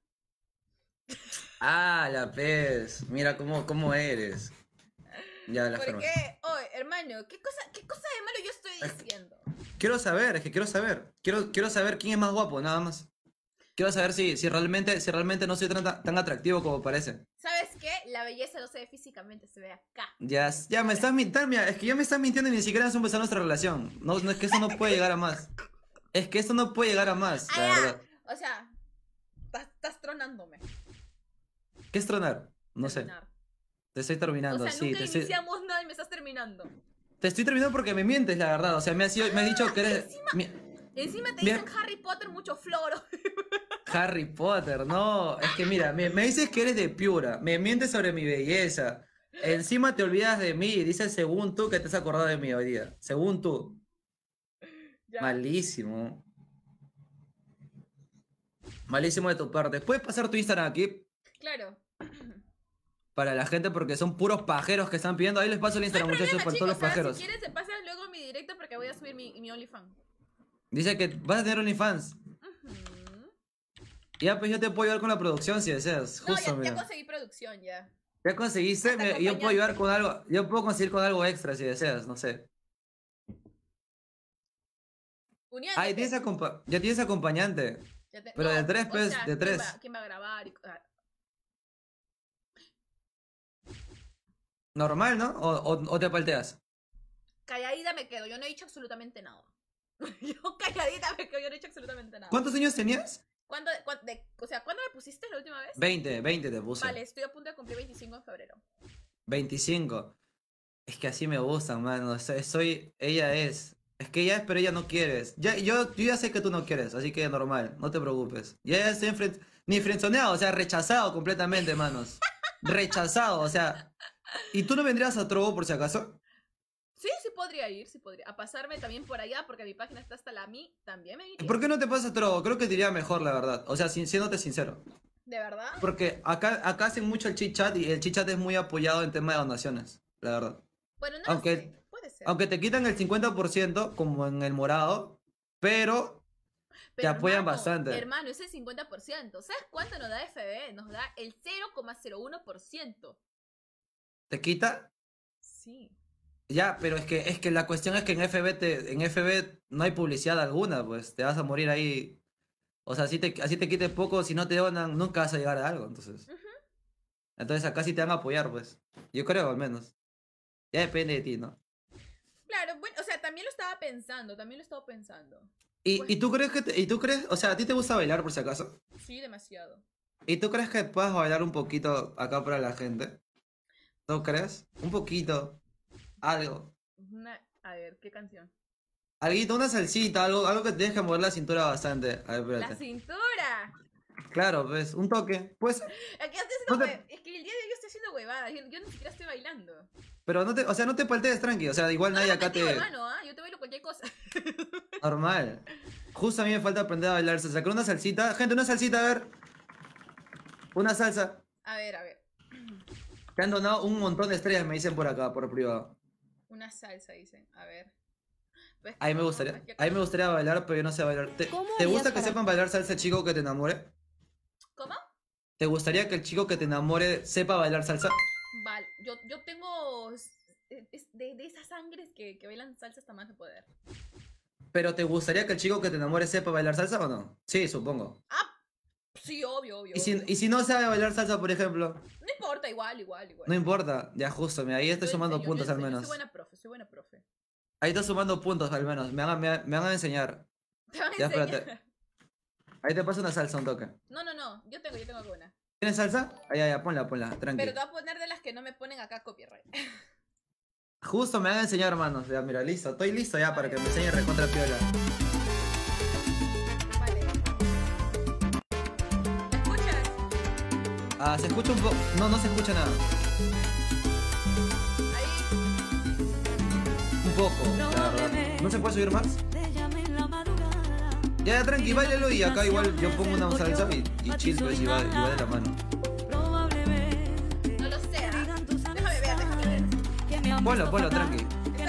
Ah, la pez. Mira cómo eres. Ya, la ¿Por firme. qué? Oye, hermano, ¿qué cosa de malo yo estoy diciendo? Quiero saber. Quiero saber quién es más guapo, nada más. Quiero saber si realmente no soy tan atractivo como parece. ¿Sabes qué? La belleza no se ve físicamente, se ve acá. Ya me estás mintiendo, mira, es que ya me estás mintiendo y ni siquiera has empezado nuestra relación. No, es que eso no puede llegar a más. Es que esto no puede llegar a más, la verdad. O sea, estás tronándome. ¿Qué es tronar? No sé. Terminar. Te estoy terminando, O sea, sí. nunca iniciamos nada y me estás terminando. Te estoy terminando porque me mientes, la verdad. O sea, me has dicho que eres Encima te Bien. dicen Harry Potter mucho floro. Harry Potter. No, es que mira, me dices que eres de Piura. Me mientes sobre mi belleza. Encima te olvidas de mí y dices según tú que te has acordado de mí hoy día. Según tú. Ya. Malísimo. Malísimo de tu parte. ¿Puedes pasar tu Instagram aquí? Claro. Para la gente porque son puros pajeros que están pidiendo. Ahí les paso el Instagram, muchachos, para todos los Chicos, ¿sabes? pajeros. Si quieres, se pasan luego mi directo porque voy a subir mi mi OnlyFans. Dice que vas a tener OnlyFans. Ya, pues yo te puedo ayudar con la producción si deseas. No, Justo, ya mira. conseguí producción ya. ¿Ya conseguiste? Hasta Mira, yo puedo ayudar con acompañante. algo. Yo puedo conseguir con algo extra si deseas, no sé. Uniéndote. Ah, ya tienes acompañante. Ya te- Pero de no, tres, o pues, sea, de tres. ¿quién va a grabar? Normal, ¿no? ¿O te palteas? Calladita me quedo, yo no he dicho absolutamente nada. Yo calladita me quedo, yo no he dicho absolutamente nada. ¿Cuántos años tenías? ¿Cuándo me pusiste la última vez? 20 te puse. Vale, estoy a punto de cumplir 25 en febrero. 25. Es que así me gustan, mano. Ella es. Es que ella es, pero ella no quieres. Yo ya sé que tú no quieres, así que normal, no te preocupes. Ya estoy ni frenzoneado, o sea, rechazado completamente, manos. Rechazado, o sea. ¿Y tú no vendrías a Trovo por si acaso? Sí, sí podría ir, sí podría. A pasarme también por allá, porque mi página está hasta la mi, también me iría. ¿Por qué no te pasas a Trovo? Creo que te iría mejor, la verdad. O sea, siéndote sincero. ¿De verdad? Porque acá hacen mucho el chit chat y el chit chat es muy apoyado en tema de donaciones, la verdad. Bueno, no Aunque, lo sé, puede ser. aunque te quitan el 50%, como en el morado, pero te apoyan bastante. Hermano, es el 50%. ¿Sabes cuánto nos da FB? Nos da el 0,01%. ¿Te quita? Sí. Ya, pero es que la cuestión es que en FB no hay publicidad alguna, pues te vas a morir ahí. O sea, así te quite poco, si no te donan, nunca vas a llegar a algo, entonces. Entonces acá sí te van a apoyar, pues. Yo creo, al menos. Ya depende de ti, ¿no? Claro, bueno, o sea, también lo estaba pensando, ¿Y tú crees, o sea, a ti te gusta bailar por si acaso? Sí, demasiado. ¿Y tú crees que puedas bailar un poquito acá para la gente? ¿No crees? Un poquito. Algo. A ver, ¿qué canción? Alguito, una salsita, algo que tienes que mover la cintura bastante. A ver, La espérate. cintura. Claro, pues, un toque. Pues, Es que, yo estoy haciendo es que el día de hoy yo estoy haciendo huevadas. Yo ni siquiera estoy bailando. pero o sea, no te paltees tranqui. O sea, igual nadie acá Contigo, te. hermano, ¿ah? Yo te bailo cualquier cosa. Normal. Justo a mí me falta aprender a bailar salsa. Con una salsita. Gente, una salsita, a ver. Una salsa. A ver. Te han donado un montón de estrellas, me dicen por acá, por privado. Una salsa, dicen. A ver. Pues, A mí me gustaría bailar, pero yo no sé bailar. ¿Te gusta que sepan bailar salsa el chico que te enamore? ¿Cómo? ¿Te gustaría que el chico que te enamore sepa bailar salsa? Vale, yo tengo de esas sangres que bailan salsa hasta más de poder. ¿Pero te gustaría que el chico que te enamore sepa bailar salsa o no? Sí, supongo. Sí, obvio. ¿Y si no sabe bailar salsa, por ejemplo? No importa, igual. No importa. Ya justo, mira, ahí estoy sumando puntos al menos. Soy buena profe. Ahí estoy sumando puntos al menos. Me van a enseñar. Te van a Ya, enseñar. espérate. Ahí te paso una salsa, un toque. No. Yo tengo alguna. ¿Tienes salsa? Ya, ponla, tranqui. Pero te voy a poner de las que no me ponen acá copyright. Justo me van a enseñar, hermanos. Ya, mira, listo. Estoy listo ya para que me enseñe recontra piola. Ah, se escucha un poco. No se escucha nada. Un poco, la verdad. ¿No se puede subir más? Ya, tranqui, bailalo y acá igual yo pongo una salsa y chill, pues, y va de la mano. No lo sé, ¿ah? Déjame ver. Ponlo, tranqui.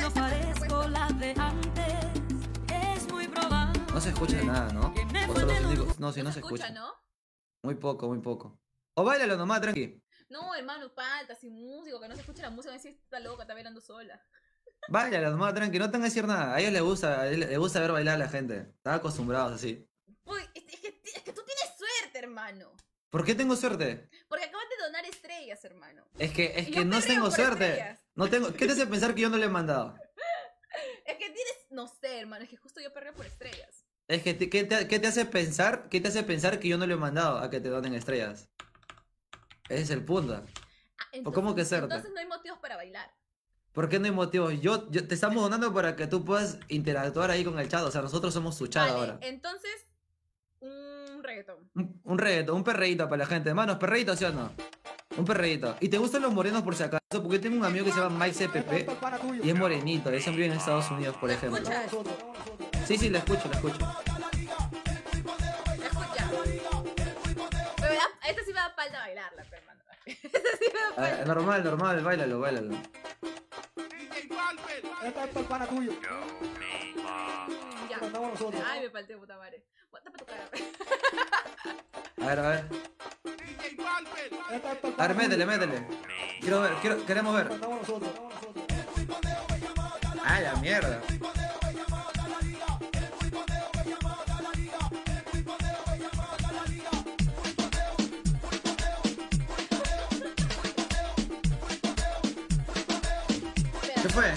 No se escucha nada, ¿no? O solo los únicos. No, sí, no se escucha. ¿No? Muy poco. O bailalo nomás, tranqui. No, hermano, falta, sin músico, que no se escucha la música, me dice, está loca, está bailando sola. Báilalo nomás, tranqui, no te van a decir nada. A ellos les gusta ver bailar a la gente. Están acostumbrados así. Uy, es que tú tienes suerte, hermano. ¿Por qué tengo suerte? Porque acabas de donar estrellas, hermano. Es que Yo no perreo tengo por suerte. estrellas. No tengo. ¿Qué te hace pensar que yo no le he mandado? Es que tienes, no sé, hermano, es que justo yo perreo por estrellas. Es que ¿qué te hace pensar? ¿Qué te hace pensar que yo no le he mandado a que te donen estrellas? Ese es el punto. ¿O cómo que suerte? Entonces no hay motivos para bailar. ¿Por qué no hay motivos? Yo te estamos donando para que tú puedas interactuar ahí con el chat. O sea, nosotros somos tu chat ahora. Entonces, un reggaetón. Un reggaetón, un perreíto para la gente. Hermanos, perreíto, ¿sí o no? Un perreíto. ¿Y te gustan los morenos por si acaso? Porque tengo un amigo que se llama Mike CPP y es morenito. Ese vive en Estados Unidos, por ejemplo. Sí, le escucho. Pero esta sí me da falta bailarla, hermano. Esta sí me da falta. Normal, bailalo. Esta es para tuyo. Ay, me falté, puta madre. Tapa tu cara. A ver, a ver. A ver, métele, métele. Quiero ver, queremos ver. Ay, la mierda. ¿Qué fue?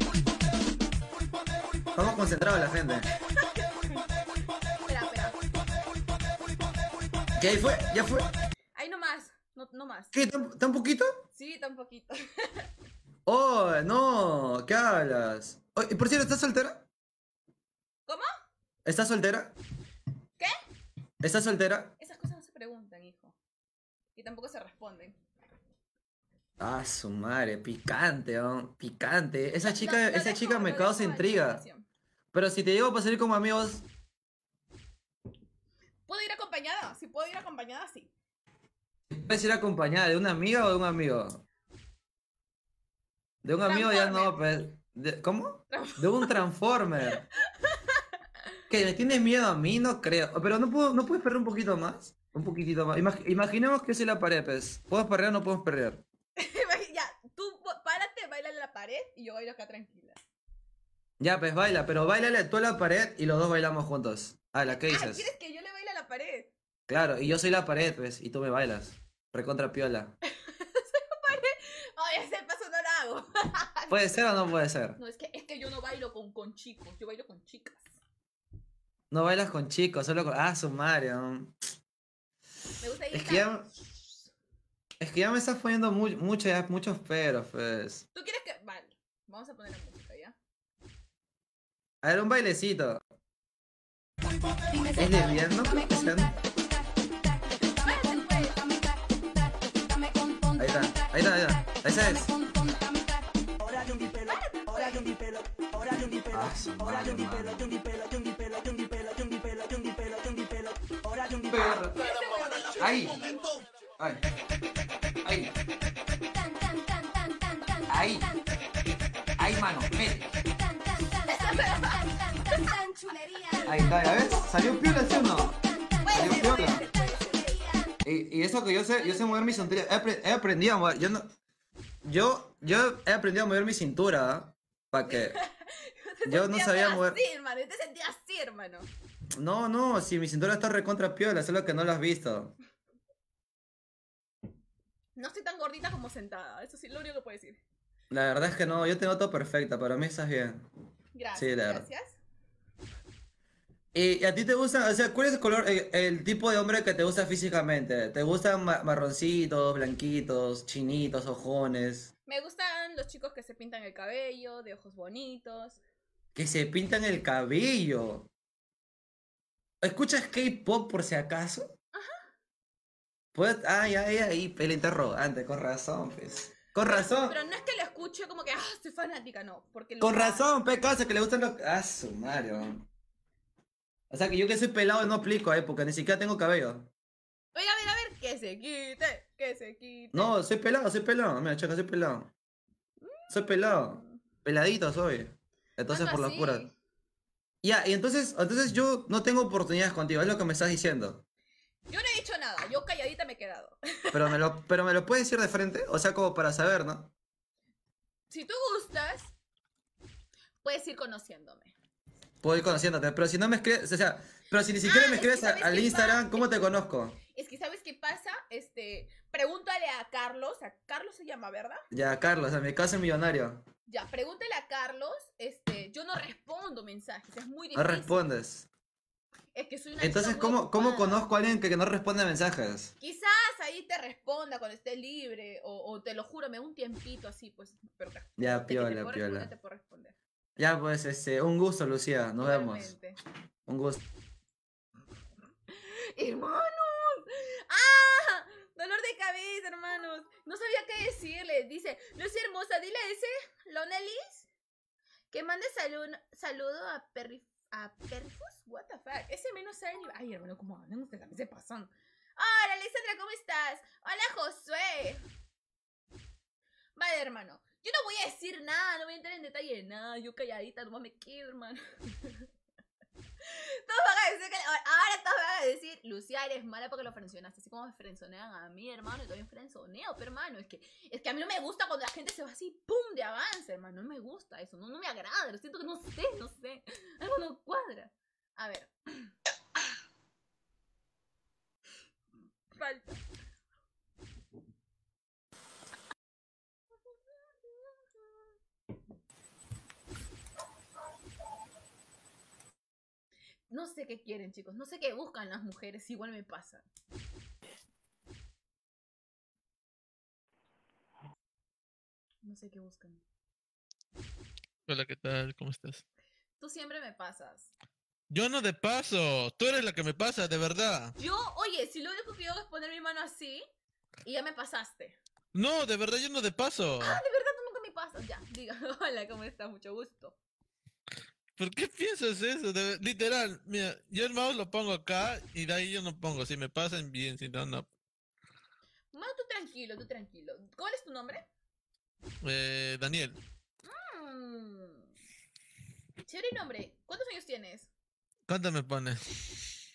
Estamos concentrados la gente. Espera. ¿Qué ahí fue? ¿Ya fue? Ahí nomás. No más. ¿Qué? ¿Tan poquito? Sí, tan poquito. Oh, no. ¿Qué hablas? Oh, y por cierto, ¿estás soltera? ¿Cómo? ¿Estás soltera? ¿Qué? ¿Estás soltera? Esas cosas no se preguntan, hijo. Y tampoco se responden. Ah, su madre, picante, ¿no? Picante. Esa Lo chica dejo, me lo causa dejo a intriga. discreción. Pero si te digo para salir como amigos, ¿Puedo ir acompañada? Si puedo ir acompañada, sí. ¿puedes ir acompañada de una amiga o de un amigo? De un amigo ya no, pues. ¿Cómo? De un Transformer. ¿Que me tienes miedo a mí? No creo. Pero no puedes perder un poquito más. Un poquitito más. Imaginemos que soy la pared, pues. ¿Puedes perrear o no podemos perrear? Ya, tú párate, baila en la pared y yo bailo acá tranquila. Ya, pues baila, pero bailale tú a la pared y los dos bailamos juntos. Ah, ¿qué Ah, dices? ¿quieres que yo le baile a la pared? Claro, y yo soy la pared, pues, y tú me bailas. Recontra piola. Ay, ese paso no lo hago. ¿Puede ser o no puede ser? No, es que yo no bailo con chicos, yo bailo con chicas. No bailas con chicos, solo con... Ah, su madre. ¿No? Me gusta ir Es que ya me estás poniendo muchos peros, pues. ¿Tú quieres que...? Vale, vamos a poner la música, ¿ya? A ver, un bailecito. ¿Es lesbiano? Creo que sean- Ahí está. Esa es. Ah, su madre, perro. Ahí. Ahí, mano. Mete. Ahí está, ¿ya ves? Salió piola, ¿sí o no? Salió piola. Y eso que yo sé mover mi cintura. He aprendido a mover. Yo he aprendido a mover mi cintura. ¿Para qué? Yo no sabía mover. Sí, hermano, yo te sentía así, hermano. No, si mi cintura está recontra piola, solo que no lo has visto. No estoy tan gordita como sentada, eso sí, lo único que puedo decir. La verdad es que no, yo tengo todo perfecto, pero a mí estás bien. Gracias, Sí, la verdad. gracias. ¿Y a ti te gusta, o sea, cuál es el color, el tipo de hombre que te gusta físicamente? ¿Te gustan marroncitos, blanquitos, chinitos, ojones? Me gustan los chicos que se pintan el cabello, de ojos bonitos. Que se pintan el cabello. ¿Escuchas K-pop por si acaso? Ajá. Pues, ahí, el interrogante, con razón, pues. Con razón. Pero no es que lo escuche como que, soy fanática, no. Porque Con razón, pecaso, que le gustan los... Ah, su Mario. O sea, que yo que soy pelado no aplico a época, ni siquiera tengo cabello. Oye, a ver, que se quite, que se quite. No, soy pelado. Mira, chaca, soy pelado. Soy pelado. Peladito soy. Entonces, por las así. puras. Ya, y entonces yo no tengo oportunidades contigo, es lo que me estás diciendo. Yo no he dicho nada, yo calladita me he quedado. Pero me lo puedes decir de frente, o sea, como para saber, ¿no? Si tú gustas, puedes ir conociéndome. Puedo ir conociéndote, pero si no me escribes, o sea, pero si ni siquiera me es que escribes ¿sabes al qué Instagram, pasa? ¿cómo te conozco? Es que, ¿sabes qué pasa? Pregúntale a Carlos se llama, ¿verdad? Ya, Carlos, a mi caso es millonario. Ya, pregúntale a Carlos, yo no respondo mensajes, es muy No difícil. respondes. Es que soy una Entonces, chica muy ¿cómo ocupada. conozco a alguien que no responde mensajes? Quizás ahí te responda cuando esté libre, o te lo juro, me da un tiempito así, pues, pero Ya, de que te piola, puedo responder, piola. te puedo responder. Ya, pues, un gusto, Lucía, nos vemos. Igualmente. Un gusto. ¡Hermanos! ¡Ah! Dolor de cabeza, hermanos. No sabía qué decirle. Dice, Lucy hermosa, dile a ese Lonelis que mande saludo a Perfus. What the fuck. Ese menos sabe ni... Ay, hermano, ¿cómo hablan ustedes? ¿A qué se pasan? Hola, Alexandra, ¿cómo estás? Hola, Josué. Vale, hermano. Yo no voy a decir nada, no voy a entrar en detalle de nada. Yo calladita, no me quedo, hermano. Todos van a decir que... Ahora todos van a decir, Lucía, eres mala porque lo frenzoneaste. Así como me frenzonean a mí, hermano. Yo también frenzoneo, pero hermano. Es que a mí no me gusta cuando la gente se va así, pum, de avance, hermano. No me gusta eso. No me agrada. Lo siento que no sé. Algo no cuadra. A ver. Falta. No sé qué quieren, chicos. No sé qué buscan las mujeres. Igual me pasa. No sé qué buscan. Hola, ¿qué tal? ¿Cómo estás? Tú siempre me pasas. Yo no de paso, tú eres la que me pasa, de verdad. Yo, oye, si lo único que hago es poner mi mano así y ya me pasaste. No, de verdad yo no de paso. Ah, de verdad tú nunca me pasas. Ya, diga. Hola, ¿cómo estás? Mucho gusto. ¿Por qué piensas eso? Literal, mira, yo el mouse lo pongo acá y de ahí yo no pongo. Si me pasan bien, si no, no. Bueno, tú tranquilo, tú tranquilo. ¿Cuál es tu nombre? Daniel, Chévere nombre. ¿Cuántos años tienes? ¿cuánto me pones?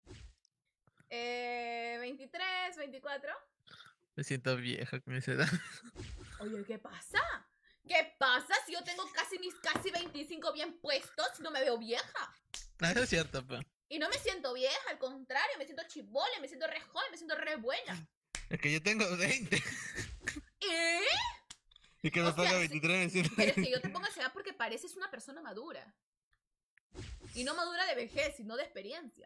23, 24. Me siento vieja con esa edad. Oye, ¿qué pasa? ¿Qué pasa si yo tengo mis casi 25 bien puestos y no me veo vieja? Ah, eso es cierto, pa. Y no me siento vieja, al contrario, me siento chibola, me siento re joven, me siento re buena. Es que yo tengo 20. ¿Eh? Y que me O sea, ponga 23 me siento Pero es que yo te pongo esa edad porque pareces una persona madura. Y no madura de vejez, sino de experiencia.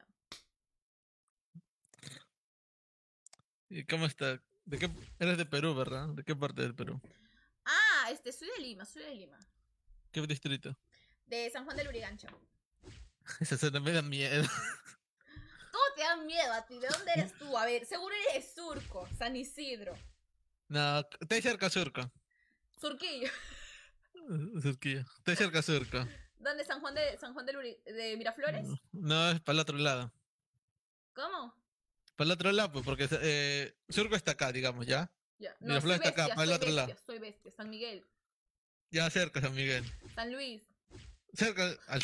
¿Y cómo está? ¿De qué? Eres de Perú, ¿verdad? ¿De qué parte del Perú? Ah, soy de Lima, ¿Qué distrito? De San Juan del Urigancho. Esa zona me da miedo. ¿Cómo te da miedo a ti? ¿De dónde eres tú? A ver, seguro eres Surco, San Isidro. No, estoy cerca Surco. Surquillo. Surquillo. Estoy cerca Surco. ¿Dónde? ¿San Juan de Miraflores? No, es para el otro lado. ¿Cómo? Para el otro lado, pues, porque Surco está acá, digamos, ¿ya? Ya. No, Miraflores soy está acá, bestia, para el soy otro bestia, lado. soy bestia. San Miguel, Ya cerca San Miguel. San Luis. Cerca al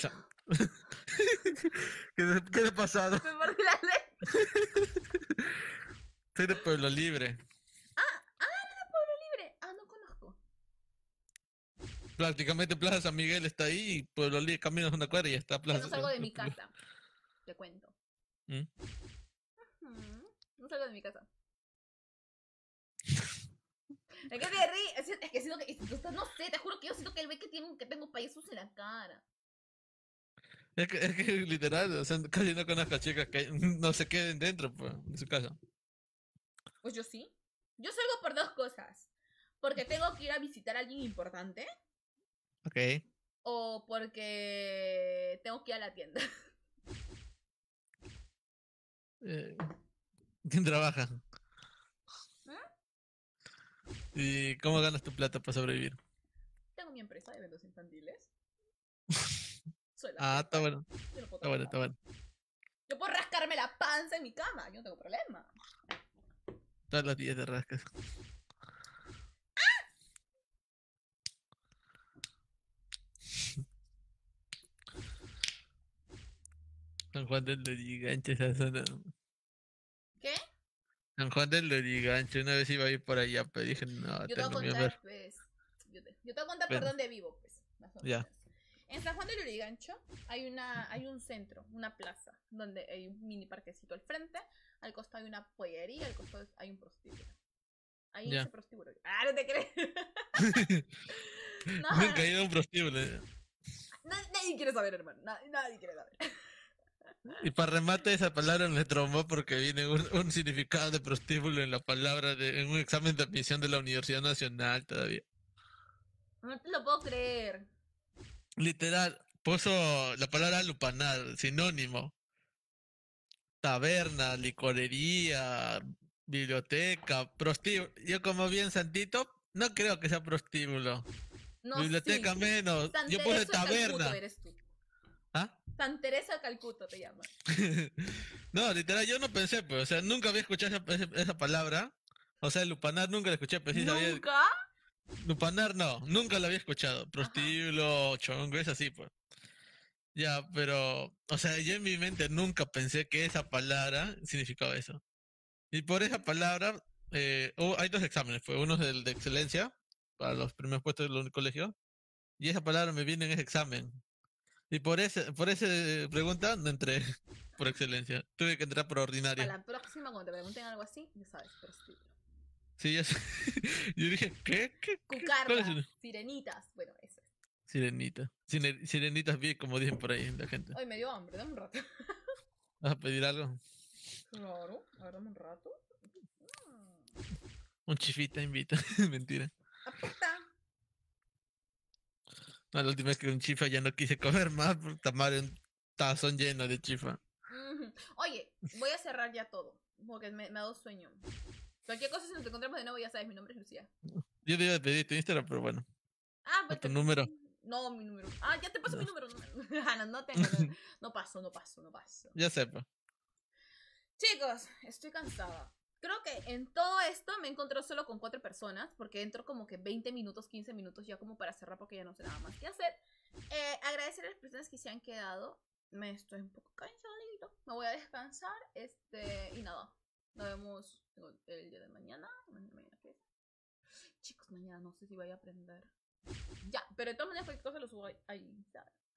¿Qué le ha pasado? Me mordí la lengua. Soy de Pueblo Libre. ¿De Pueblo Libre? Ah, no conozco. Prácticamente Plaza San Miguel está ahí y Pueblo Libre caminas una cuadra y ya está Yo Plaza. no salgo de mi casa. Te cuento. ¿Mm? No salgo de mi casa. ¿De qué te ríes? Es que siento que... No sé, te juro que yo siento que él ve que tengo payasos en la cara. Es que literal, o sea, casi no conozco a chicas que no se queden dentro, pues, de su casa. Pues yo sí. Yo salgo por dos cosas. Porque tengo que ir a visitar a alguien importante. Ok. O porque tengo que ir a la tienda. ¿Quién trabaja? ¿Y cómo ganas tu plata para sobrevivir? Tengo mi empresa de eventos infantiles. Soy la Ah, está jefa. bueno. Yo no puedo Está bueno, está bueno. Yo puedo rascarme la panza en mi cama. Yo no tengo problema. Todos los días de rascas. San Juan del Lurigancho, esa zona. ¿Qué? San Juan del Lurigancho, una vez iba a ir por allá, pero dije, no, Yo te voy a tengo miedo. contar, pues. Yo te voy a contar por Ven. dónde vivo, pues. Más o Ya. menos. En San Juan del Lurigancho hay un centro, una plaza, donde hay un mini parquecito al frente. Al costado hay una pollería, al costado hay un prostíbulo. Ahí Ya. ese prostíbulo. Ah, no te crees. No, Nunca he ido a un prostíbulo. nadie quiere saber, hermano. Nadie quiere saber. Y para remate esa palabra me trombó porque viene un significado de prostíbulo en la palabra en un examen de admisión de la Universidad Nacional todavía. No te lo puedo creer. Literal, puso la palabra lupanar, sinónimo. Taberna, licorería, biblioteca, prostíbulo. Yo como bien santito, no creo que sea prostíbulo. No, Biblioteca sí. menos. San Yo puse Teresa de Calcuto taberna. eres tú. ¿Ah? San Teresa de Calcuto te llaman. No, literal, yo no pensé, pues, o sea, nunca había escuchado esa palabra. O sea, lupanar nunca la escuché, pero sí sabía. ¿Nunca? Lupanar no, nunca la había escuchado. Prostíbulo, chongo, es así, pues. Ya, pero, o sea, yo en mi mente nunca pensé que esa palabra significaba eso. Y por esa palabra, hay dos exámenes, fue uno es el de excelencia, para los primeros puestos del colegio, y esa palabra me viene en ese examen. Y por esa pregunta no entré por excelencia, tuve que entrar por Para ordinaria. la próxima, cuando te pregunten algo así, ya sabes, prostíbulo. Sí, ya sé. Yo dije, ¿qué? ¿Cuál es Cucarda, el- sirenitas. Bueno, eso es. Sirenita. Sirenitas bien, como dicen por ahí la gente. Hoy me dio hambre, dame un rato. ¿Vas a pedir algo? Claro, a ver, dame un rato. Un chifita invita. Mentira. Apuesta. No, la última vez que un chifa ya no quise comer más por tomar un tazón lleno de chifa. Ujú. Oye, voy a cerrar ya todo, porque me ha dado sueño. Cualquier cosa, si nos encontramos de nuevo, ya sabes, mi nombre es Lucía. Yo te iba a pedir tu Instagram, pero bueno. Ah, O pues tu número. No, mi número. Ah, ya te paso mi número. Ah, no, no tengo. No paso. Ya sepa. Chicos, estoy cansada. Creo que en todo esto me encontré solo con 4 personas, porque entro como que 20 minutos, 15 minutos ya como para cerrar, porque ya no sé nada más que hacer. Agradecer a las personas que se han quedado. Me estoy un poco cansadito. Me voy a descansar. Y nada. Nos vemos el día de mañana. ¿Mañana qué es? Chicos, mañana no sé si voy a aprender. Ya, pero de todas maneras cualquier cosa lo subo ahí.